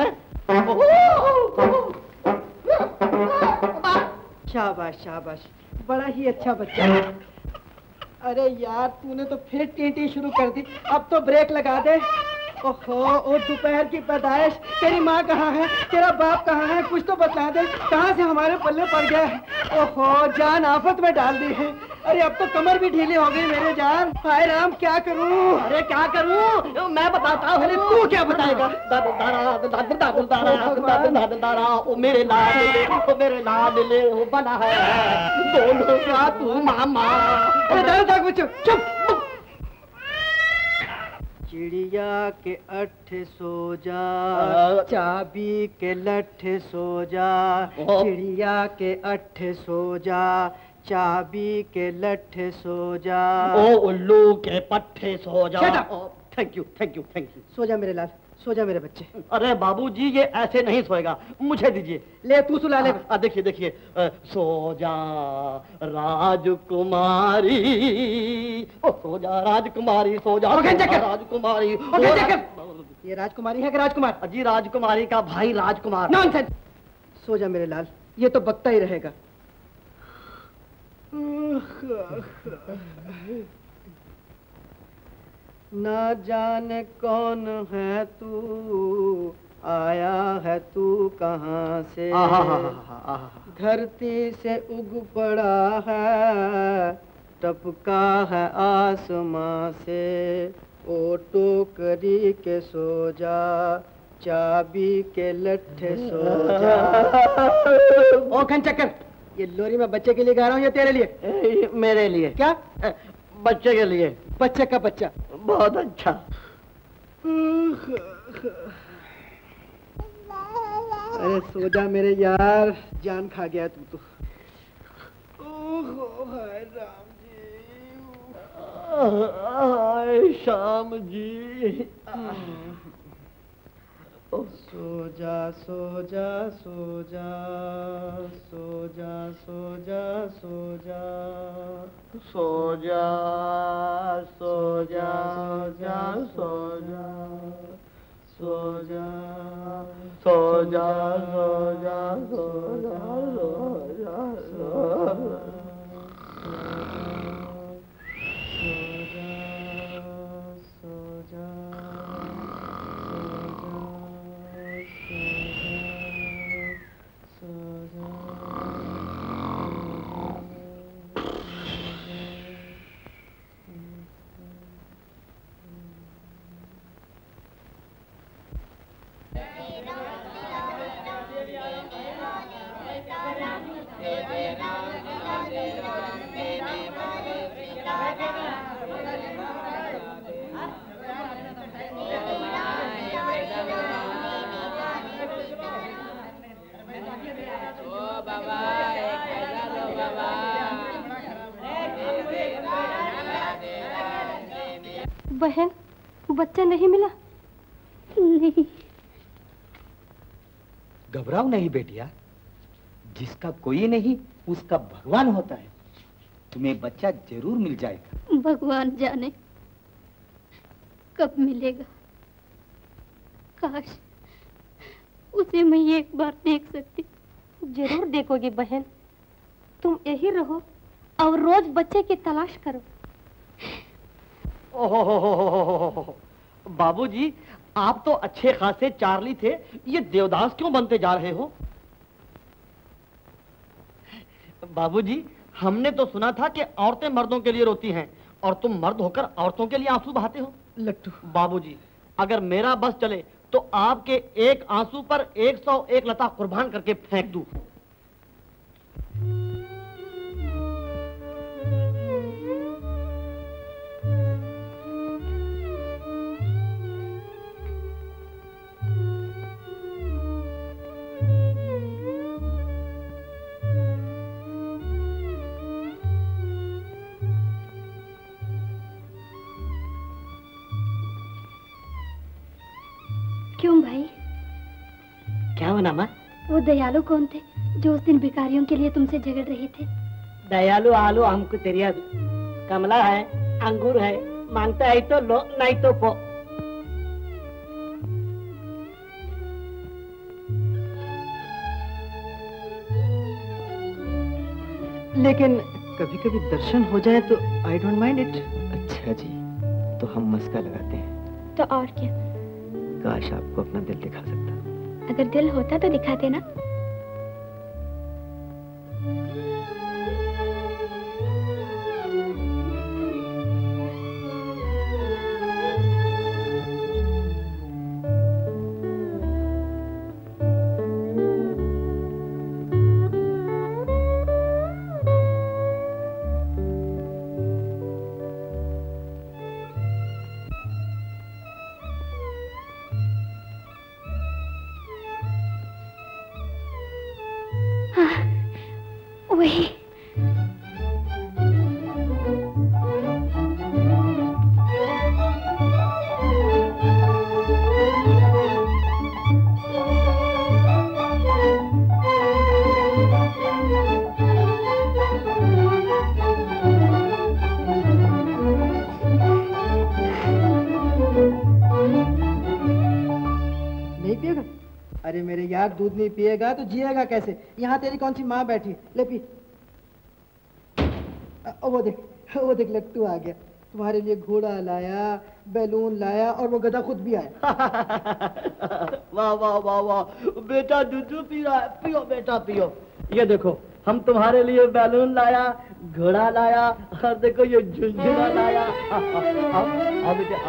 शाबाश शाबाश, बड़ा ही अच्छा बच्चा है। अरे यार, तूने तो फिर टीटी शुरू कर दी, अब तो ब्रेक लगा दे। ओहो, ओ दोपहर की पैदाइश, तेरी माँ कहाँ है, तेरा बाप कहाँ है, कुछ तो बता दे, कहाँ से हमारे पल्ले पड़ गया है। ओहो, जान आफत में डाल दी है। अरे अब तो कमर भी ढीली हो गई मेरे जान। हाय राम, क्या करूं? अरे क्या करूं? मैं बताता हूँ। अरे तू क्या बताएगा? ओ मेरे लाडले, ओ मेरे लाडले, वो बना है दोनों का तू मामा। अरे दादा कुछ चुप। चिड़िया के अठ सो जा, चाबी के लठ सो जा। चिड़िया के अठ सो जा, चाबी के लठ सो जा। ओ उल्लू के पट्टे सो जा। Thank you thank you thank you. सो जा मेरे लाल, सो जा मेरे बच्चे। अरे बाबूजी, ये ऐसे नहीं सोएगा, मुझे दीजिए। ले तू सुला ले। देखिए देखिए, सो जा राजकुमारी, ओ सो जा राजकुमारी, सो जा राजकुमारी। ये राजकुमारी है कि राजकुमार? जी, राजकुमारी का भाई राजकुमार। नॉनसेंस। सो जा मेरे लाल, ये तो बकता ही रहेगा। ना जाने कौन है तू, आया है तू कहाँ से। धरती से उग पड़ा है, टपका है आसमां से। ओ टोकरी के सो जा, चाबी के लट्ठे सो जा। ओ घनचक्कर, ये लोरी मैं बच्चे के लिए गा रहा हूँ या तेरे लिए? मेरे लिए। क्या? बच्चे के लिए। बच्चे का बच्चा। बहुत अच्छा। अरे सो जा मेरे यार, जान खा गया तू तो। हाय राम जी, हाय शाम जी। सो जा सो जा सो जा, सो जा सो जा सो जा, सो जा सो जा सो जा सो जा सो जा सो जा सो जा सो जा सो जा। बहन, बच्चा नहीं मिला? नहीं। घबराओ नहीं बेटिया, जिसका कोई नहीं उसका भगवान होता है। तुम्हें बच्चा जरूर मिल जाएगा। भगवान जाने कब मिलेगा। काश उसे मैं एक बार देख सकती। जरूर देखोगी बहन, तुम यही रहो और रोज बच्चे की तलाश करो। ओहो, बाबूजी, आप तो अच्छे खासे चार्ली थे, ये देवदास क्यों बनते जा रहे हो? बाबूजी, हमने तो सुना था कि औरतें मर्दों के लिए रोती हैं और तुम मर्द होकर औरतों के लिए आंसू बहाते हो। लट्टू बाबूजी, अगर मेरा बस चले तो आपके एक आंसू पर 101 लता कुर्बान करके फेंक दूं। क्यों भाई? क्या बना माँ? वो दयालु कौन थे जो उस दिन भिखारियों के लिए तुमसे झगड़ रहे थे? दयालु आलू हमको तेरिया कमला है, अंगूर है, मांगता है तो लो, नहीं तो पो। लेकिन कभी कभी दर्शन हो जाए तो आई डोंट माइंड इट। अच्छा जी, तो हम मस्का लगाते हैं। तो और क्या? काश आपको अपना दिल दिखा सकता। अगर दिल होता तो दिखाते ना। वही नहीं पिएगा? अरे मेरे यार, दूध नहीं पिएगा तो जिएगा कैसे? यहाँ तेरी कौन सी माँ बैठी, ले पी। वो देख लट्टू आ गया। तुम्हारे लिए घोड़ा लाया, बैलून लाया और वो गधा खुद भी आया। वाह वाह वाह वाह, बेटा दूध पी रहा है, पियो बेटा पियो। ये देखो, हम तुम्हारे लिए बैलून लाया, घोड़ा लाया और देखो ये झुंझुना लाया। आ बेटा,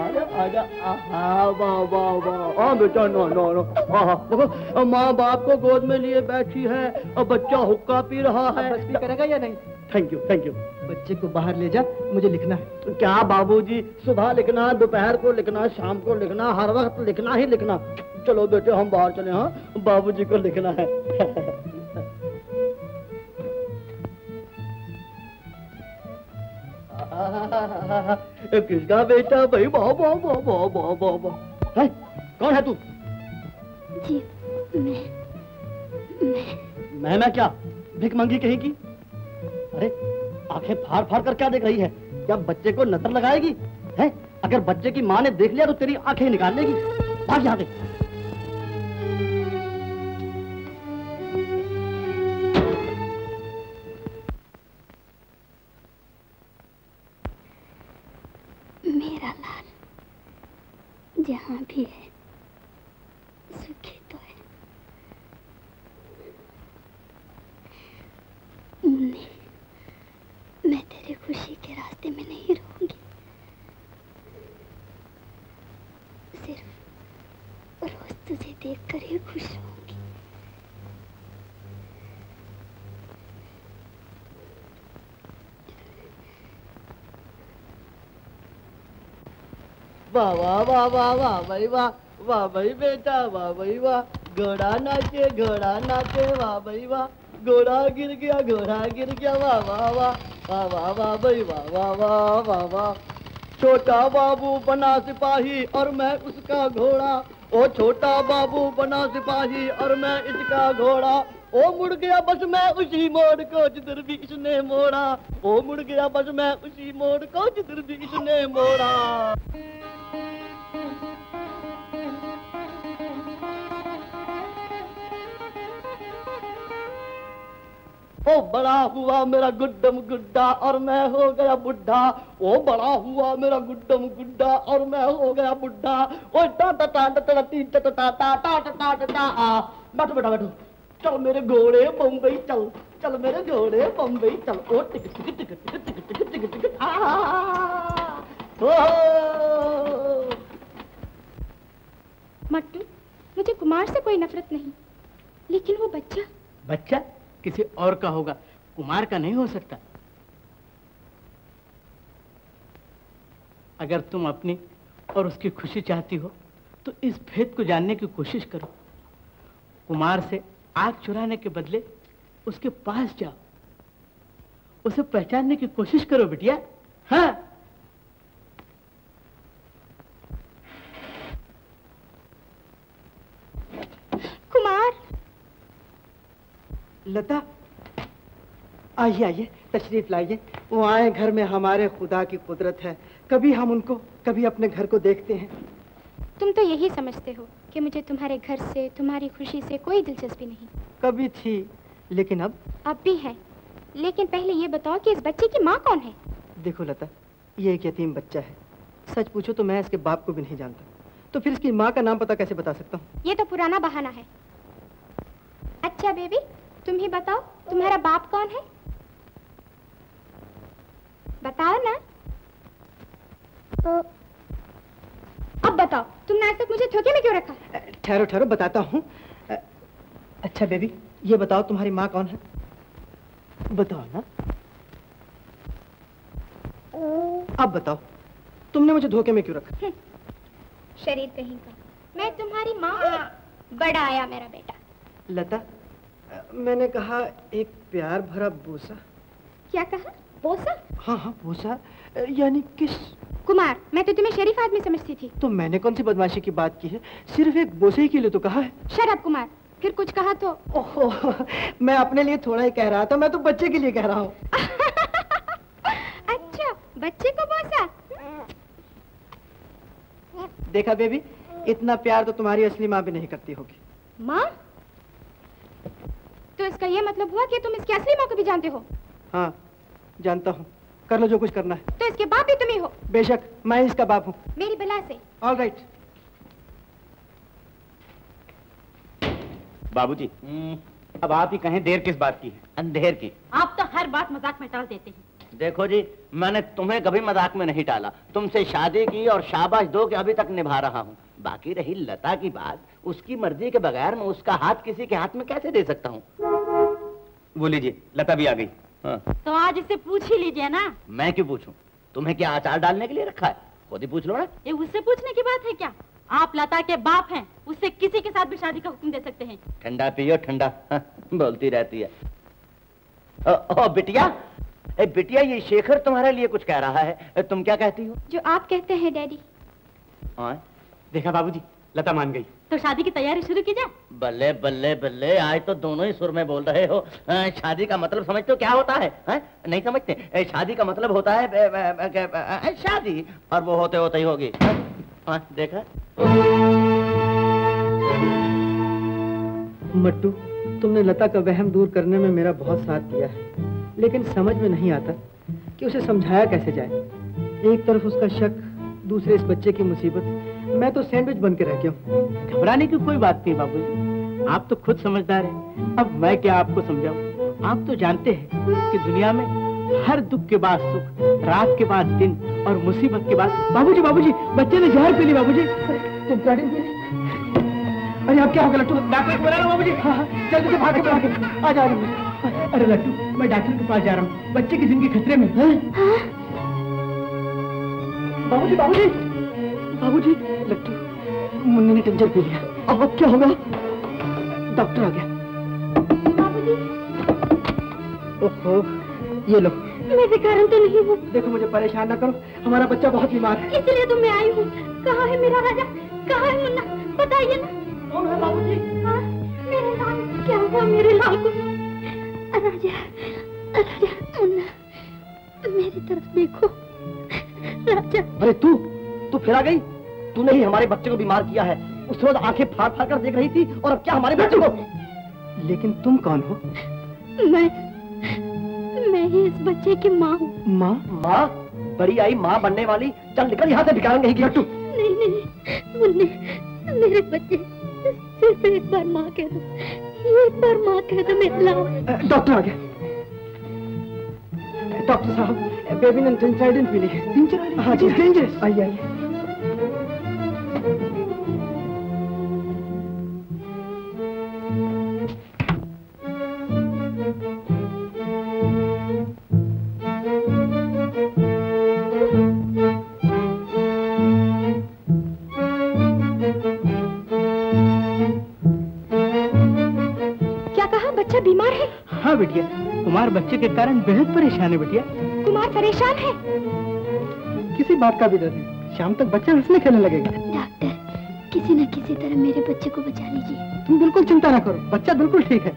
आ वाह वाह वाह। हाँ बेटा, नो नो नो। देखो, माँ बाप को गोद में लिए बैठी है और बच्चा हुक्का पी रहा है। बस भी करेगा या नहीं? Thank you thank you. बच्चे को बाहर ले जा, मुझे लिखना है। क्या बाबूजी, सुबह लिखना, दोपहर को लिखना, शाम को लिखना, हर वक्त लिखना ही लिखना। चलो बेटे, हम बाहर चले। हाँ, बाबूजी को लिखना है। किसका बेटा भाई? वाह वाह वाह वाह वाह वाह वाह। है? कौन है तू? जी मैं क्या भिख मंगी कहीं की? अरे आंखें फाड़ फाड़ कर क्या देख रही है? क्या बच्चे को नजर लगाएगी? है? अगर बच्चे की माँ ने देख लिया तो तेरी आंखें निकाल लेगी। भाग यहाँ से। मेरा लाल जहाँ भी है सुखी तो है। मुन्नी, मैं तेरी खुशी के रास्ते में नहीं रहूंगी। सिर्फ रोज तुझे देखकर ही खुश रहूंगी। वाह वाह वाह वाह वाह भाई वाह, वाह भाई बेटा, वाह भाई वाह। घोड़ा नाचे वाह भाई वाह। घोड़ा गिर गया, वाह वाह वाह, वाह वाह वाह भाई वाह वाह वाह वाह वाह। छोटा बाबू बना सिपाही और मैं उसका घोड़ा, ओ छोटा बाबू बना सिपाही और मैं इसका घोड़ा, ओ मुड़ गया बस मैं उसी मोड़ को जिधर भी इसने मोड़ा, ओ मुड़ गया बस मैं उसी मोड़ को जिधर भी इसने मोड़ा। ओ बड़ा हुआ मेरा गुड्डम गुड्डा और मैं हो गया बुढ़ा, ओ बड़ा हुआ मेरा गुड्डम गुड्डा और मैं हो गया बुढ़ा, ओ टा टा टा टा टा टी टा टा टा टा टा टा टा आ। बैठो बैठो बैठो, चल मेरे घोड़े बम्बई चल, चल मेरे घोड़े बम्बई चल, ओ टिक टिक टिक टिक टिक टिक टिक टिक आ। मट्टू, मुझे कुमार से कोई नफरत नहीं, लेकिन वो बच्चा। बच्चा किसी और का होगा, कुमार का नहीं हो सकता। अगर तुम अपनी और उसकी खुशी चाहती हो तो इस भेद को जानने की कोशिश करो। कुमार से आग चुराने के बदले उसके पास जाओ, उसे पहचानने की कोशिश करो बिटिया। हाँ, कुमार। लता, आइए आइए, तशरीफ लाइए। वो आए घर में हमारे खुदा की कुदरत है, कभी हम उनको कभी अपने घर को देखते हैं। तुम तो यही समझते हो कि मुझे तुम्हारे घर से, तुम्हारी खुशी से कोई दिलचस्पी नहीं। कभी थी, लेकिन अब भी है। लेकिन पहले ये बताओ कि इस बच्चे की माँ कौन है? देखो लता, ये एक यतीम बच्चा है। सच पूछो तो मैं इसके बाप को भी नहीं जानता, तो फिर इसकी माँ का नाम पता कैसे बता सकता हूँ? ये तो पुराना बहाना है। अच्छा बेबी, तुम ही बताओ, तुम्हारा बाप कौन है? बताओ ना। अब बताओ, तुमने आज तक मुझे धोखे में क्यों रखा? ठहरो ठहरो, बताता हूँ। अच्छा बेबी, ये बताओ तुम्हारी माँ कौन है? बताओ ना। अब बताओ, तुमने मुझे धोखे में क्यों रखा? शरीर कहीं का। मैं तुम्हारी माँ हूँ। बड़ा आया मेरा बेटा। लता, मैंने कहा एक प्यार भरा बोसा। क्या कहा? बोसा? हाँ हाँ, बोसा यानी किस? कुमार, मैं तो तुम्हें शरीफ आदमी समझती थी। तो मैंने कौन सी बदमाशी की बात की है? सिर्फ एक बोसे ही के लिए तो कहा है। शराब कुमार, फिर कुछ कहा तो? ओहो, मैं अपने लिए थोड़ा ही कह रहा था, मैं तो बच्चे के लिए कह रहा हूँ। अच्छा, बच्चे को बोसा? देखा बेबी, इतना प्यार तो तुम्हारी असली माँ भी नहीं करती होगी। माँ? तो इसका ये मतलब हुआ कि तुम इसकी असली माँ को भी जानते हो? हाँ, जानता हूँ। कर लो जो कुछ करना है। तो इसके बाप भी तुम ही हो? बेशक, मैं इसका बाप हूँ। मेरी बला से। All right. बाबूजी, अब आप ही कहें, देर किस बात की है? अंधेर की। आप तो हर बात मजाक में टाल देते हैं। देखो जी, मैंने तुम्हें कभी मजाक में नहीं टाला, तुमसे शादी की और शाबाश दो कि अभी तक निभा रहा हूँ। बाकी रही लता की बात, उसकी मर्जी के बगैर मैं उसका हाथ किसी के हाथ में कैसे दे सकता हूँ? वो लीजिए, लता भी आ गई। हाँ। तो आज इससे पूछ ही लीजिए ना। मैं क्यों पूछूं? तुम्हें क्या अचार डालने के लिए रखा है? खुद ही पूछ लो ना। ये उससे पूछने की बात है क्या? आप लता के बाप हैं, उससे किसी के साथ भी शादी का हुक्म दे सकते हैं। ठंडा पियो ठंडा। बोलती रहती है। ओ बिटिया, बिटिया, ये शेखर तुम्हारे लिए कुछ कह रहा है, तुम क्या कहती हो? जो आप कहते हैं डैडी। हाँ, देखा बाबूजी, लता मान गई। तो शादी की तैयारी शुरू की जाए। बल्ले बल्ले बल्ले, आज तो दोनों ही सुर में बोल रहे हो। शादी का मतलब समझते हो क्या होता है? नहीं समझते? शादी का मतलब होता है शादी, और वो होते होते ही होगी। देखा? मट्टू, तुमने लता का वहम दूर करने में मेरा बहुत साथ दिया है, लेकिन समझ में नहीं आता कि उसे समझाया कैसे जाए। एक तरफ उसका शक, दूसरे इस बच्चे की मुसीबत। मैं तो सैंडविच बन के रह गया हूँ। घबराने की कोई बात नहीं बाबूजी, आप तो खुद समझदार हैं। अब मैं क्या आपको समझाऊं? आप तो जानते हैं कि दुनिया में हर दुख के बाद सुख, रात के बाद दिन और मुसीबत के बाद। बाबूजी बाबूजी, बच्चे ने जहर पी ली। बाबूजी, तुम पी ली? अरे अब क्या होगा लट्टू? डॉक्टर को बुला लो बाबूजी। हाँ, जल्दी से भाग के आ जा। अरे लट्टू, मैं डॉक्टर के पास जा रहा हूँ, बच्चे की जिंदगी खतरे में है। बाबूजी बाबूजी बाबूजी, लट्टू, मुन्नी ने टेंशन पी लिया। अब क्या होगा? डॉक्टर आ गया। ओहो, ये लो, मेरे कारण तो नहीं हुआ। देखो मुझे परेशान न करो, हमारा बच्चा बहुत बीमार है। इसलिए तो मैं आई हूँ। कहाँ है मेरा राजा, कहाँ है मुन्ना, बताइए ना। कौन है बाबूजी? हाँ, मेरे लाल, क्या हुआ मेरे लाल को? राजा, राजा, मुन्ना, मेरी तरफ देखो। राजा। अरे तू फिर आ गई? तूने ही हमारे बच्चे को बीमार किया है। उस रोज आंखें फाड़ फाड़ कर देख रही थी, और अब क्या हमारे बच्चे को? लेकिन तुम कौन हो? मैं ही इस बच्चे की माँ हूँ। माँ? माँ? बड़ी आई माँ बनने वाली। चल निकल यहाँ से, भिखारन नहीं किया। नहीं, मुन्ने, मेरे बच्चे, सिर्फ एक बार माँ कह दो, एक बार माँ कह दो मेरे लाल। डॉक्टर आ गया। डॉक्टर साहब, बेबी ने इंसाइडेंट मिली है। हाँ जी, डेंजरस। आइए। बीमार है? हाँ बिटिया, कुमार बच्चे के कारण बेहद परेशान है बिटिया। कुमार परेशान है? किसी बात का भी डर नहीं, शाम तक बच्चा हंसने खेलने लगेगा। डॉक्टर, किसी न किसी तरह मेरे बच्चे को बचा लीजिए। तुम बिल्कुल चिंता ना करो, बच्चा बिल्कुल ठीक है।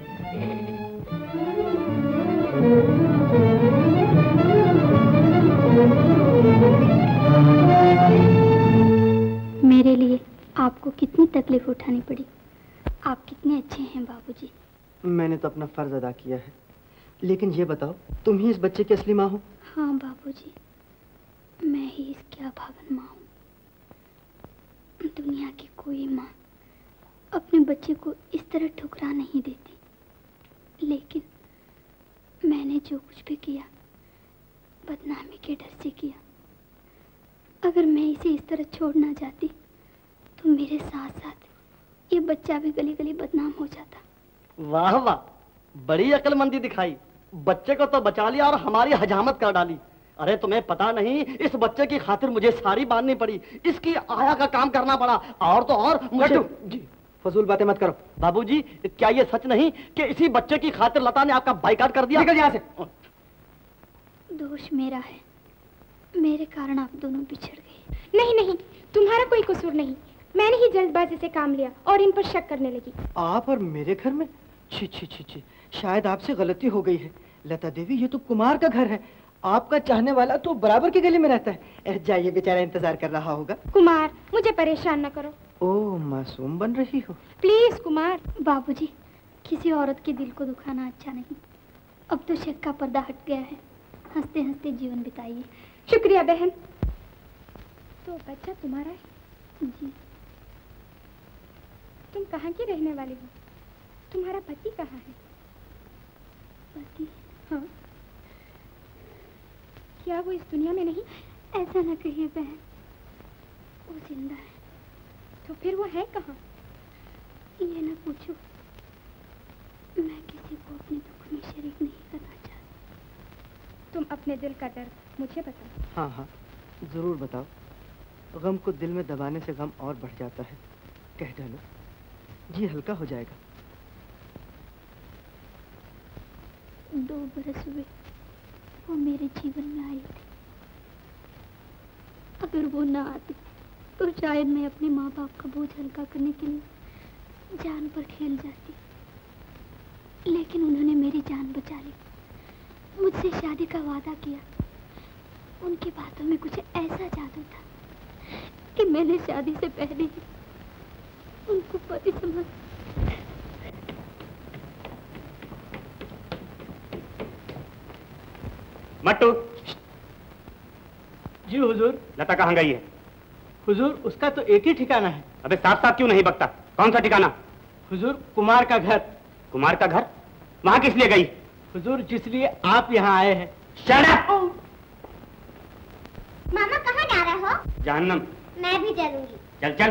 मेरे लिए आपको कितनी तकलीफ उठानी पड़ी। आप कितने अच्छे हैं बाबूजी। मैंने तो अपना फर्ज अदा किया है, लेकिन ये बताओ, तुम ही इस बच्चे की असली माँ हो? हाँ बाबूजी, मैं ही इसकी अभागन माँ हूँ। दुनिया की कोई माँ अपने बच्चे को इस तरह ठुकरा नहीं देती, लेकिन मैंने जो कुछ भी किया बदनामी के डर से किया। अगर मैं इसे इस तरह छोड़ ना जाती तो मेरे साथ साथ ये बच्चा भी गली गली बदनाम हो जाता। वाह वाह, बड़ी अक्लमंदी दिखाई। बच्चे को तो बचा लिया और हमारी हजामत कर डाली। अरे तुम्हें पता नहीं, इस बच्चे की खातिर मुझे सारी बांधनी पड़ी, इसकी आया का काम करना पड़ा, और तो और मुझे। जी, फजूल बातें मत करो। बाबूजी, क्या ये सच नहीं कि इसी बच्चे की खातिर लता ने आपका बाइकाट कर दिया? निकल यहाँ से। दोष मेरा है, मेरे कारण आप दोनों बिछड़ गए। नहीं, तुम्हारा कोई कसूर नहीं। मैंने ही जल्दबाजी से काम लिया और इन पर शक करने लगी। आप और मेरे घर में? छी छी छी छी, शायद आपसे गलती हो गई है। लता देवी, ये तो कुमार का घर है। आपका चाहने वाला तो बराबर की गली में रहता है। जाइए, बेचारा इंतजार कर रहा होगा। कुमार, मुझे परेशान न करो। ओह, मासूम बन रही हो। प्लीज कुमार। बाबूजी, किसी औरत के दिल को दुखाना अच्छा नहीं। अब तो शक का पर्दा हट गया है। हंसते हंसते जीवन बिताइए। शुक्रिया बहन। तो बच्चा तुम्हारा है? जी। तुम कहाँ की रहने वाली हो? तुम्हारा पति कहाँ है? पति? हाँ। क्या वो इस दुनिया में नहीं? ऐसा न कहिए बहन, वो जिंदा है। तो फिर वो है कहाँ? ये न पूछो, मैं किसी को अपने दुख में शरीक नहीं करना चाहती। तुम अपने दिल का दर्द मुझे बताओ। हाँ हाँ, जरूर बताओ। गम को दिल में दबाने से गम और बढ़ जाता है। कह डालो, जी हल्का हो जाएगा। 2 बरस हुए वो मेरे जीवन में आई थी। अगर वो ना आती तो शायद मैं अपने माँ बाप का बोझ हल्का करने के लिए जान पर खेल जाती, लेकिन उन्होंने मेरी जान बचा ली। मुझसे शादी का वादा किया। उनकी बातों में कुछ ऐसा जादू था कि मैंने शादी से पहले ही उनको पति समझ। मट्टू। जी हुजूर। लता कहाँ गई है? हुजूर, उसका तो एक ही ठिकाना है। अबे साफ साफ क्यों नहीं बकता? कौन सा ठिकाना? हुजूर, कुमार का घर। कुमार का घर? वहाँ किस लिए गई? हुजूर, जिसलिए आप यहाँ आए हैं। Shut up! मामा कहाँ जा रहे हो? जहन्नम। मैं भी चलूंगी। चल चल।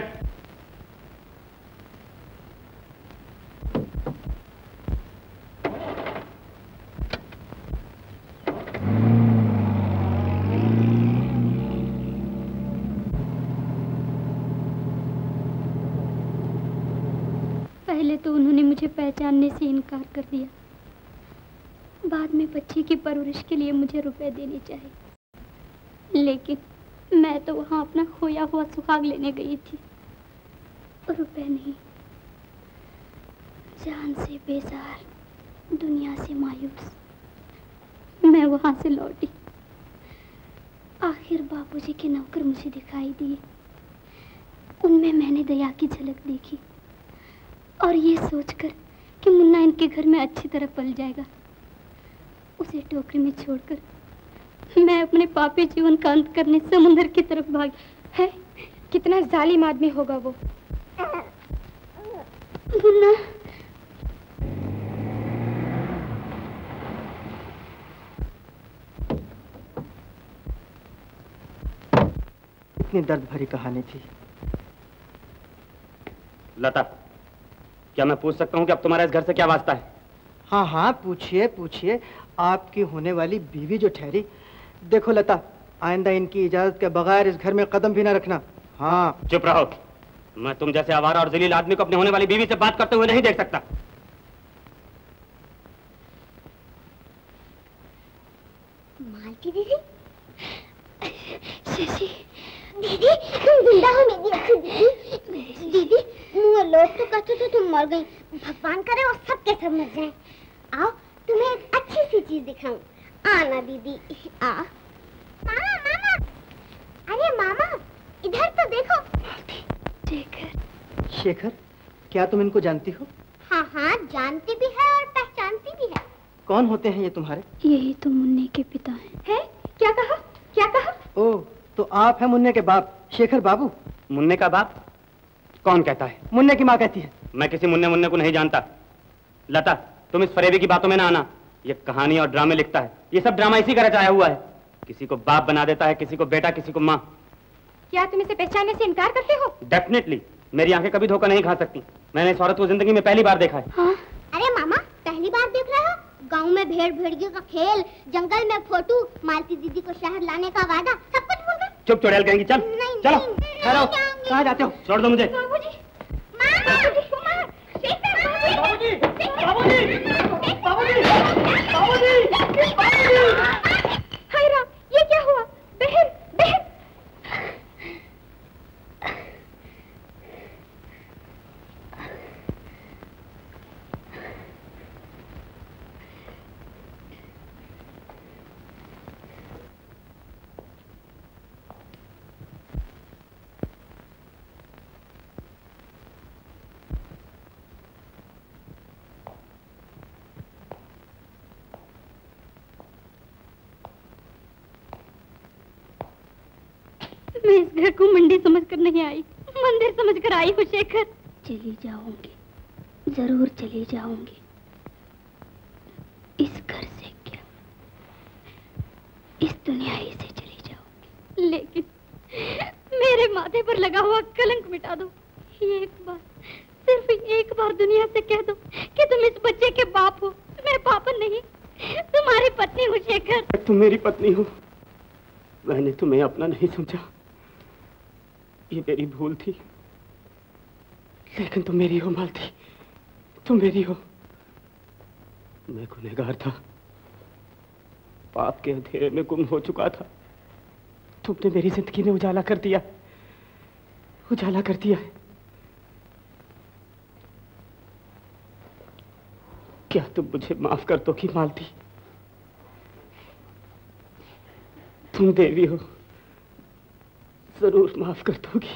पहले तो उन्होंने मुझे पहचानने से इनकार कर दिया, बाद में बच्चे की परवरिश के लिए मुझे रुपए देने चाहिए, लेकिन मैं तो वहाँ अपना खोया हुआ सुहाग लेने गई थी। रुपए नहीं, जान से बेजार, दुनिया से मायूस मैं वहाँ से लौटी। आखिर बाबूजी के नौकर मुझे दिखाई दिए। उनमें मैंने दया की झलक देखी और ये सोचकर कि मुन्ना इनके घर में अच्छी तरह पल जाएगा, उसे टोकरी में छोड़कर मैं अपने पापी जीवन का अंत करने समुद्र की तरफ भागी। है कितना जालिम आदमी होगा वो। मुन्ना, इतनी दर्द भरी कहानी थी। लता, क्या मैं पूछ सकता हूँ कि अब तुम्हारा इस घर से क्या वास्ता है? हाँ हाँ, पूछिए पूछिए। आपकी होने वाली बीवी जो ठहरी। देखो लता, आइंदा इनकी इजाजत के बगैर इस घर में कदम भी ना रखना। हाँ। चुप रहो। मैं तुम जैसे आवारा और जलील आदमी को अपने होने वाली बीवी से बात करते हुए नहीं देख सकता। मालती दीदी, शशि दीदी, तुम जिंदा हो मेरी अच्छी दीदी। दीदी, वो लोग तो कहते थे तुम मर गई। भगवान करे वो सब के सब मर जाएं। आओ तुम्हें एक अच्छी सी चीज दिखाऊं। आना दीदी, आ। मामा मामा, अरे मामा इधर तो देखो। शेखर। शेखर, क्या तुम इनको जानती हो? हाँ हाँ, जानती भी है और पहचानती भी है। कौन होते हैं ये तुम्हारे? यही तो मुन्ने के पिता हैं। है? क्या कहा? क्या कहा? ओह, तो आप हैं मुन्ने के बाप, शेखर बाबू। मुन्ने का बाप? कौन कहता है? मुन्ने की माँ कहती है। मैं किसी मुन्ने को नहीं जानता। लता, तुम इस फरेबी की बातों में ना आना। ये कहानी और ड्रामे लिखता है। ये सब ड्रामा इसी का रचाया हुआ है। किसी को बाप बना देता है, किसी को बेटा, किसी को माँ। क्या तुम इसे पहचानने से इनकार करते हो? डेफिनेटली। मेरी आंखें कभी धोखा नहीं खा सकती। मैंने इस औरत को जिंदगी में पहली बार देखा है। हाँ? अरे मामा, पहली बार देख रहे हो? गांव में भेड़ भेड़ियों का खेल, जंगल में फोटो, मालती दीदी को शहर लाने का वादा, सब कुछ भूल गए? चुप चुड़ैल कहेंगी। चल चलो। ठहरो, कहाँ जाते हो? छोड़ दो मुझे। बाबूजी, मामा, बाबूजी, हाय राम, ये क्या हुआ? बहन, बहन। मैं इस घर को मंडी समझकर नहीं आई, मंदिर समझकर आई हूँ शेखर। चली जाऊंगी, जरूर चली जाऊंगी। इस घर से क्या, इस दुनिया ही से चली जाऊंगी, लेकिन मेरे माथे पर लगा हुआ कलंक मिटा दो। एक बार, सिर्फ एक बार दुनिया से कह दो कि तुम इस बच्चे के बाप हो। मैं पापन नहीं, तुम्हारी पत्नी हूँ शेखर। तुम मेरी पत्नी हो। मैंने तुम्हें अपना नहीं समझा, ये मेरी भूल थी। लेकिन तुम मेरी हो मालती, तुम मेरी हो। मैं गुनहगार था, पाप के अंधेरे में गुम हो चुका था। तुमने मेरी जिंदगी में उजाला कर दिया, उजाला कर दिया है। क्या तुम मुझे माफ कर दो कि मालती? तुम देवी हो, जरूर माफ कर दोगी।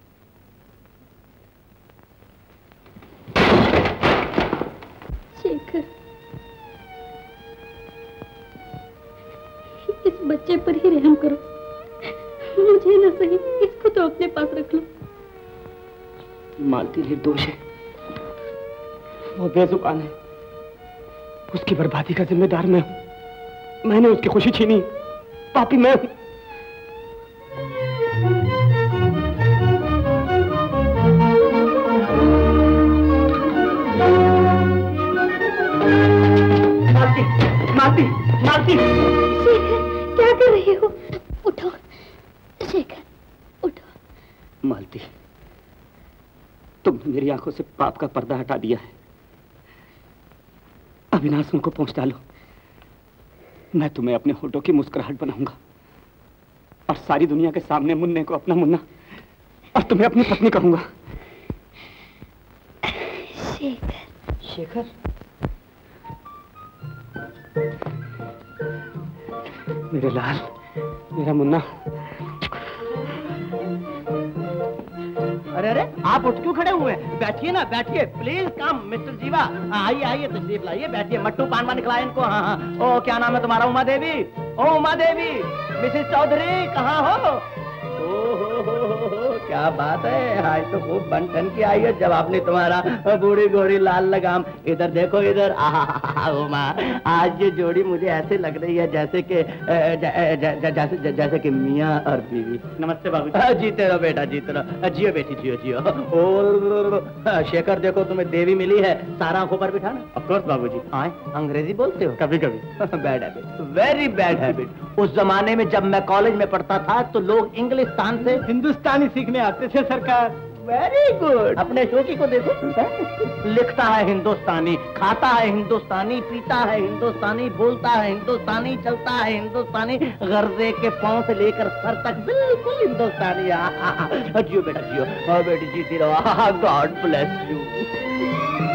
शेखर, इस बच्चे पर ही रहम करो। मुझे न सही, इसको तो अपने पास रख लो। मालती निर्दोष है, वो बेजुबान है। उसकी बर्बादी का जिम्मेदार मैं हूं। मैंने उसकी खुशी छीनी, पापी मैं हूं। मालती, मालती। शेखर, क्या कर रही हो? उठो शेखर, उठो। मालती, तुमने मेरी आंखों से पाप का पर्दा हटा दिया है। अब इन आंसुओं को पोंछ डालो। मैं तुम्हें अपने होठों की मुस्कुराहट बनाऊंगा और सारी दुनिया के सामने मुन्ने को अपना मुन्ना और तुम्हें अपनी पत्नी कहूंगा। शेखर। शेखर? मेरे लाल, मेरा मुन्ना। अरे अरे, आप उठ क्यों खड़े हुए हैं? बैठिए ना, बैठिए, प्लीज कम मिस्टर जीवा। आइए आइए, तशरीफ लाइए, बैठिए। मट्टू पान वान खिलाए इनको। हाँ हाँ। ओ क्या नाम है तुम्हारा? उमा देवी। ओ उमा देवी, मिसेस चौधरी कहाँ हो? हो, क्या बात है, आज तो खूब बन ठन के आई है जब आपने तुम्हारा बूढ़ी गोरी लाल लगाम। इधर देखो इधर। उमा, आज ये जोड़ी मुझे ऐसे लग रही है जैसे कि जैसे कि मियाँ और बीवी। नमस्ते बाबूजी। जीते रहो बेटा, जीते रहो। जियो बेटी, जियो जियो। ओ शेखर, देखो तुम्हें देवी मिली है, सारा आंखों पर बिठाना। ऑफ कोर्स बाबूजी। आए, अंग्रेजी बोलते हो? कभी कभी। Bad habit, very bad habit. उस जमाने में जब मैं कॉलेज में पढ़ता था तो लोग इंग्लिस्तान से हिंदुस्तानी सीखने आते थे सरकार। Very good. अपने शोकी को देखो, लिखता है हिंदुस्तानी, खाता है हिंदुस्तानी, पीता है हिंदुस्तानी, बोलता है हिंदुस्तानी, चलता है हिंदुस्तानी, गर्जे के पांव से लेकर सर तक बिल्कुल हिंदुस्तानी। जियो बेटा जियो, बेटी जीती रहो। God bless you.